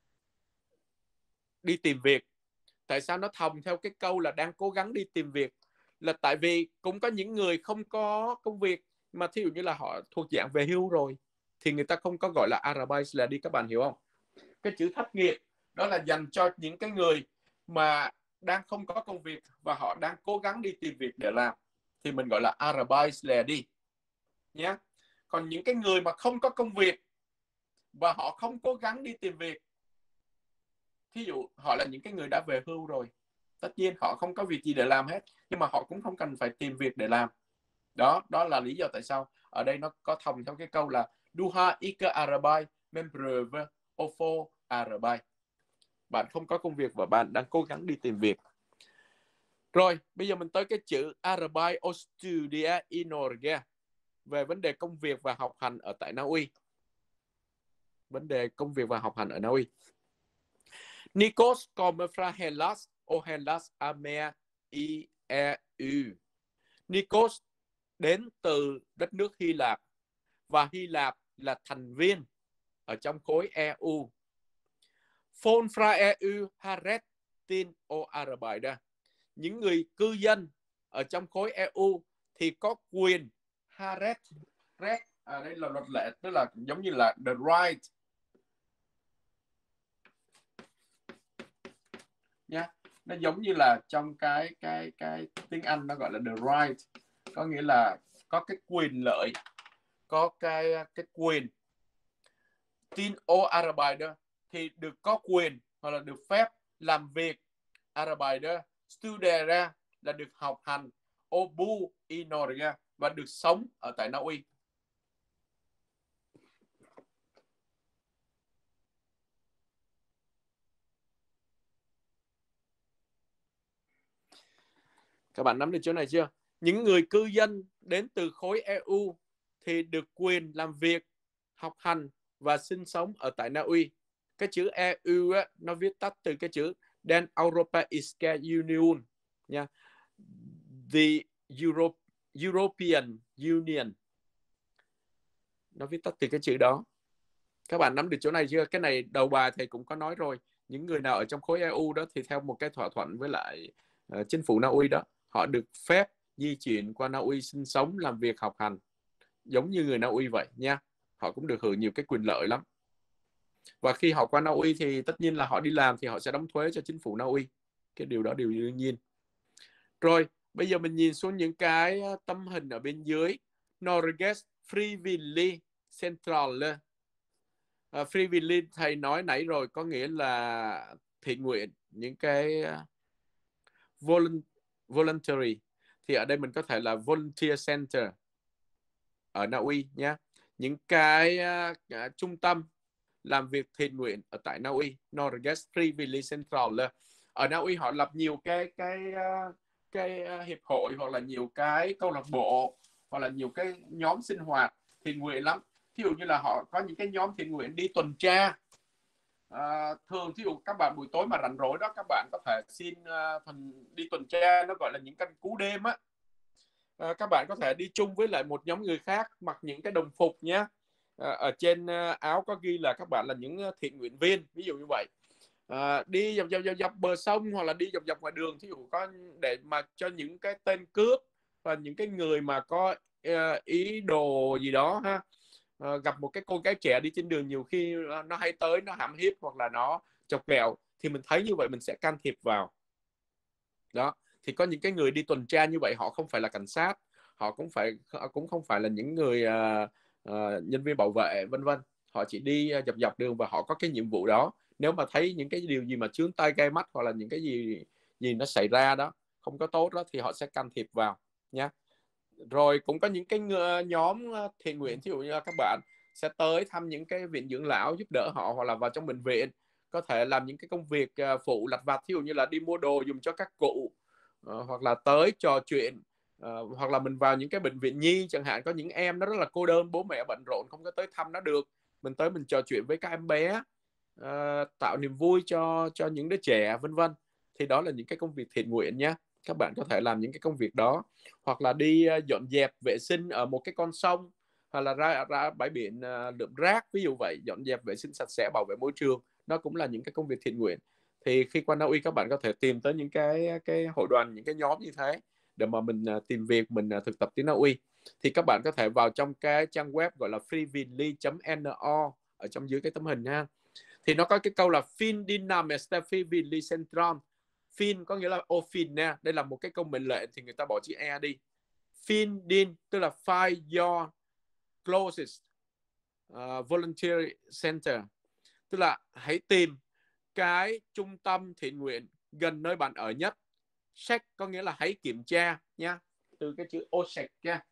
đi tìm việc. Tại sao nó thòng theo cái câu là đang cố gắng đi tìm việc? Là tại vì cũng có những người không có công việc, mà thí dụ như là họ thuộc dạng về hưu rồi, thì người ta không có gọi là Arbeitsledig, các bạn hiểu không? Cái chữ thất nghiệp đó là dành cho những cái người mà đang không có công việc và họ đang cố gắng đi tìm việc để làm, thì mình gọi là Arbeitsledig nhé. Còn những cái người mà không có công việc và họ không cố gắng đi tìm việc, thí dụ họ là những cái người đã về hưu rồi, tất nhiên họ không có việc gì để làm hết, nhưng mà họ cũng không cần phải tìm việc để làm. Đó là lý do tại sao ở đây nó có thòng theo cái câu là Du har ikke arbeid, men prøver å få arbeid. Bạn không có công việc và bạn đang cố gắng đi tìm việc. Rồi, bây giờ mình tới cái chữ Arbeid og studier i Norge, về vấn đề công việc và học hành ở tại Na Uy. Vấn đề công việc và học hành ở Na Uy. Nikos kommer fra Hellas og Hellas er med i EU. Nikos đến từ đất nước Hy Lạp và Hy Lạp là thành viên ở trong khối EU. Folk fra EU har ret til å arbeide. Những người cư dân ở trong khối EU thì có quyền har ret. Ret ở đây là luật lệ, tức là giống như là the right nha. Nó giống như là trong cái tiếng Anh nó gọi là the right, có nghĩa là có cái quyền lợi, có cái quyền. Tin ô Arbeiter thì được có quyền hoặc là được phép làm việc. Arbeiter studera là được học hành. Obu i Norge và được sống ở tại Na Uy. Các bạn nắm được chỗ này chưa? Những người cư dân đến từ khối EU thì được quyền làm việc, học hành và sinh sống ở tại Na Uy. Cái chữ EU á, nó viết tắt từ cái chữ Den Europese Union nha. The European Union. Nó viết tắt từ cái chữ đó. Các bạn nắm được chỗ này chưa? Cái này đầu bài thầy cũng có nói rồi. Những người nào ở trong khối EU đó thì theo một cái thỏa thuận với lại chính phủ Na Uy đó, họ được phép di chuyển qua Na Uy sinh sống, làm việc, học hành giống như người Na Uy vậy nha. Họ cũng được hưởng nhiều cái quyền lợi lắm. Và khi họ qua Na Uy thì tất nhiên là họ đi làm thì họ sẽ đóng thuế cho chính phủ Na Uy. Cái điều đó điều đương nhiên. Rồi, bây giờ mình nhìn xuống những cái tấm hình ở bên dưới. Norges Frivillig Central. Frivillig thầy nói nãy rồi, có nghĩa là thiện nguyện, những cái voluntary. Thì ở đây mình có thể là volunteer center ở Na Uy nhé. Những cái trung tâm làm việc thiện nguyện ở tại Na Uy, Norges Frivillig Central. Ở Na Uy họ lập nhiều cái hiệp hội, hoặc là nhiều cái câu lạc bộ, hoặc là nhiều cái nhóm sinh hoạt thiện nguyện lắm. Ví dụ như là họ có những cái nhóm thiện nguyện đi tuần tra. Thường ví dụ các bạn buổi tối mà rảnh rỗi đó, các bạn có thể xin phần đi tuần tra, nó gọi là những canh cứu đêm á. Các bạn có thể đi chung với lại một nhóm người khác, mặc những cái đồng phục nhé. Ở trên áo có ghi là các bạn là những thiện nguyện viên, ví dụ như vậy. Đi dọc bờ sông, hoặc là đi dọc ngoài đường, ví dụ có để mà cho những cái tên cướp và những cái người mà có ý đồ gì đó ha, gặp một cái cô gái trẻ đi trên đường, nhiều khi nó hay tới, nó hãm hiếp hoặc là nó chọc ghẹo, thì mình thấy như vậy mình sẽ can thiệp vào đó. Thì có những cái người đi tuần tra như vậy, họ không phải là cảnh sát, họ cũng không phải là những người nhân viên bảo vệ vân vân, họ chỉ đi dọc đường và họ có cái nhiệm vụ đó. Nếu mà thấy những cái điều gì mà chướng tai gai mắt, hoặc là những cái gì nó xảy ra đó không có tốt đó, thì họ sẽ can thiệp vào nhé. Rồi cũng có những cái nhóm thiện nguyện, ví dụ như các bạn sẽ tới thăm những cái viện dưỡng lão, giúp đỡ họ, hoặc là vào trong bệnh viện có thể làm những cái công việc phụ lặt vặt, ví dụ như là đi mua đồ dùng cho các cụ, hoặc là tới trò chuyện, hoặc là mình vào những cái bệnh viện nhi chẳng hạn, có những em nó rất là cô đơn, bố mẹ bận rộn không có tới thăm nó được, mình tới mình trò chuyện với các em bé, tạo niềm vui cho những đứa trẻ vân vân. Thì đó là những cái công việc thiện nguyện nhé. Các bạn có thể làm những cái công việc đó, hoặc là đi dọn dẹp vệ sinh ở một cái con sông, hoặc là ra bãi biển lượm rác, ví dụ vậy, dọn dẹp vệ sinh sạch sẽ, bảo vệ môi trường, đó cũng là những cái công việc thiện nguyện. Thì khi qua Na Uy, các bạn có thể tìm tới những cái hội đoàn, những cái nhóm như thế để mà mình tìm việc, mình thực tập tiếng Na Uy. Thì các bạn có thể vào trong cái trang web gọi là frivillig.no ở trong dưới cái tấm hình ha. Thì nó có cái câu là Fin din nameste frivillig central. Fin có nghĩa là fin nha. Đây là một cái câu mệnh lệnh thì người ta bỏ chữ e đi. Fin din tức là find your closest volunteer center, tức là hãy tìm cái trung tâm thiện nguyện gần nơi bạn ở nhất. Check có nghĩa là hãy kiểm tra nha, từ cái chữ check nha.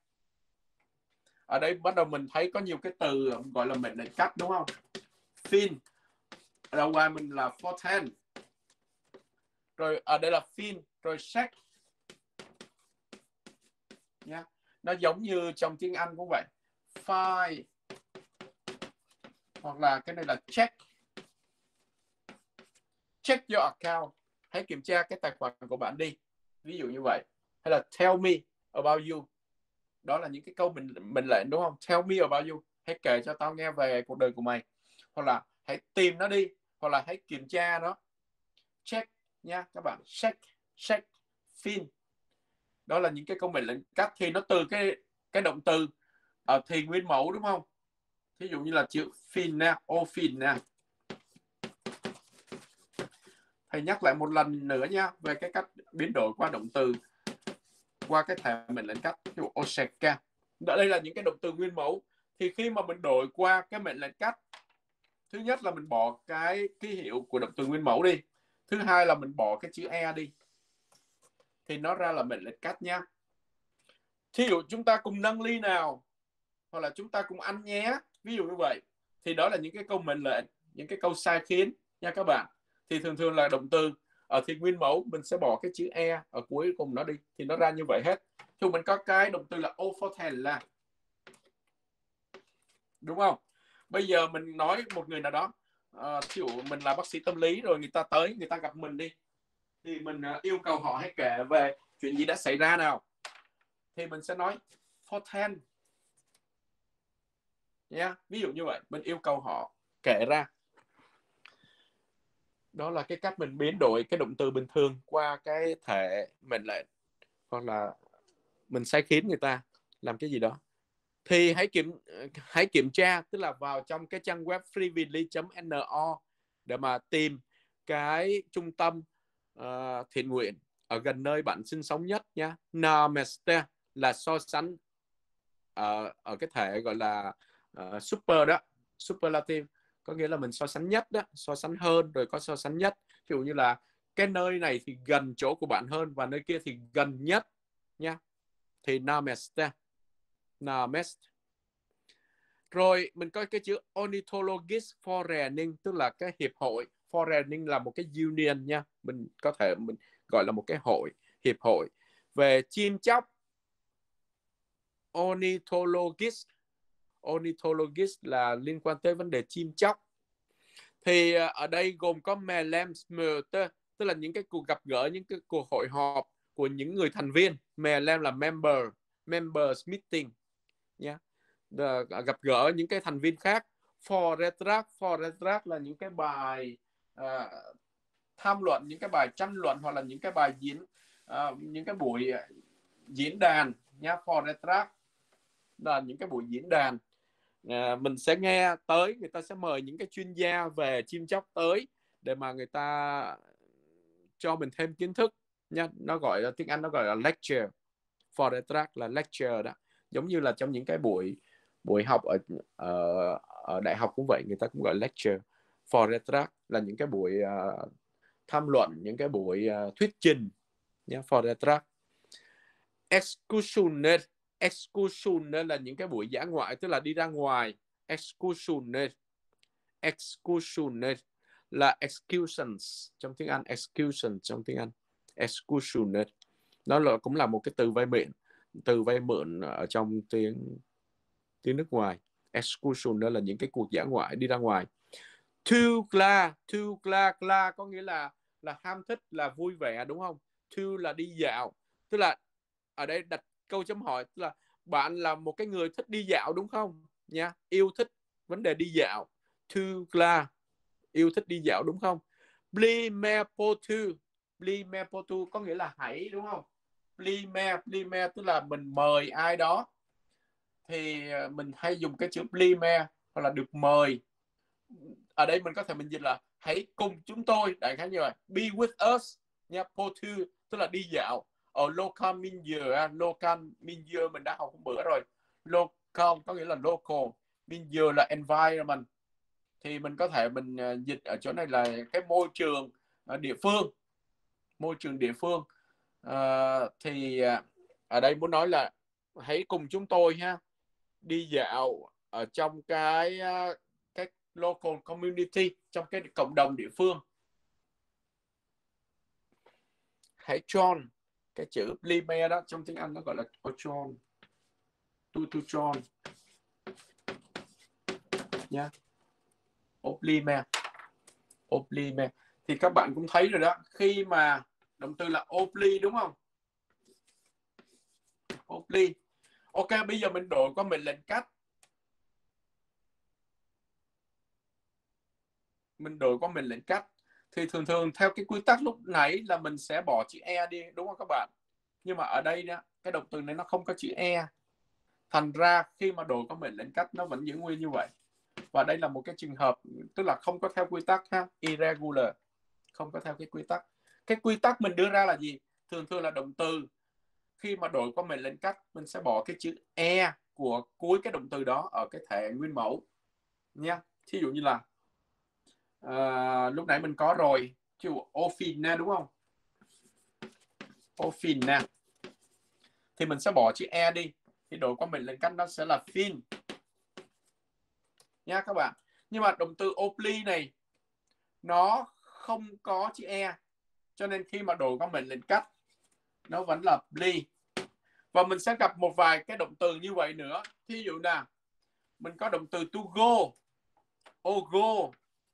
Ở đây bắt đầu mình thấy có nhiều cái từ gọi là mệnh lệnh cắt, đúng không? Fin đầu ngoài mình là for 10, rồi ở đây là fin, rồi check nha. Nó giống như trong tiếng Anh cũng vậy, file, hoặc là cái này là check your account, hãy kiểm tra cái tài khoản của bạn đi, ví dụ như vậy. Hay là tell me about you, đó là những cái câu mình lệnh, đúng không? Tell me about you, hãy kể cho tao nghe về cuộc đời của mày. Hoặc là hãy tìm nó đi, hoặc là hãy kiểm tra nó. Check nha các bạn, check fin, đó là những cái câu mệnh lệnh cắt. Thì nó từ cái động từ ở thì nguyên mẫu, đúng không? Ví dụ như là chữ fin nè, fin nè. Thầy nhắc lại một lần nữa nha, về cái cách biến đổi qua động từ, qua cái thể mệnh lệnh cắt. Ví dụ oseka, đây là những cái động từ nguyên mẫu. Thì khi mà mình đổi qua cái mệnh lệnh cắt, thứ nhất là mình bỏ cái ký hiệu của động từ nguyên mẫu đi, thứ hai là mình bỏ cái chữ e đi, thì nó ra là mệnh lệnh cắt nha. Thí dụ chúng ta cùng nâng ly nào, hoặc là chúng ta cùng ăn nhé, ví dụ như vậy. Thì đó là những cái câu mệnh lệnh, những cái câu sai khiến nha các bạn. Thì thường thường là động từ thì nguyên mẫu mình sẽ bỏ cái chữ e ở cuối cùng nó đi, thì nó ra như vậy hết. Thì mình có cái động từ là offerten là, đúng không? Bây giờ mình nói một người nào đó, ví dụ mình là bác sĩ tâm lý rồi, người ta tới, người ta gặp mình đi, thì mình yêu cầu họ hãy kể về chuyện gì đã xảy ra nào, thì mình sẽ nói forten nha. Ví dụ như vậy, mình yêu cầu họ kể ra. Đó là cái cách mình biến đổi cái động từ bình thường qua cái thể mệnh lệnh, hoặc là mình sai khiến người ta làm cái gì đó. Thì hãy kiểm tra, tức là vào trong cái trang web freevily.no để mà tìm cái trung tâm thiện nguyện ở gần nơi bạn sinh sống nhất nha. Namaste là so sánh ở cái thể gọi là super đó, superlative, có nghĩa là mình so sánh nhất đó, so sánh hơn, rồi có so sánh nhất. Ví dụ như là cái nơi này thì gần chỗ của bạn hơn, và nơi kia thì gần nhất nha, thì namaste. Namaste. Rồi mình có cái chữ Ornithologist Forening, tức là cái hiệp hội. Forening là một cái union nha, mình có thể mình gọi là một cái hội, hiệp hội về chim chóc. Ornithologist là liên quan tới vấn đề chim chóc. Thì ở đây gồm có Medlemsmøte, tức là những cái cuộc gặp gỡ, những cái cuộc hội họp của những người thành viên. Medlem là members meeting nha. Gặp gỡ những cái thành viên khác. Foredrag là những cái bài tham luận, những cái bài tranh luận, hoặc là những cái bài những cái buổi diễn đàn nha. Foredrag là những cái buổi diễn đàn. Mình sẽ nghe tới, người ta sẽ mời những cái chuyên gia về chim chóc tới để mà người ta cho mình thêm kiến thức nha. Nó gọi là, tiếng Anh nó gọi là lecture. Foredrag là lecture đó, giống như là trong những cái buổi học ở đại học cũng vậy, người ta cũng gọi lecture. Foredrag là những cái buổi tham luận, những cái buổi thuyết trình nhé. Foredrag. Excursion là những cái buổi dã ngoại, tức là đi ra ngoài. Excursion là excursions trong tiếng Anh, excursion trong tiếng Anh, excursion. Nó cũng là một cái từ vay mượn ở trong tiếng nước ngoài. Excursion là những cái cuộc dã ngoại, đi ra ngoài. To gla có nghĩa là ham thích, là vui vẻ, đúng không? To là đi dạo, tức là ở đây đặt câu chấm hỏi, tức là bạn là một cái người thích đi dạo đúng không nha, yêu thích vấn đề đi dạo. To gla, yêu thích đi dạo đúng không? Bli me potu có nghĩa là hãy, đúng không? Bli me tức là mình mời ai đó, thì mình hay dùng cái chữ bli me, hoặc là được mời. Ở đây mình có thể mình dịch là hãy cùng chúng tôi, đại khái như vậy. Be with us nha. Potu tức là đi dạo. Ở local mean mình đã học hôm bữa rồi. Local có nghĩa là local, mean là environment, thì mình có thể mình dịch ở chỗ này là cái môi trường địa phương. Môi trường địa phương. Thì ở đây muốn nói là hãy cùng chúng tôi ha, đi dạo ở trong cái local community, trong cái cộng đồng địa phương. Hãy join, cái chữ plime đó trong tiếng Anh nó gọi là join, to join nha. Oplime thì các bạn cũng thấy rồi đó, khi mà động từ là opli, đúng không? Opli. Ok, bây giờ mình đổi qua mệnh lệnh cắt. Thì thường theo cái quy tắc lúc nãy là mình sẽ bỏ chữ e đi, đúng không các bạn? Nhưng mà ở đây đó, cái động từ này nó không có chữ e, thành ra khi mà đổi qua mệnh lệnh cắt nó vẫn giữ nguyên như vậy. Và đây là một cái trường hợp, tức là không có theo quy tắc ha, irregular, không có theo cái quy tắc. Cái quy tắc mình đưa ra là gì? Thường là động từ khi mà đổi qua mệnh lệnh cắt, mình sẽ bỏ cái chữ e của cuối cái động từ đó ở cái thể nguyên mẫu nha. Thí dụ như là lúc nãy mình có rồi, chữ ofin nè, đúng không? Ofin nè, thì mình sẽ bỏ chữ e đi, thì đổi qua mệnh lệnh cắt nó sẽ là fin nha các bạn. Nhưng mà động từ opli này nó không có chữ e, cho nên khi mà đổi qua mệnh lệnh cắt nó vẫn là ble. Và mình sẽ gặp một vài cái động từ như vậy nữa. Thí dụ nào, mình có động từ to go, go,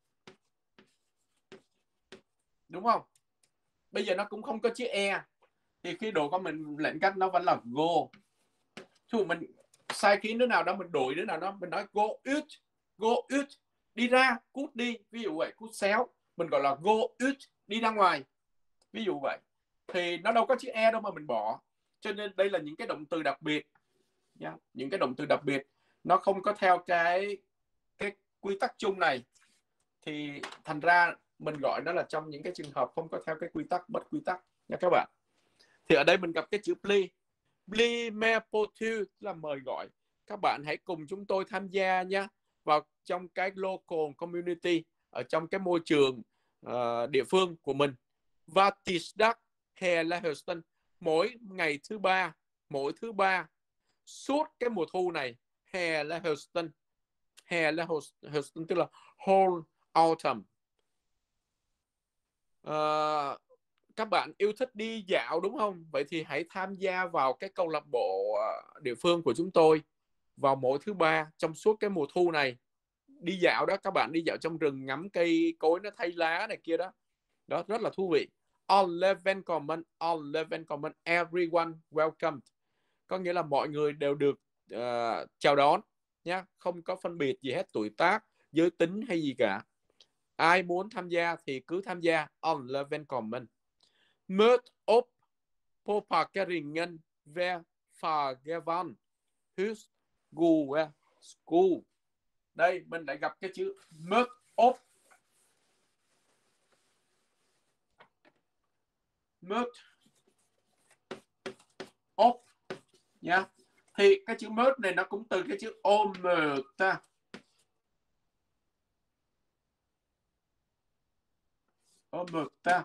đúng không? Bây giờ nó cũng không có chữ e, thì khi đổi qua mệnh lệnh cắt nó vẫn là go. Thí dụ mình sai khí đứa nào đó, mình đổi đứa nào đó, mình nói go out, đi ra, cút đi, ví dụ vậy, cút xéo, mình gọi là go out, đi ra ngoài, ví dụ vậy. Thì nó đâu có chữ e đâu mà mình bỏ. Cho nên đây là những cái động từ đặc biệt nha. Những cái động từ đặc biệt nó không có theo cái quy tắc chung này, thì thành ra mình gọi nó là trong những cái trường hợp không có theo cái quy tắc bất quy tắc nha các bạn. Thì ở đây mình gặp cái chữ ble me potu là mời gọi. Các bạn hãy cùng chúng tôi tham gia nha, vào trong cái local community, ở trong cái môi trường địa phương của mình. Và tisdak hè là Houston, mỗi ngày thứ ba, mỗi thứ ba suốt cái mùa thu này. Hè là Houston, hè là Houston tức là whole autumn. Các bạn yêu thích đi dạo đúng không? Vậy thì hãy tham gia vào cái câu lạc bộ địa phương của chúng tôi vào mỗi thứ ba trong suốt cái mùa thu này. Đi dạo đó, các bạn đi dạo trong rừng, ngắm cây cối nó thay lá này kia đó. Đó rất là thú vị. All welcome, everyone welcome. Có nghĩa là mọi người đều được chào đón nhé, không có phân biệt gì hết, tuổi tác, giới tính hay gì cả. Ai muốn tham gia thì cứ tham gia. All welcome. Møt op på parkeringen ved Fagervann hus gode sko. Đây mình lại gặp cái chữ møt op. Møt op nha. Thì cái chữ møt này nó cũng từ cái chữ ôm møt ta. Ôm møt ta.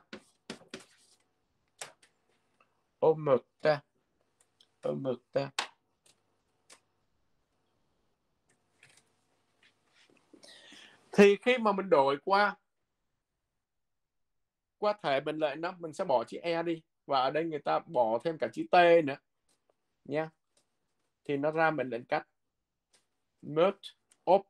Ôm møt ta. Ôm møt ta. Thì khi mà mình đổi qua thể mệnh lệnh đó, mình sẽ bỏ chữ e đi, và ở đây người ta bỏ thêm cả chữ t nữa nha, thì nó ra mệnh lệnh cắt. Møt op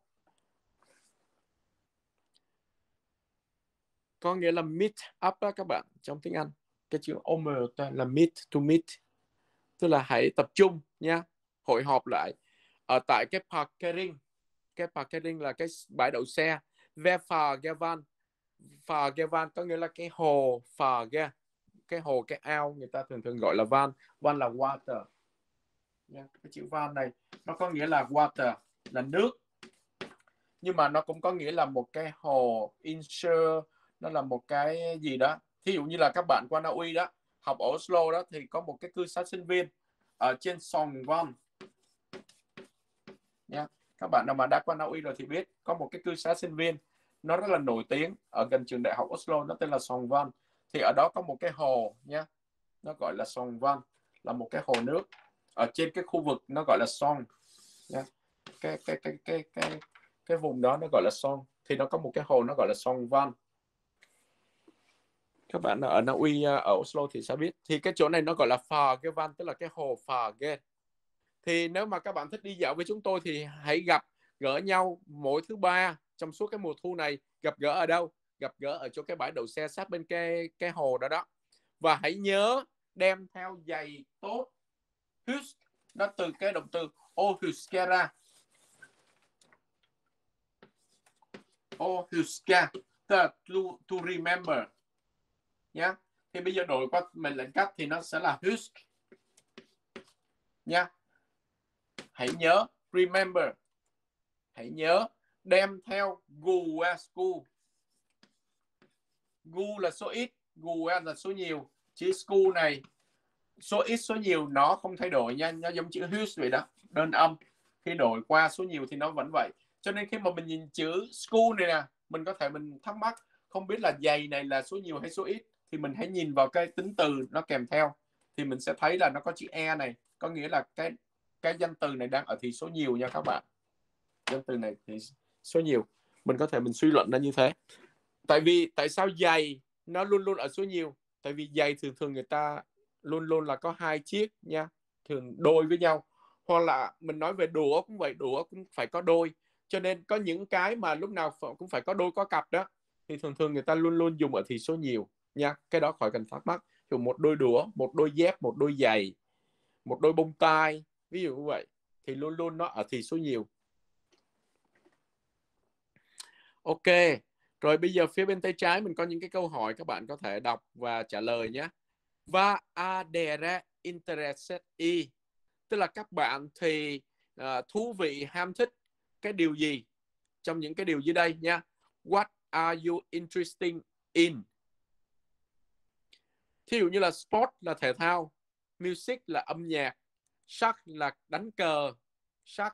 có nghĩa là meet up đó các bạn, trong tiếng Anh. Cái chữ omer là meet, to meet, tức là hãy tập trung nha, hội họp lại ở tại cái parkering. Cái parkering là cái bãi đậu xe. Ve Fagervann, Fagervann có nghĩa là cái hồ Fager, cái hồ, cái ao, người ta thường gọi là van. Van là water nha. Cái chữ van này nó có nghĩa là water, là nước, nhưng mà nó cũng có nghĩa là một cái hồ. Insure nó là một cái gì đó. Thí dụ như là các bạn qua Na Uy đó, học ở Oslo đó, thì có một cái cư xá sinh viên ở trên Sogn nha. Các bạn nào mà đã qua Na Uy rồi thì biết có một cái cư xá sinh viên nó rất là nổi tiếng ở gần trường đại học Oslo, nó tên là Sogn. Thì ở đó có một cái hồ nha, nó gọi là Sogn, là một cái hồ nước ở trên cái khu vực nó gọi là Sogn nha. Cái vùng đó nó gọi là Sogn, thì nó có một cái hồ nó gọi là Sogn. Các bạn ở Na Uy, ở Oslo thì sẽ biết. Thì cái chỗ này nó gọi là Fagervann, tức là cái hồ Fager. Thì nếu mà các bạn thích đi dạo với chúng tôi thì hãy gặp gỡ nhau mỗi thứ ba trong suốt cái mùa thu này. Gặp gỡ ở đâu? Gặp gỡ ở chỗ cái bãi đậu xe sát bên cái hồ đó đó. Và hãy nhớ đem theo giày tốt. Hus nó từ cái động từ ohuskera. Ohuska, tức là to remember nhá. Thì bây giờ đổi qua mệnh lệnh cắt thì nó sẽ là husk nha. Hãy nhớ, remember, hãy nhớ đem theo gu. Gu là số ít, gu là số nhiều. Chữ sku này số ít số nhiều nó không thay đổi nha, nó giống chữ husk vậy đó, đơn âm. Khi đổi qua số nhiều thì nó vẫn vậy. Cho nên khi mà mình nhìn chữ sku này nè, mình có thể mình thắc mắc không biết là giày này là số nhiều hay số ít, thì mình hãy nhìn vào cái tính từ nó kèm theo, thì mình sẽ thấy là nó có chữ e này, có nghĩa là cái danh từ này đang ở thì số nhiều nha các bạn. Danh từ này thì số nhiều, mình có thể mình suy luận ra như thế. Tại sao giày nó luôn luôn ở số nhiều? Tại vì giày thường thường người ta luôn luôn là có 2 chiếc nha, thường đôi với nhau. Hoặc là mình nói về đũa cũng vậy, đũa cũng phải có đôi. Cho nên có những cái mà lúc nào cũng phải có đôi có cặp đó, thì thường thường người ta luôn luôn dùng ở thì số nhiều nha. Cái đó khỏi cần thắc mắc. Dùng một đôi đũa, một đôi dép, một đôi giày, một đôi bông tai, ví dụ như vậy, thì luôn luôn nó ở thì số nhiều. Ok, rồi bây giờ phía bên tay trái mình có những cái câu hỏi các bạn có thể đọc và trả lời nhé. Va adere interessati, tức là các bạn thì thú vị, ham thích cái điều gì trong những cái điều dưới đây nha. What are you interesting in? Thí dụ như là sport là thể thao, music là âm nhạc, shach là đánh cờ, shach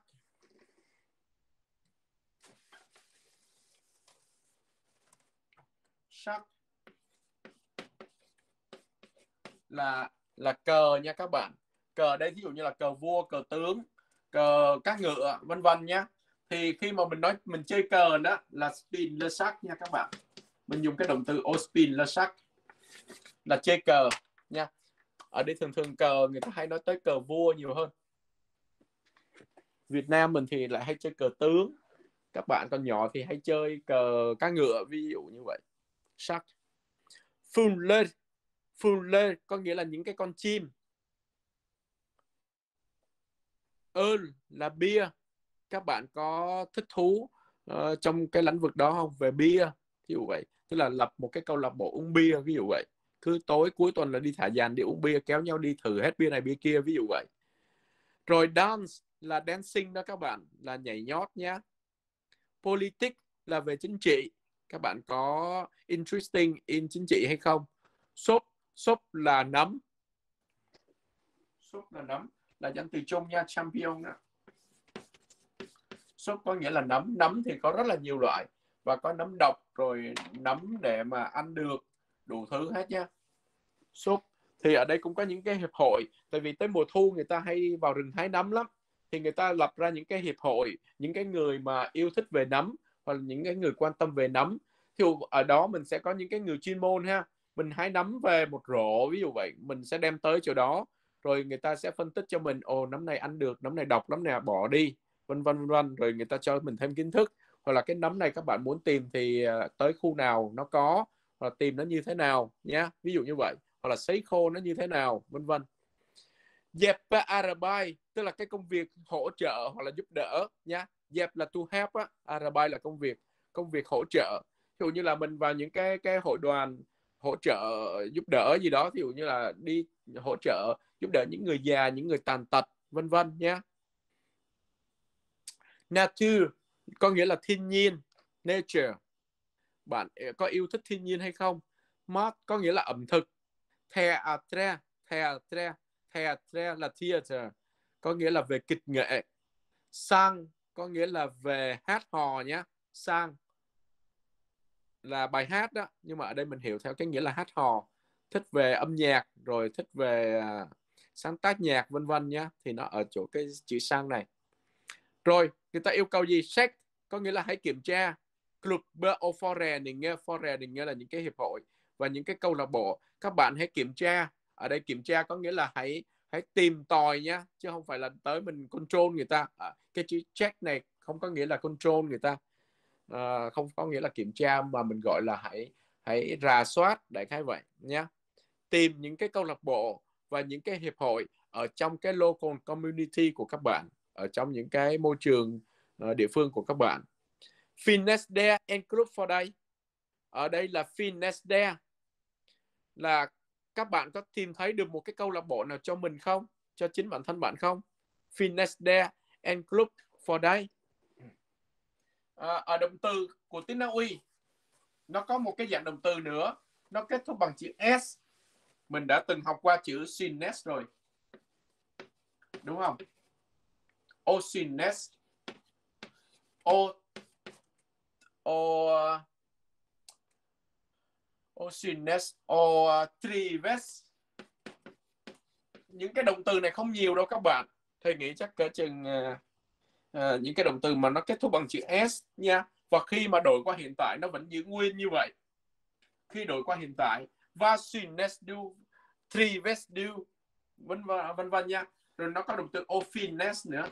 là cờ nha các bạn. Cờ đây ví dụ như là cờ vua, cờ tướng, cờ các ngựa, vân vân nhá. Thì khi mà mình nói mình chơi cờ đó là spin le shach nha các bạn. Mình dùng cái động từ au spin le shach là chơi cờ nha. Ở đây thường thường cờ người ta hay nói tới cờ vua nhiều hơn. Việt Nam mình thì lại hay chơi cờ tướng. Các bạn còn nhỏ thì hay chơi cờ các ngựa, ví dụ như vậy. Shach. Fuller có nghĩa là những cái con chim. Öl là bia. Các bạn có thích thú trong cái lĩnh vực đó không? Về bia, ví dụ vậy. Tức là lập một cái câu lạc bộ uống bia, ví dụ vậy. Cứ tối cuối tuần là đi thả dàn đi uống bia, kéo nhau đi thử hết bia này bia kia, ví dụ vậy. Rồi dance là dancing đó các bạn, là nhảy nhót nhá. Politics là về chính trị. Các bạn có interesting in chính trị hay không? Shop là nấm. Shop là nấm, là danh từ chung nha, champion đó. Shop có nghĩa là nấm. Nấm thì có rất là nhiều loại, và có nấm độc, rồi nấm để mà ăn được, đủ thứ hết nha. Shop thì ở đây cũng có những cái hiệp hội, tại vì tới mùa thu người ta hay vào rừng hái nấm lắm, thì người ta lập ra những cái hiệp hội, những cái người mà yêu thích về nấm, hoặc là những cái người quan tâm về nấm. Thì ở đó mình sẽ có những cái người chuyên môn ha, mình hái nấm về một rổ, ví dụ vậy, mình sẽ đem tới chỗ đó, rồi người ta sẽ phân tích cho mình, nấm này ăn được, nấm này độc, nấm này bỏ đi, vân vân vân, rồi người ta cho mình thêm kiến thức. Hoặc là cái nấm này các bạn muốn tìm thì tới khu nào nó có, hoặc là tìm nó như thế nào nhé, ví dụ như vậy, hoặc là sấy khô nó như thế nào, vân vân. Dẹp Arabai tức là cái công việc hỗ trợ hoặc là giúp đỡ nhá. Dẹp là to help á, Arabai là công việc hỗ trợ. Ví dụ như là mình vào những cái hội đoàn hỗ trợ giúp đỡ gì đó, ví dụ như là đi hỗ trợ giúp đỡ những người già, những người tàn tật, vân vân nhé. Nature có nghĩa là thiên nhiên, nature. Bạn có yêu thích thiên nhiên hay không? Mart có nghĩa là ẩm thực. Theatre là theater, có nghĩa là về kịch nghệ. Sang có nghĩa là về hát hò nhé. Sang là bài hát đó, nhưng mà ở đây mình hiểu theo cái nghĩa là hát hò. Thích về âm nhạc, rồi thích về sáng tác nhạc, vân vân nhé, thì nó ở chỗ cái chữ sang này. Rồi người ta yêu cầu gì? Check có nghĩa là hãy kiểm tra. Club Forening là những cái hiệp hội và những cái câu lạc bộ. Các bạn hãy kiểm tra. Ở đây kiểm tra có nghĩa là hãy tìm tòi nhá, chứ không phải là tới mình control người ta. Cái chữ check này không có nghĩa là control người ta, không có nghĩa là kiểm tra, mà mình gọi là hãy rà soát, đại khái vậy nhá. Tìm những cái câu lạc bộ và những cái hiệp hội ở trong cái local community của các bạn, ở trong những cái môi trường địa phương của các bạn. Finesdare and Group for đây. Ở đây là Finesdare là các bạn có tìm thấy được một cái câu lạc bộ nào cho mình không? Cho chính bản thân bạn không? Finesdare and Group for đây. Ở động từ của tiếng Na Uy nó có một cái dạng động từ nữa, nó kết thúc bằng chữ S. Mình đã từng học qua chữ sines rồi, đúng không? Osines, Osines, Trives. Những cái động từ này không nhiều đâu các bạn. Thầy nghĩ chắc cỡ chừng những cái động từ mà nó kết thúc bằng chữ S nha. Và khi mà đổi qua hiện tại nó vẫn giữ nguyên như vậy. Khi đổi qua hiện tại Vasinnes du, trives du, vân vân nha. Rồi nó có động từ ofines nữa.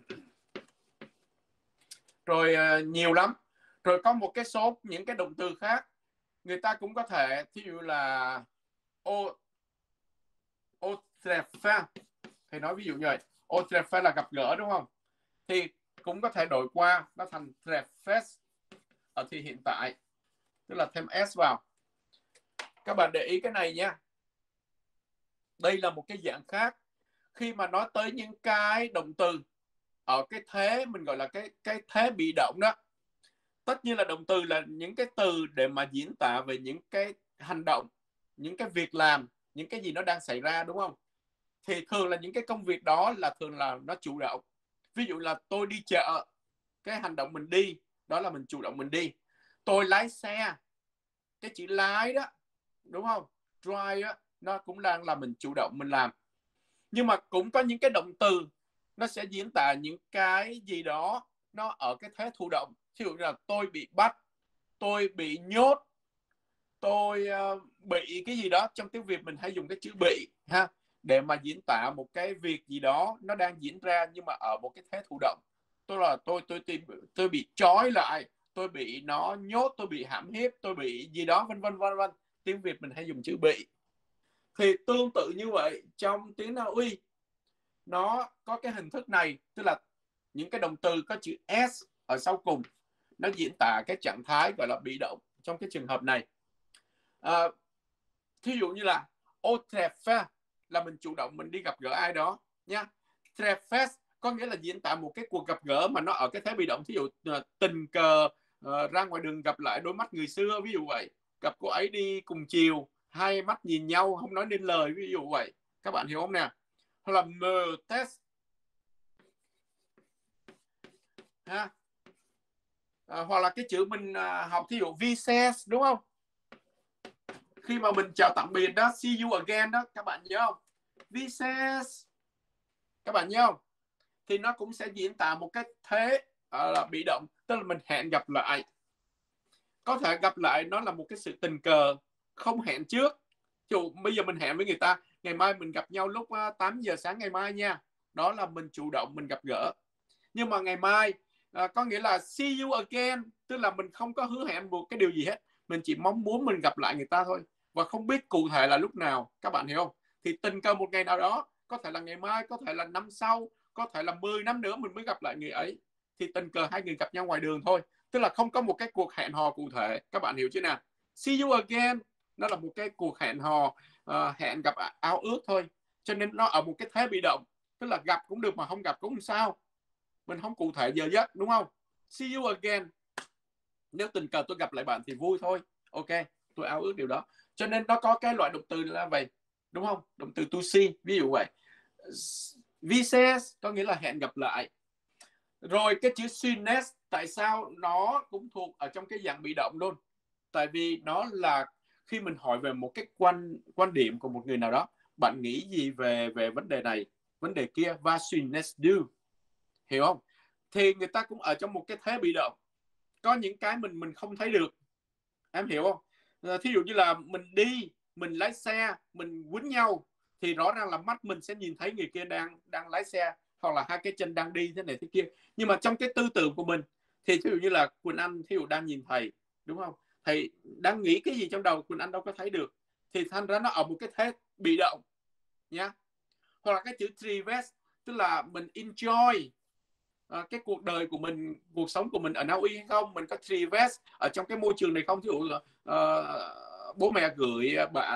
Rồi nhiều lắm. Rồi có một cái số những cái động từ khác người ta cũng có thể, thí dụ là Otrefa, thì nói ví dụ như vậy, Otrefa là gặp gỡ đúng không, thì cũng có thể đổi qua nó thành trefes ở thì hiện tại, tức là thêm s vào. Các bạn để ý cái này nha, đây là một cái dạng khác khi mà nói tới những cái động từ ở cái thế mình gọi là cái thế bị động đó. Tất nhiên là động từ là những cái từ để mà diễn tả về những cái hành động, những cái việc làm, những cái gì nó đang xảy ra đúng không? Thì thường là những cái công việc đó là thường là nó chủ động. Ví dụ là tôi đi chợ, cái hành động mình đi đó là mình chủ động mình đi. Tôi lái xe, cái chữ lái đó đúng không, drive đó, nó cũng đang là mình chủ động mình làm. Nhưng mà cũng có những cái động từ nó sẽ diễn tả những cái gì đó nó ở cái thế thụ động. Ví dụ như là tôi bị bắt, tôi bị nhốt, tôi bị cái gì đó. Trong tiếng Việt mình hay dùng cái chữ bị ha, để mà diễn tả một cái việc gì đó nó đang diễn ra nhưng mà ở một cái thế thụ động. Tôi bị trói lại, tôi bị nó nhốt, tôi bị hãm hiếp, tôi bị gì đó vân vân vân vân. Tiếng Việt mình hay dùng chữ bị. Thì tương tự như vậy trong tiếng Na Uy nó có cái hình thức này, tức là những cái động từ có chữ s ở sau cùng nó diễn tả cái trạng thái gọi là bị động trong cái trường hợp này. Thí dụ như là Otrefa là mình chủ động mình đi gặp gỡ ai đó nha. Trefes có nghĩa là diễn tả một cái cuộc gặp gỡ mà nó ở cái thế bị động. Thí dụ tình cờ ra ngoài đường gặp lại đôi mắt người xưa, ví dụ vậy. Gặp cô ấy đi cùng chiều, hai mắt nhìn nhau không nói nên lời, ví dụ vậy. Các bạn hiểu không nè? Hoặc là me test ha. Hoặc là cái chữ mình học thí dụ vices đúng không, khi mà mình chào tạm biệt đó, see you again đó, các bạn nhớ không, vices, các bạn nhớ không, thì nó cũng sẽ diễn tả một cái thế là bị động, tức là mình hẹn gặp lại. Có thể gặp lại nó là một cái sự tình cờ không hẹn trước. Dù bây giờ mình hẹn với người ta ngày mai mình gặp nhau lúc 8 giờ sáng ngày mai nha, đó là mình chủ động mình gặp gỡ. Nhưng mà ngày mai có nghĩa là see you again, tức là mình không có hứa hẹn một cái điều gì hết, mình chỉ mong muốn mình gặp lại người ta thôi, và không biết cụ thể là lúc nào. Các bạn hiểu không? Thì tình cờ một ngày nào đó, có thể là ngày mai, có thể là năm sau, có thể là 10 năm nữa mình mới gặp lại người ấy. Thì tình cờ hai người gặp nhau ngoài đường thôi, tức là không có một cái cuộc hẹn hò cụ thể. Các bạn hiểu chưa nào? See you again nó là một cái cuộc hẹn hò, hẹn gặp ao ước thôi, cho nên nó ở một cái thế bị động, tức là gặp cũng được mà không gặp cũng không sao, mình không cụ thể giờ giấc đúng không. See you again, nếu tình cờ tôi gặp lại bạn thì vui thôi, ok, tôi ao ước điều đó. Cho nên nó có cái loại động từ là vậy đúng không, động từ to see ví dụ vậy. Vices có nghĩa là hẹn gặp lại. Rồi cái chữ sines tại sao nó cũng thuộc ở trong cái dạng bị động luôn, tại vì nó là khi mình hỏi về một cái quan điểm của một người nào đó, bạn nghĩ gì về vấn đề này, vấn đề kia, và sines do, hiểu không, thì người ta cũng ở trong một cái thế bị động. Có những cái mình không thấy được, em hiểu không? Thí dụ như là mình đi, mình lái xe, mình quýnh nhau, thì rõ ràng là mắt mình sẽ nhìn thấy người kia đang lái xe, hoặc là hai cái chân đang đi thế này thế kia. Nhưng mà trong cái tư tưởng của mình thì thí dụ như là Quỳnh Anh thí dụ đang nhìn thầy đúng không, thầy đang nghĩ cái gì trong đầu Quỳnh Anh đâu có thấy được, thì thành ra nó ở một cái thế bị động nhá. Hoặc là cái chữ trives tức là mình enjoy cái cuộc đời của mình, cuộc sống của mình ở Na Uy hay không, mình có trives ở trong cái môi trường này không. Ví dụ bố mẹ gửi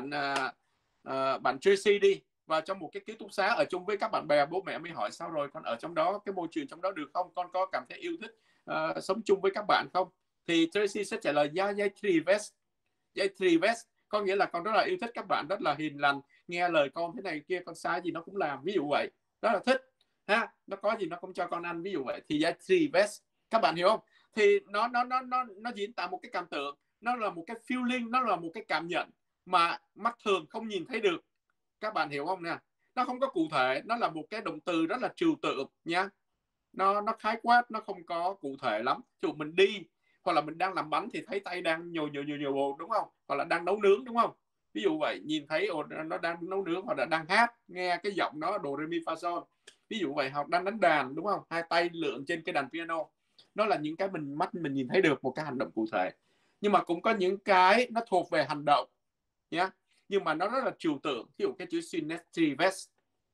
bạn Tracy đi vào trong một cái ký túc xá ở chung với các bạn bè, bố mẹ mới hỏi sao rồi, con ở trong đó, cái môi trường trong đó được không, con có cảm thấy yêu thích sống chung với các bạn không, thì Tracy sẽ trả lời yeah, trives có nghĩa là con rất là yêu thích các bạn, rất là hiền lành, nghe lời con thế này kia, con sai gì nó cũng làm, ví dụ vậy, rất là thích ha, nó có gì nó cũng cho con ăn, ví dụ vậy, thì trives. Các bạn hiểu không? Thì nó diễn tả một cái cảm tưởng, nó là một cái feeling, nó là một cái cảm nhận mà mắt thường không nhìn thấy được. Các bạn hiểu không nè? Nó không có cụ thể, nó là một cái động từ rất là trừu tượng nha. Nó khái quát, nó không có cụ thể lắm. Ví dụ mình đi hoặc là mình đang làm bánh thì thấy tay đang nhồi bột đúng không, hoặc là đang nấu nướng đúng không, Ví dụ vậy, nhìn thấy nó đang nấu nướng, hoặc là đang hát, nghe cái giọng nó đồ re mi fa sol, ví dụ vậy, hoặc đang đánh đàn, đúng không, hai tay lượn trên cái đàn piano. Nó là những cái mắt mình nhìn thấy được, một cái hành động cụ thể. Nhưng mà cũng có những cái nó thuộc về hành động nhé, nhưng mà nó rất là trừu tượng. Ví dụ cái chữ synestries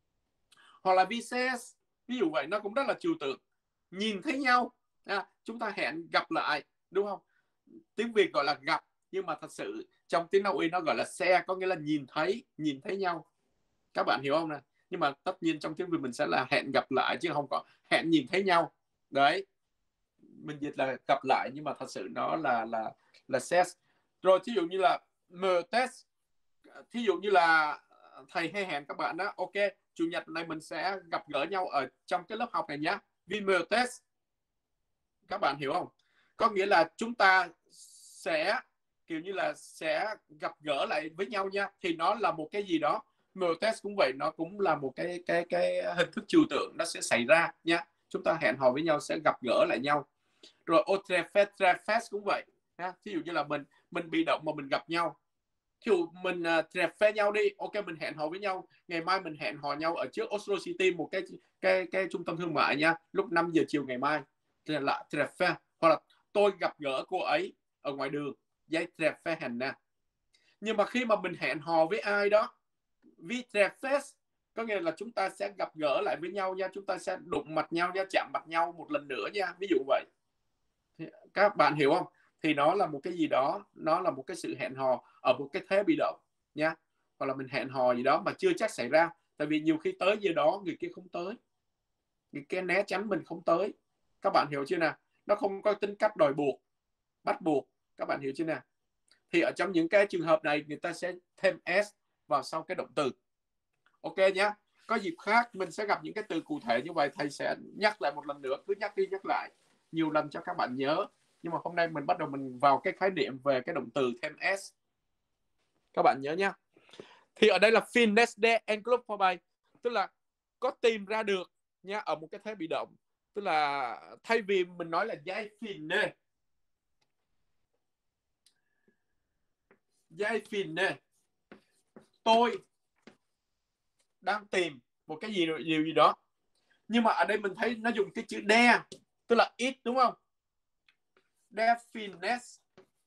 hoặc là vices, ví dụ vậy, nó cũng rất là trừu tượng. Nhìn thấy nhau, chúng ta hẹn gặp lại, đúng không? Tiếng Việt gọi là gặp, nhưng mà thật sự trong tiếng Na Uy nó gọi là xe, có nghĩa là nhìn thấy nhau. Các bạn hiểu không nè? Nhưng mà tất nhiên trong tiếng Việt mình sẽ là hẹn gặp lại, chứ không có hẹn nhìn thấy nhau. Đấy, mình dịch là gặp lại, nhưng mà thật sự nó là ses. Rồi thí dụ như là me test, thí dụ như là thầy hay hẹn các bạn đó, ok, chủ nhật này mình sẽ gặp gỡ nhau ở trong cái lớp học này nhé, vì me test. Các bạn hiểu không? Có nghĩa là chúng ta sẽ kiểu như là sẽ gặp gỡ lại với nhau nha. Thì nó là một cái gì đó. Mờ test cũng vậy, nó cũng là một cái hình thức trừu tượng, nó sẽ xảy ra nha. Chúng ta hẹn hò với nhau, sẽ gặp gỡ lại nhau. Rồi trefest cũng vậy ha. Thí dụ như là mình bị động mà mình gặp nhau. Thí dụ mình trefest nhau đi, ok, mình hẹn hò với nhau, ngày mai mình hẹn hò nhau ở trước Oslo City, một cái trung tâm thương mại nha, lúc 5 giờ chiều ngày mai. Thì là trefest. Hoặc là tôi gặp gỡ cô ấy ở ngoài đường, giấy trefest hành nè. Nhưng mà khi mà mình hẹn hò với ai đó, vi trefest, có nghĩa là chúng ta sẽ gặp gỡ lại với nhau nha, chúng ta sẽ đụng mặt nhau nha, chạm mặt nhau một lần nữa nha, ví dụ vậy. Các bạn hiểu không? Thì nó là một cái gì đó, nó là một cái sự hẹn hò ở một cái thế bị động nha. Hoặc là mình hẹn hò gì đó mà chưa chắc xảy ra, tại vì nhiều khi tới giờ đó người kia không tới, người kia né tránh mình không tới. Các bạn hiểu chưa nè? Nó không có tính cách đòi buộc, bắt buộc. Các bạn hiểu chưa nè? Thì ở trong những cái trường hợp này, người ta sẽ thêm s vào sau cái động từ. Ok nhé. Có dịp khác mình sẽ gặp những cái từ cụ thể như vậy, thầy sẽ nhắc lại một lần nữa, cứ nhắc đi nhắc lại nhiều lần cho các bạn nhớ. Nhưng mà hôm nay mình bắt đầu mình vào cái khái niệm về cái động từ thêm s. Các bạn nhớ nhé. Thì ở đây là finesse de englobe for by, tức là có tìm ra được nha, ở một cái thế bị động. Tức là thay vì mình nói là giải finne, tôi đang tìm một cái điều gì đó. Nhưng mà ở đây mình thấy nó dùng cái chữ de, tức là it, đúng không? Definiteness.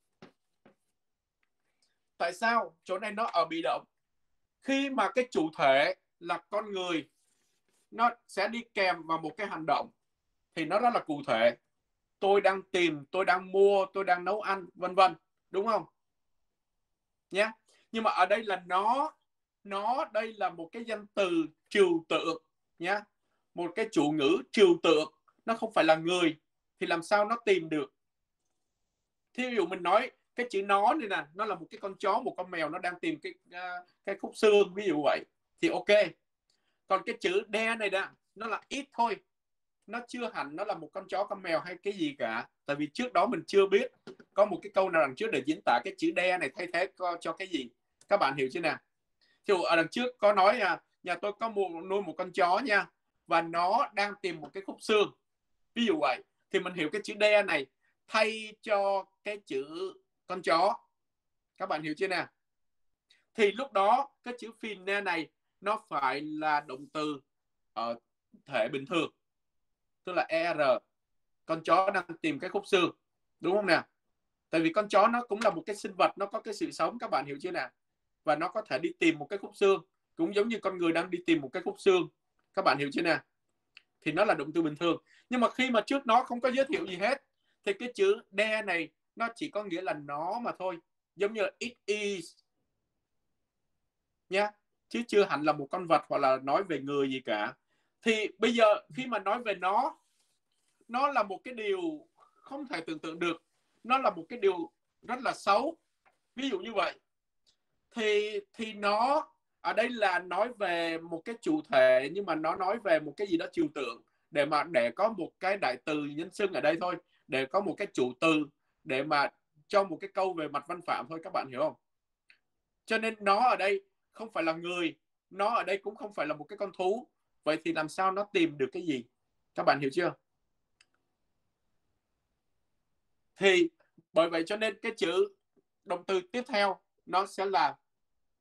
Tại sao? Chỗ này nó ở bị động. Khi mà cái chủ thể là con người, nó sẽ đi kèm vào một cái hành động, thì nó rất là cụ thể. Tôi đang tìm, tôi đang mua, tôi đang nấu ăn, vân vân, đúng không? Nhé. Nhưng mà ở đây là nó đây là một cái danh từ trừu tượng nhé. Một cái chủ ngữ trừu tượng, nó không phải là người, thì làm sao nó tìm được? Thí dụ mình nói cái chữ nó này nè, nó là một cái con chó, một con mèo, nó đang tìm cái khúc xương, ví dụ vậy, thì ok. Còn cái chữ đe này nè, nó là ít thôi, nó chưa hẳn nó là một con chó, con mèo hay cái gì cả. Tại vì trước đó mình chưa biết có một cái câu nào đằng trước để diễn tả cái chữ đe này thay thế cho cái gì. Các bạn hiểu chưa nè? Thì ở đằng trước có nói nhà tôi có nuôi một con chó nha, và nó đang tìm một cái khúc xương, ví dụ vậy. Thì mình hiểu cái chữ đe này thay cho cái chữ con chó. Các bạn hiểu chưa nè? Thì lúc đó cái chữ finne này nó phải là động từ ở thể bình thường, tức là er. Con chó đang tìm cái khúc xương, đúng không nè? Tại vì con chó nó cũng là một cái sinh vật, nó có cái sự sống, các bạn hiểu chưa nè? Và nó có thể đi tìm một cái khúc xương, cũng giống như con người đang đi tìm một cái khúc xương. Các bạn hiểu chưa nè? Thì nó là động từ bình thường. Nhưng mà khi mà trước nó không có giới thiệu gì hết, thì cái chữ de này nó chỉ có nghĩa là nó mà thôi. Giống như là it is nhé, chứ chưa hẳn là một con vật hoặc là nói về người gì cả. Thì bây giờ khi mà nói về nó là một cái điều không thể tưởng tượng được, nó là một cái điều rất là xấu, ví dụ như vậy. Thì nó ở đây là nói về một cái chủ thể, nhưng mà nó nói về một cái gì đó trừu tượng, để có một cái đại từ nhân xưng ở đây thôi, để có một cái chủ từ để mà cho một cái câu về mặt văn phạm thôi. Các bạn hiểu không? Cho nên nó ở đây không phải là người, nó ở đây cũng không phải là một cái con thú. Vậy thì làm sao nó tìm được cái gì? Các bạn hiểu chưa? Thì bởi vậy cho nên cái chữ động từ tiếp theo nó sẽ là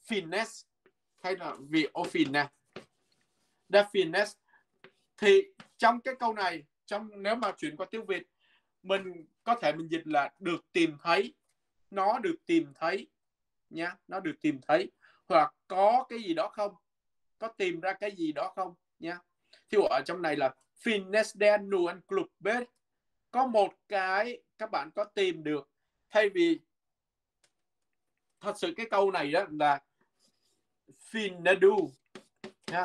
finesse hay là vì ofin nè, the finesse. Thì trong cái câu này, nếu mà chuyển qua tiếng Việt, mình có thể mình dịch là được tìm thấy, nó được tìm thấy nhá, nó được tìm thấy, hoặc có cái gì đó không, có tìm ra cái gì đó không nhá. Thì ở trong này là finnes den nuan clubbet, có một cái các bạn có tìm được, thay vì thật sự cái câu này đó là finedu nha,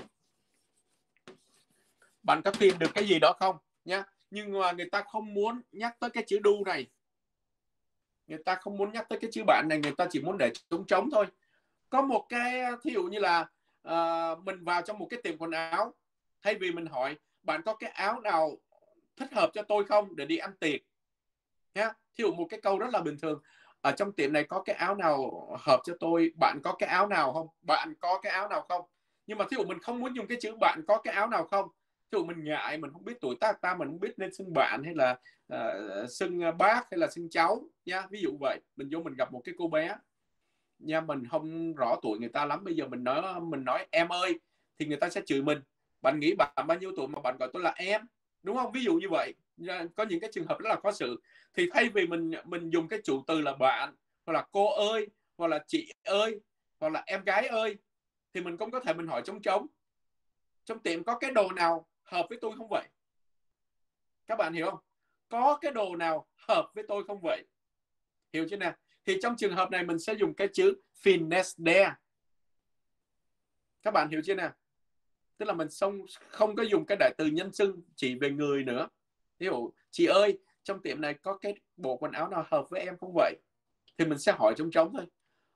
bạn có tìm được cái gì đó không nhá. Nhưng mà người ta không muốn nhắc tới cái chữ đu này, người ta không muốn nhắc tới cái chữ bạn này, người ta chỉ muốn để trống thôi. Có một cái thí dụ như là mình vào trong một cái tiệm quần áo, thay vì mình hỏi bạn có cái áo nào thích hợp cho tôi không để đi ăn tiệc nhá, thí dụ một cái câu rất là bình thường, ở trong tiệm này có cái áo nào hợp cho tôi, bạn có cái áo nào không, bạn có cái áo nào không. Nhưng mà thí dụ mình không muốn dùng cái chữ bạn có cái áo nào không, thí dụ mình ngại, mình không biết tuổi tác ta, mình không biết nên xưng bạn hay là xưng bác hay là xưng cháu nha. Ví dụ vậy, mình vô mình gặp một cái cô bé nha, mình không rõ tuổi người ta lắm, bây giờ mình nói em ơi thì người ta sẽ chửi mình, bạn nghĩ bạn bao nhiêu tuổi mà bạn gọi tôi là em, đúng không? Ví dụ như vậy, có những cái trường hợp rất là khó xử. Thì thay vì mình dùng cái chủ từ là bạn, hoặc là cô ơi, hoặc là chị ơi, hoặc là em gái ơi, thì mình cũng có thể mình hỏi trống, trong tiệm có cái đồ nào hợp với tôi không vậy? Các bạn hiểu không? Có cái đồ nào hợp với tôi không vậy? Hiểu chưa nào? Thì trong trường hợp này mình sẽ dùng cái chữ finnes there. Các bạn hiểu chưa nào? Tức là mình không có dùng cái đại từ nhân xưng chỉ về người nữa. Ví dụ chị ơi, trong tiệm này có cái bộ quần áo nào hợp với em không vậy? Thì mình sẽ hỏi trống thôi.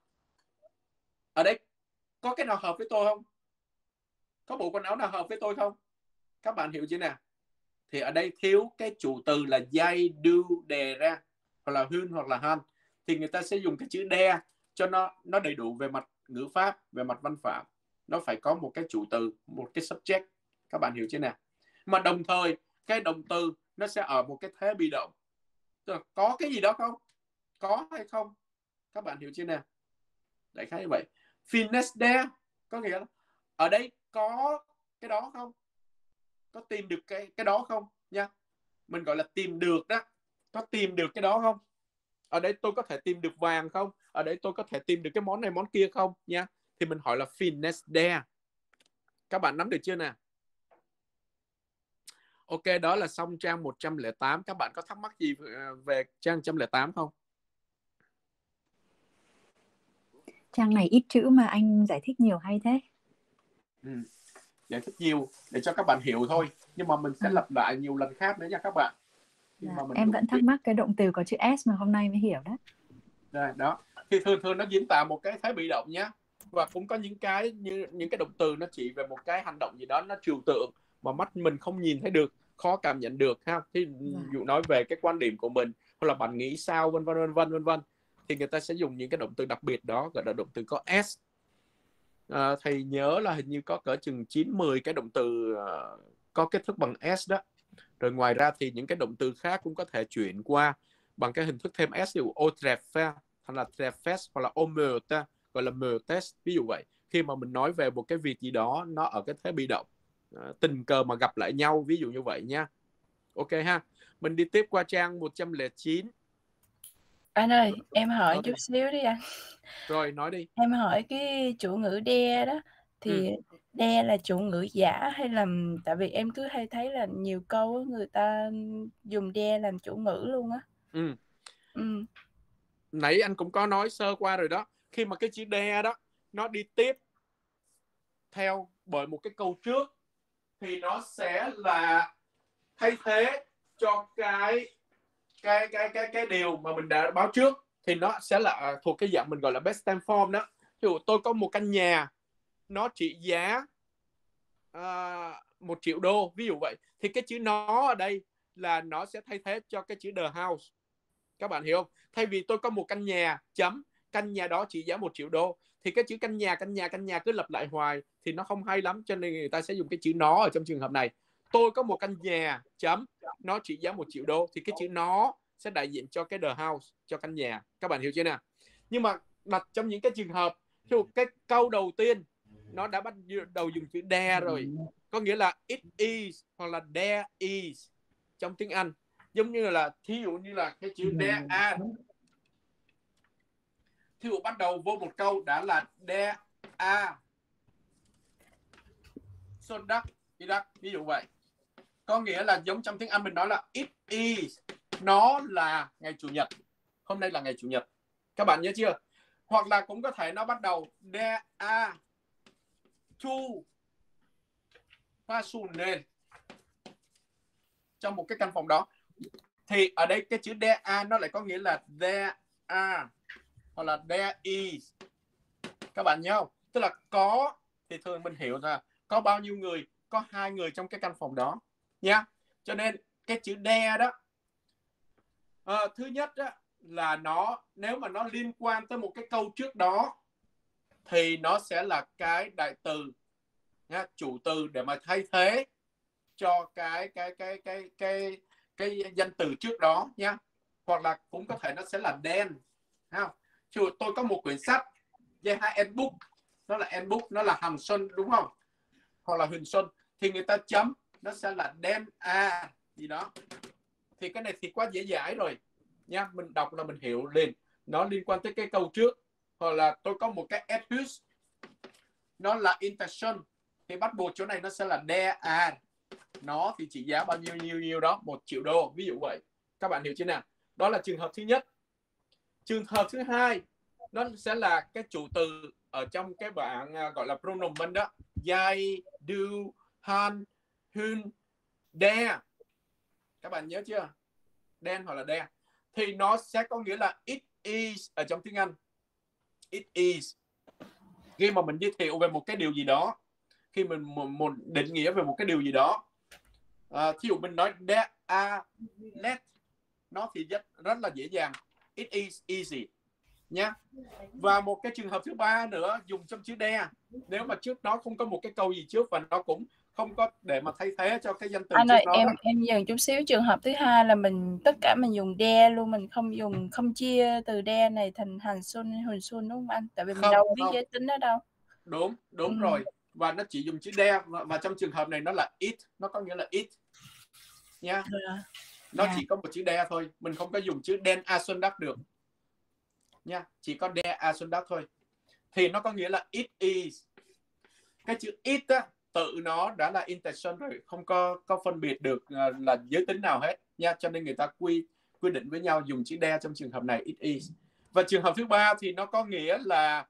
Ở đây có cái nào hợp với tôi không? Có bộ quần áo nào hợp với tôi không? Các bạn hiểu chưa nào? Thì ở đây thiếu cái chủ từ là dây, do, đè ra, hoặc là hun hoặc là han, thì người ta sẽ dùng cái chữ đe cho nó đầy đủ về mặt ngữ pháp, về mặt văn phạm. Nó phải có một cái chủ từ, một cái subject. Các bạn hiểu chưa nào? Mà đồng thời cái động từ nó sẽ ở một cái thế bị động, tức là có cái gì đó không, có hay không. Các bạn hiểu chưa nào? Đại khái như vậy. Finnes there có nghĩa là ở đây có cái đó không, có tìm được cái đó không nha. Mình gọi là tìm được đó, có tìm được cái đó không. Ở đây tôi có thể tìm được vàng không, ở đây tôi có thể tìm được cái món này món kia không nha. Thì mình hỏi là finnes there. Các bạn nắm được chưa nè? Ok, đó là xong trang 108. Các bạn có thắc mắc gì về trang 108 không? Trang này ít chữ mà anh giải thích nhiều hay thế. Giải thích nhiều để cho các bạn hiểu thôi, nhưng mà mình sẽ lặp lại nhiều lần khác nữa nha các bạn. Em vẫn thắc mắc cái động từ có chữ S mà hôm nay mới hiểu đó. Đây, đó. Thì thường nó diễn tả một cái thế bị động nhé. Và cũng có những cái như những cái động từ nó chỉ về một cái hành động gì đó, nó trừu tượng mà mắt mình không nhìn thấy được, khó cảm nhận được ha. Thì dụ nói về cái quan điểm của mình, hoặc là bạn nghĩ sao, vân vân, thì người ta sẽ dùng những cái động từ đặc biệt đó, gọi là động từ có S. Thầy nhớ là hình như có cỡ chừng 9-10 cái động từ có kết thúc bằng S đó. Rồi ngoài ra thì những cái động từ khác cũng có thể chuyển qua bằng cái hình thức thêm S, ví dụ otrefa hay là trefes, hoặc là omöta gọi là mötes, ví dụ vậy. Khi mà mình nói về một cái việc gì đó nó ở cái thế bị động, tình cờ mà gặp lại nhau, ví dụ như vậy nha. Ok ha. Mình đi tiếp qua trang 109. Anh ơi, em hỏi chút xíu đi anh. Rồi, nói đi. Em hỏi cái chủ ngữ đe đó, thì đe là chủ ngữ giả hay là... Tại vì em cứ hay thấy là nhiều câu người ta dùng đe làm chủ ngữ luôn á. Nãy anh cũng có nói sơ qua rồi đó. Khi mà cái chữ đe đó nó đi tiếp theo bởi một cái câu trước thì nó sẽ là thay thế cho cái điều mà mình đã báo trước, thì nó sẽ là thuộc cái dạng mình gọi là best time form đó. Ví dụ tôi có một căn nhà, nó trị giá 1 triệu đô, ví dụ vậy, thì cái chữ nó ở đây là nó sẽ thay thế cho cái chữ the house. Các bạn hiểu không? Thay vì tôi có một căn nhà chấm, căn nhà đó trị giá 1 triệu đô, thì cái chữ căn nhà cứ lặp lại hoài thì nó không hay lắm, cho nên người ta sẽ dùng cái chữ nó ở trong trường hợp này. Tôi có một căn nhà chấm, nó trị giá 1 triệu đô, thì cái chữ nó sẽ đại diện cho cái the house, cho căn nhà. Các bạn hiểu chưa nào? Nhưng mà đặt trong những cái trường hợp Cái câu đầu tiên nó đã bắt đầu dùng chữ there rồi, có nghĩa là it is hoặc là there is trong tiếng Anh. Giống như là thí dụ như là cái chữ there are, thí dụ bắt đầu vô một câu đã là there are Sunday, ví dụ vậy. Có nghĩa là giống trong tiếng Anh mình nói là it is, nó là ngày Chủ nhật, hôm nay là ngày Chủ nhật. Các bạn nhớ chưa? Hoặc là cũng có thể nó bắt đầu there are two persons trong một cái căn phòng đó. Thì ở đây cái chữ there are nó lại có nghĩa là there are hoặc là there is. Các bạn nhớ không? Tức là có thì thường mình hiểu là có bao nhiêu người, có 2 người trong cái căn phòng đó nha. Cho nên cái chữ there đó, thứ nhất đó, là nó, nếu mà nó liên quan tới một cái câu trước đó thì nó sẽ là cái đại từ nha, chủ từ để mà thay thế cho cái danh từ trước đó nha. Hoặc là cũng có thể nó sẽ là then. Tôi có một quyển sách, an book, nó là an book, nó là Hằng Xuân đúng không? Hoặc là Huỳnh Xuân, thì người ta chấm nó sẽ là then gì đó. Thì cái này thì quá dễ dãi rồi nha, mình đọc là mình hiểu liền, nó liên quan tới cái câu trước. Hoặc là tôi có một cái adverb, nó là intention, thì bắt buộc chỗ này nó sẽ là there are, nó thì trị giá bao nhiêu đó, 1 triệu đô, ví dụ vậy. Các bạn hiểu chưa nào? Đó là trường hợp thứ nhất. Trường hợp thứ hai, nó sẽ là cái chủ từ ở trong cái bảng gọi là pronomen đó, yai, do, han, hun, there. Các bạn nhớ chưa? Then hoặc là there. Thì nó sẽ có nghĩa là it is ở trong tiếng Anh. It is. Khi mà mình giới thiệu về một cái điều gì đó, khi mình một định nghĩa về một cái điều gì đó, thí dụ mình nói there are net, nó thì rất là dễ dàng. It is easy nhá. Và một cái trường hợp thứ ba nữa dùng trong chữ there, nếu mà trước đó không có một cái câu gì trước và nó cũng không có để mà thay thế cho cái danh từ anh trước ơi, đó. em dừng chút xíu. Trường hợp thứ hai là mình tất cả mình dùng there luôn, mình không chia từ there này thành Hằng Xuân hay Huỳnh Xuân đúng không anh? Tại vì mình đâu biết giới tính đó đâu. Đúng rồi. Và nó chỉ dùng chữ there, và trong trường hợp này nó là it, nó có nghĩa là it nha. Nó chỉ có một chữ there thôi, mình không có dùng chữ then a xuân đắc được nha, chỉ có there a xuân đắc thôi. Thì nó có nghĩa là it is. Cái chữ it á, tự nó đã là intention rồi, không có phân biệt được là giới tính nào hết nha. Cho nên người ta quy định với nhau dùng chữ there trong trường hợp này, it is. Và trường hợp thứ ba thì nó có nghĩa là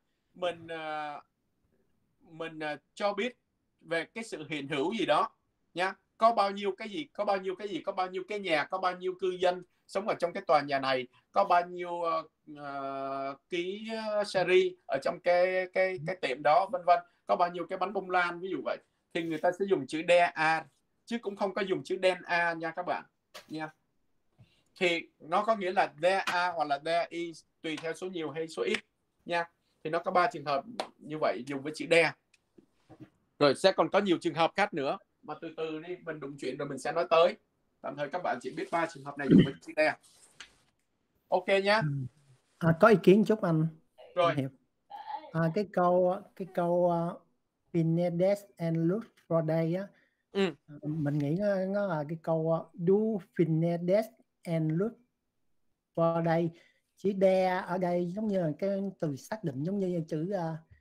mình cho biết về cái sự hiện hữu gì đó nha. Có bao nhiêu cái gì, có bao nhiêu cái nhà, có bao nhiêu cư dân sống ở trong cái tòa nhà này, có bao nhiêu ký sherry ở trong cái tiệm đó, vân vân, có bao nhiêu cái bánh bông lan, ví dụ vậy. Thì người ta sẽ dùng chữ there are, chứ cũng không có dùng chữ then are nha các bạn nha. Thì nó có nghĩa là there are hoặc là there is, tùy theo số nhiều hay số ít nha. Thì nó có 3 trường hợp như vậy dùng với chữ there. Rồi sẽ còn có nhiều trường hợp khác nữa, mà từ từ đi, mình đụng chuyện rồi mình sẽ nói tới. Tạm thời các bạn chỉ biết 3 trường hợp này dùng với chữ there. Ok nhá. Có ý kiến chút anh. Rồi. Cái câu Finnedes and look for day á, mình nghĩ nó là cái câu do Finnedes and look for day. Chữ there ở đây giống như là cái từ xác định, giống như chữ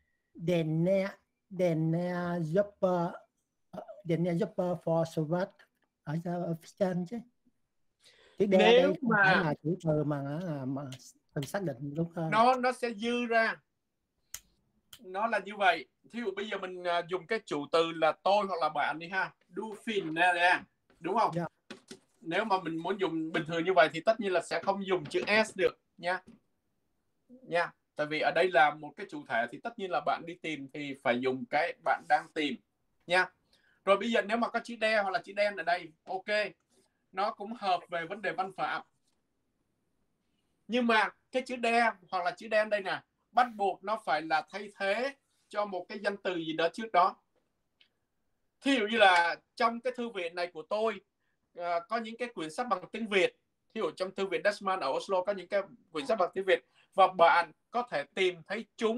Jopper for Soviet ở trên chứ. Chữ there đây không phải là chữ từ mà từ xác định đúng không? Nó sẽ dư ra. Nó là như vậy. Thí dụ bây giờ mình dùng cái chủ từ là tôi hoặc là bạn đi ha, do fin nè, đúng không? Yeah. Nếu mà mình muốn dùng bình thường như vậy thì tất nhiên là sẽ không dùng chữ s được nha. Tại vì ở đây là một cái chủ thể thì tất nhiên là bạn đi tìm thì phải dùng cái bạn đang tìm nha. Rồi bây giờ nếu mà có chữ there hoặc là chữ đen ở đây, ok, nó cũng hợp về vấn đề văn phạm. Nhưng mà cái chữ there hoặc là chữ đen đây nè, bắt buộc nó phải là thay thế cho một cái danh từ gì đó trước đó. Thí dụ như là trong cái thư viện này của tôi có những cái quyển sách bằng tiếng Việt. Thí dụ trong thư viện Dashman ở Oslo có những cái quyển sách bằng tiếng Việt, và bạn có thể tìm thấy chúng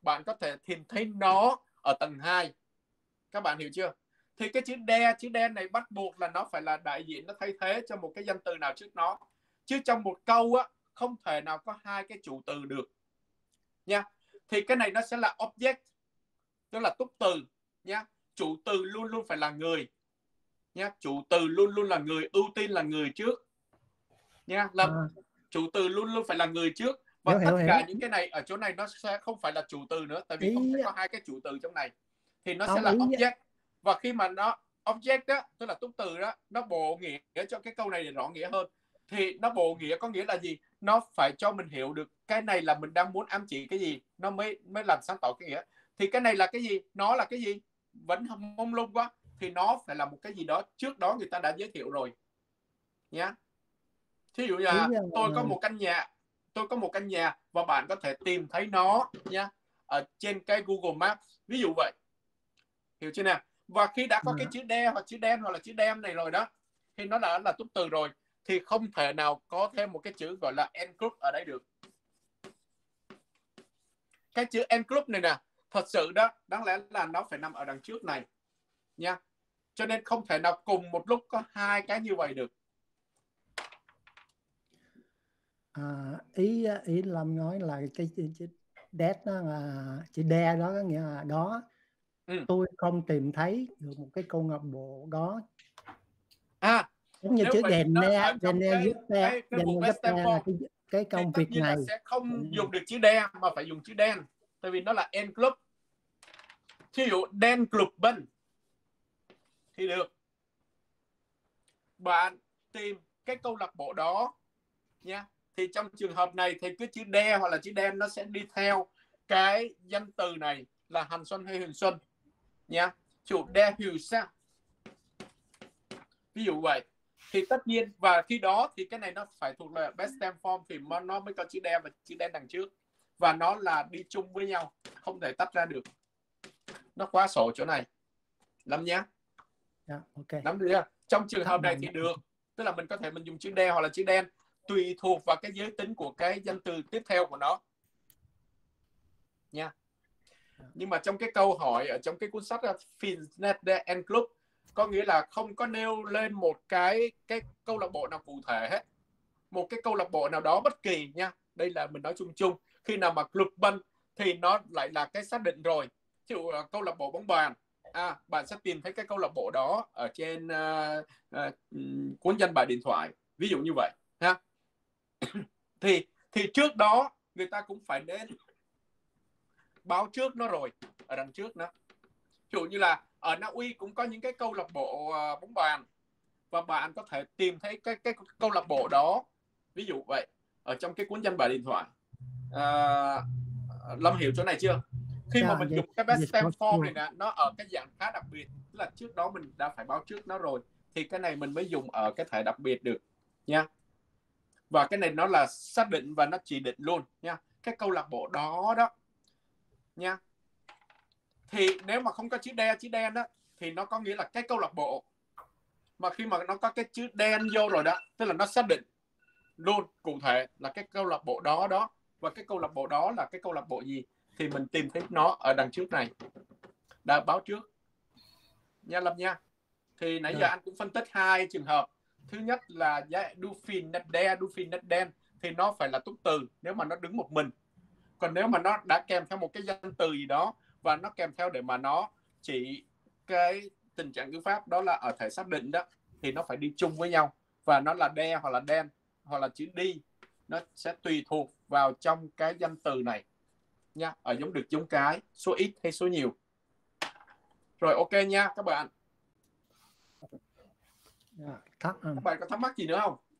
bạn có thể tìm thấy nó ở tầng 2. Các bạn hiểu chưa? Thì cái chữ đen này bắt buộc là nó phải là đại diện, nó thay thế cho một cái danh từ nào trước nó. Chứ trong một câu á, không thể nào có hai cái chủ từ được nha. Thì cái này nó sẽ là object, tức là túc từ nha. Chủ từ luôn luôn phải là người nha. Chủ từ luôn luôn là người, ưu tiên là người trước nha. Chủ từ luôn luôn phải là người trước. Và tất cả những cái này ở chỗ này nó sẽ không phải là chủ từ nữa, tại vì không thể có hai cái chủ từ trong này. Thì nó sẽ là object. Và khi mà nó object đó, tức là túc từ đó, nó bộ nghĩa cho cái câu này để rõ nghĩa hơn. Thì nó bộ nghĩa có nghĩa là gì? Nó phải cho mình hiểu được cái này là mình đang muốn ám chỉ cái gì, nó mới làm sáng tỏ cái nghĩa. Thì cái này là cái gì? Nó là cái gì? Vẫn mông lung quá. Thì nó phải là một cái gì đó trước đó người ta đã giới thiệu rồi nhá. Thí dụ như là tôi có một căn nhà và bạn có thể tìm thấy nó nhá ở trên cái Google Maps, ví dụ vậy. Hiểu chưa nào? Và khi đã có cái chữ đe hoặc chữ đen hoặc là chữ đem này rồi đó, thì nó đã là túc từ rồi, thì không thể nào có thêm một cái chữ gọi là include ở đây được. Cái chữ include này nè, thật sự đó, đáng lẽ là nó phải nằm ở đằng trước này nha. Cho nên không thể nào cùng một lúc có hai cái như vậy được. Ý Lâm nói là cái chữ that đó là chữ đe đó, có nghĩa là đó. Tôi không tìm thấy được một cái câu lạc bộ đó. Giống như chữ đèn ne giúp ta là cái công việc này sẽ không dùng được chữ đen mà phải dùng chữ đen, tại vì nó là en club. Thí dụ đen club bên thì được. Bạn tìm cái câu lạc bộ đó nha. Thì trong trường hợp này thì cứ chữ đe hoặc là chữ đen nó sẽ đi theo cái danh từ này là Hành Xuân hay Huyền Xuân nha. Chủ đe Huyền Sang, ví dụ vậy. Thì tất nhiên, và khi đó thì cái này nó phải thuộc là best stem form thì nó mới có chữ đen và chữ đen đằng trước, và nó là đi chung với nhau, không thể tách ra được. Nó quá sổ chỗ này lắm nhá. Okay. Nắm được chưa? Trong trường hợp này thì được, tức là mình có thể mình dùng chữ đen hoặc là chữ đen tùy thuộc vào cái giới tính của cái danh từ tiếp theo của nó nha. Nhưng mà trong cái câu hỏi ở trong cái cuốn sách Finnet and Club có nghĩa là không có nêu lên một cái câu lạc bộ nào cụ thể hết, một cái câu lạc bộ nào đó bất kỳ nha. Đây là mình nói chung chung. Khi nào mà club banh thì nó lại là cái xác định rồi. Ví dụ câu lạc bộ bóng bàn, bạn sẽ tìm thấy cái câu lạc bộ đó ở trên cuốn danh bạ điện thoại, ví dụ như vậy ha. thì trước đó người ta cũng phải đến báo trước nó rồi, ở đằng trước nó. Ví dụ như là ở Na Uy cũng có những cái câu lạc bộ bóng bàn, và bạn có thể tìm thấy cái câu lạc bộ đó, ví dụ vậy, ở trong cái cuốn danh bạ điện thoại. Lâm hiểu chỗ này chưa? Khi mà mình dùng cái best stem form này nè, nó ở cái dạng khá đặc biệt, tức là trước đó mình đã phải báo trước nó rồi, thì cái này mình mới dùng ở cái thể đặc biệt được nha. Và cái này nó là xác định và nó chỉ định luôn nha, cái câu lạc bộ đó đó nha. Thì nếu mà không có chữ đen đó thì nó có nghĩa là cái câu lạc bộ, mà khi mà nó có cái chữ đen vô rồi đó, tức là nó xác định luôn cụ thể là cái câu lạc bộ đó đó, và cái câu lạc bộ đó là cái câu lạc bộ gì thì mình tìm thấy nó ở đằng trước này, đã báo trước nha Lâm nha. Thì nãy giờ anh cũng phân tích hai trường hợp. Thứ nhất là du phi net đen thì nó phải là túc từ nếu mà nó đứng một mình. Còn nếu mà nó đã kèm theo một cái danh từ gì đó và nó kèm theo để mà nó chỉ cái tình trạng ngữ pháp đó là ở thể xác định đó, thì nó phải đi chung với nhau, và nó là đe hoặc là đen hoặc là chữ đi, nó sẽ tùy thuộc vào trong cái danh từ này nha, ở giống được giống cái, số ít hay số nhiều. Rồi, ok nha các bạn. Các bạn có thắc mắc gì nữa không?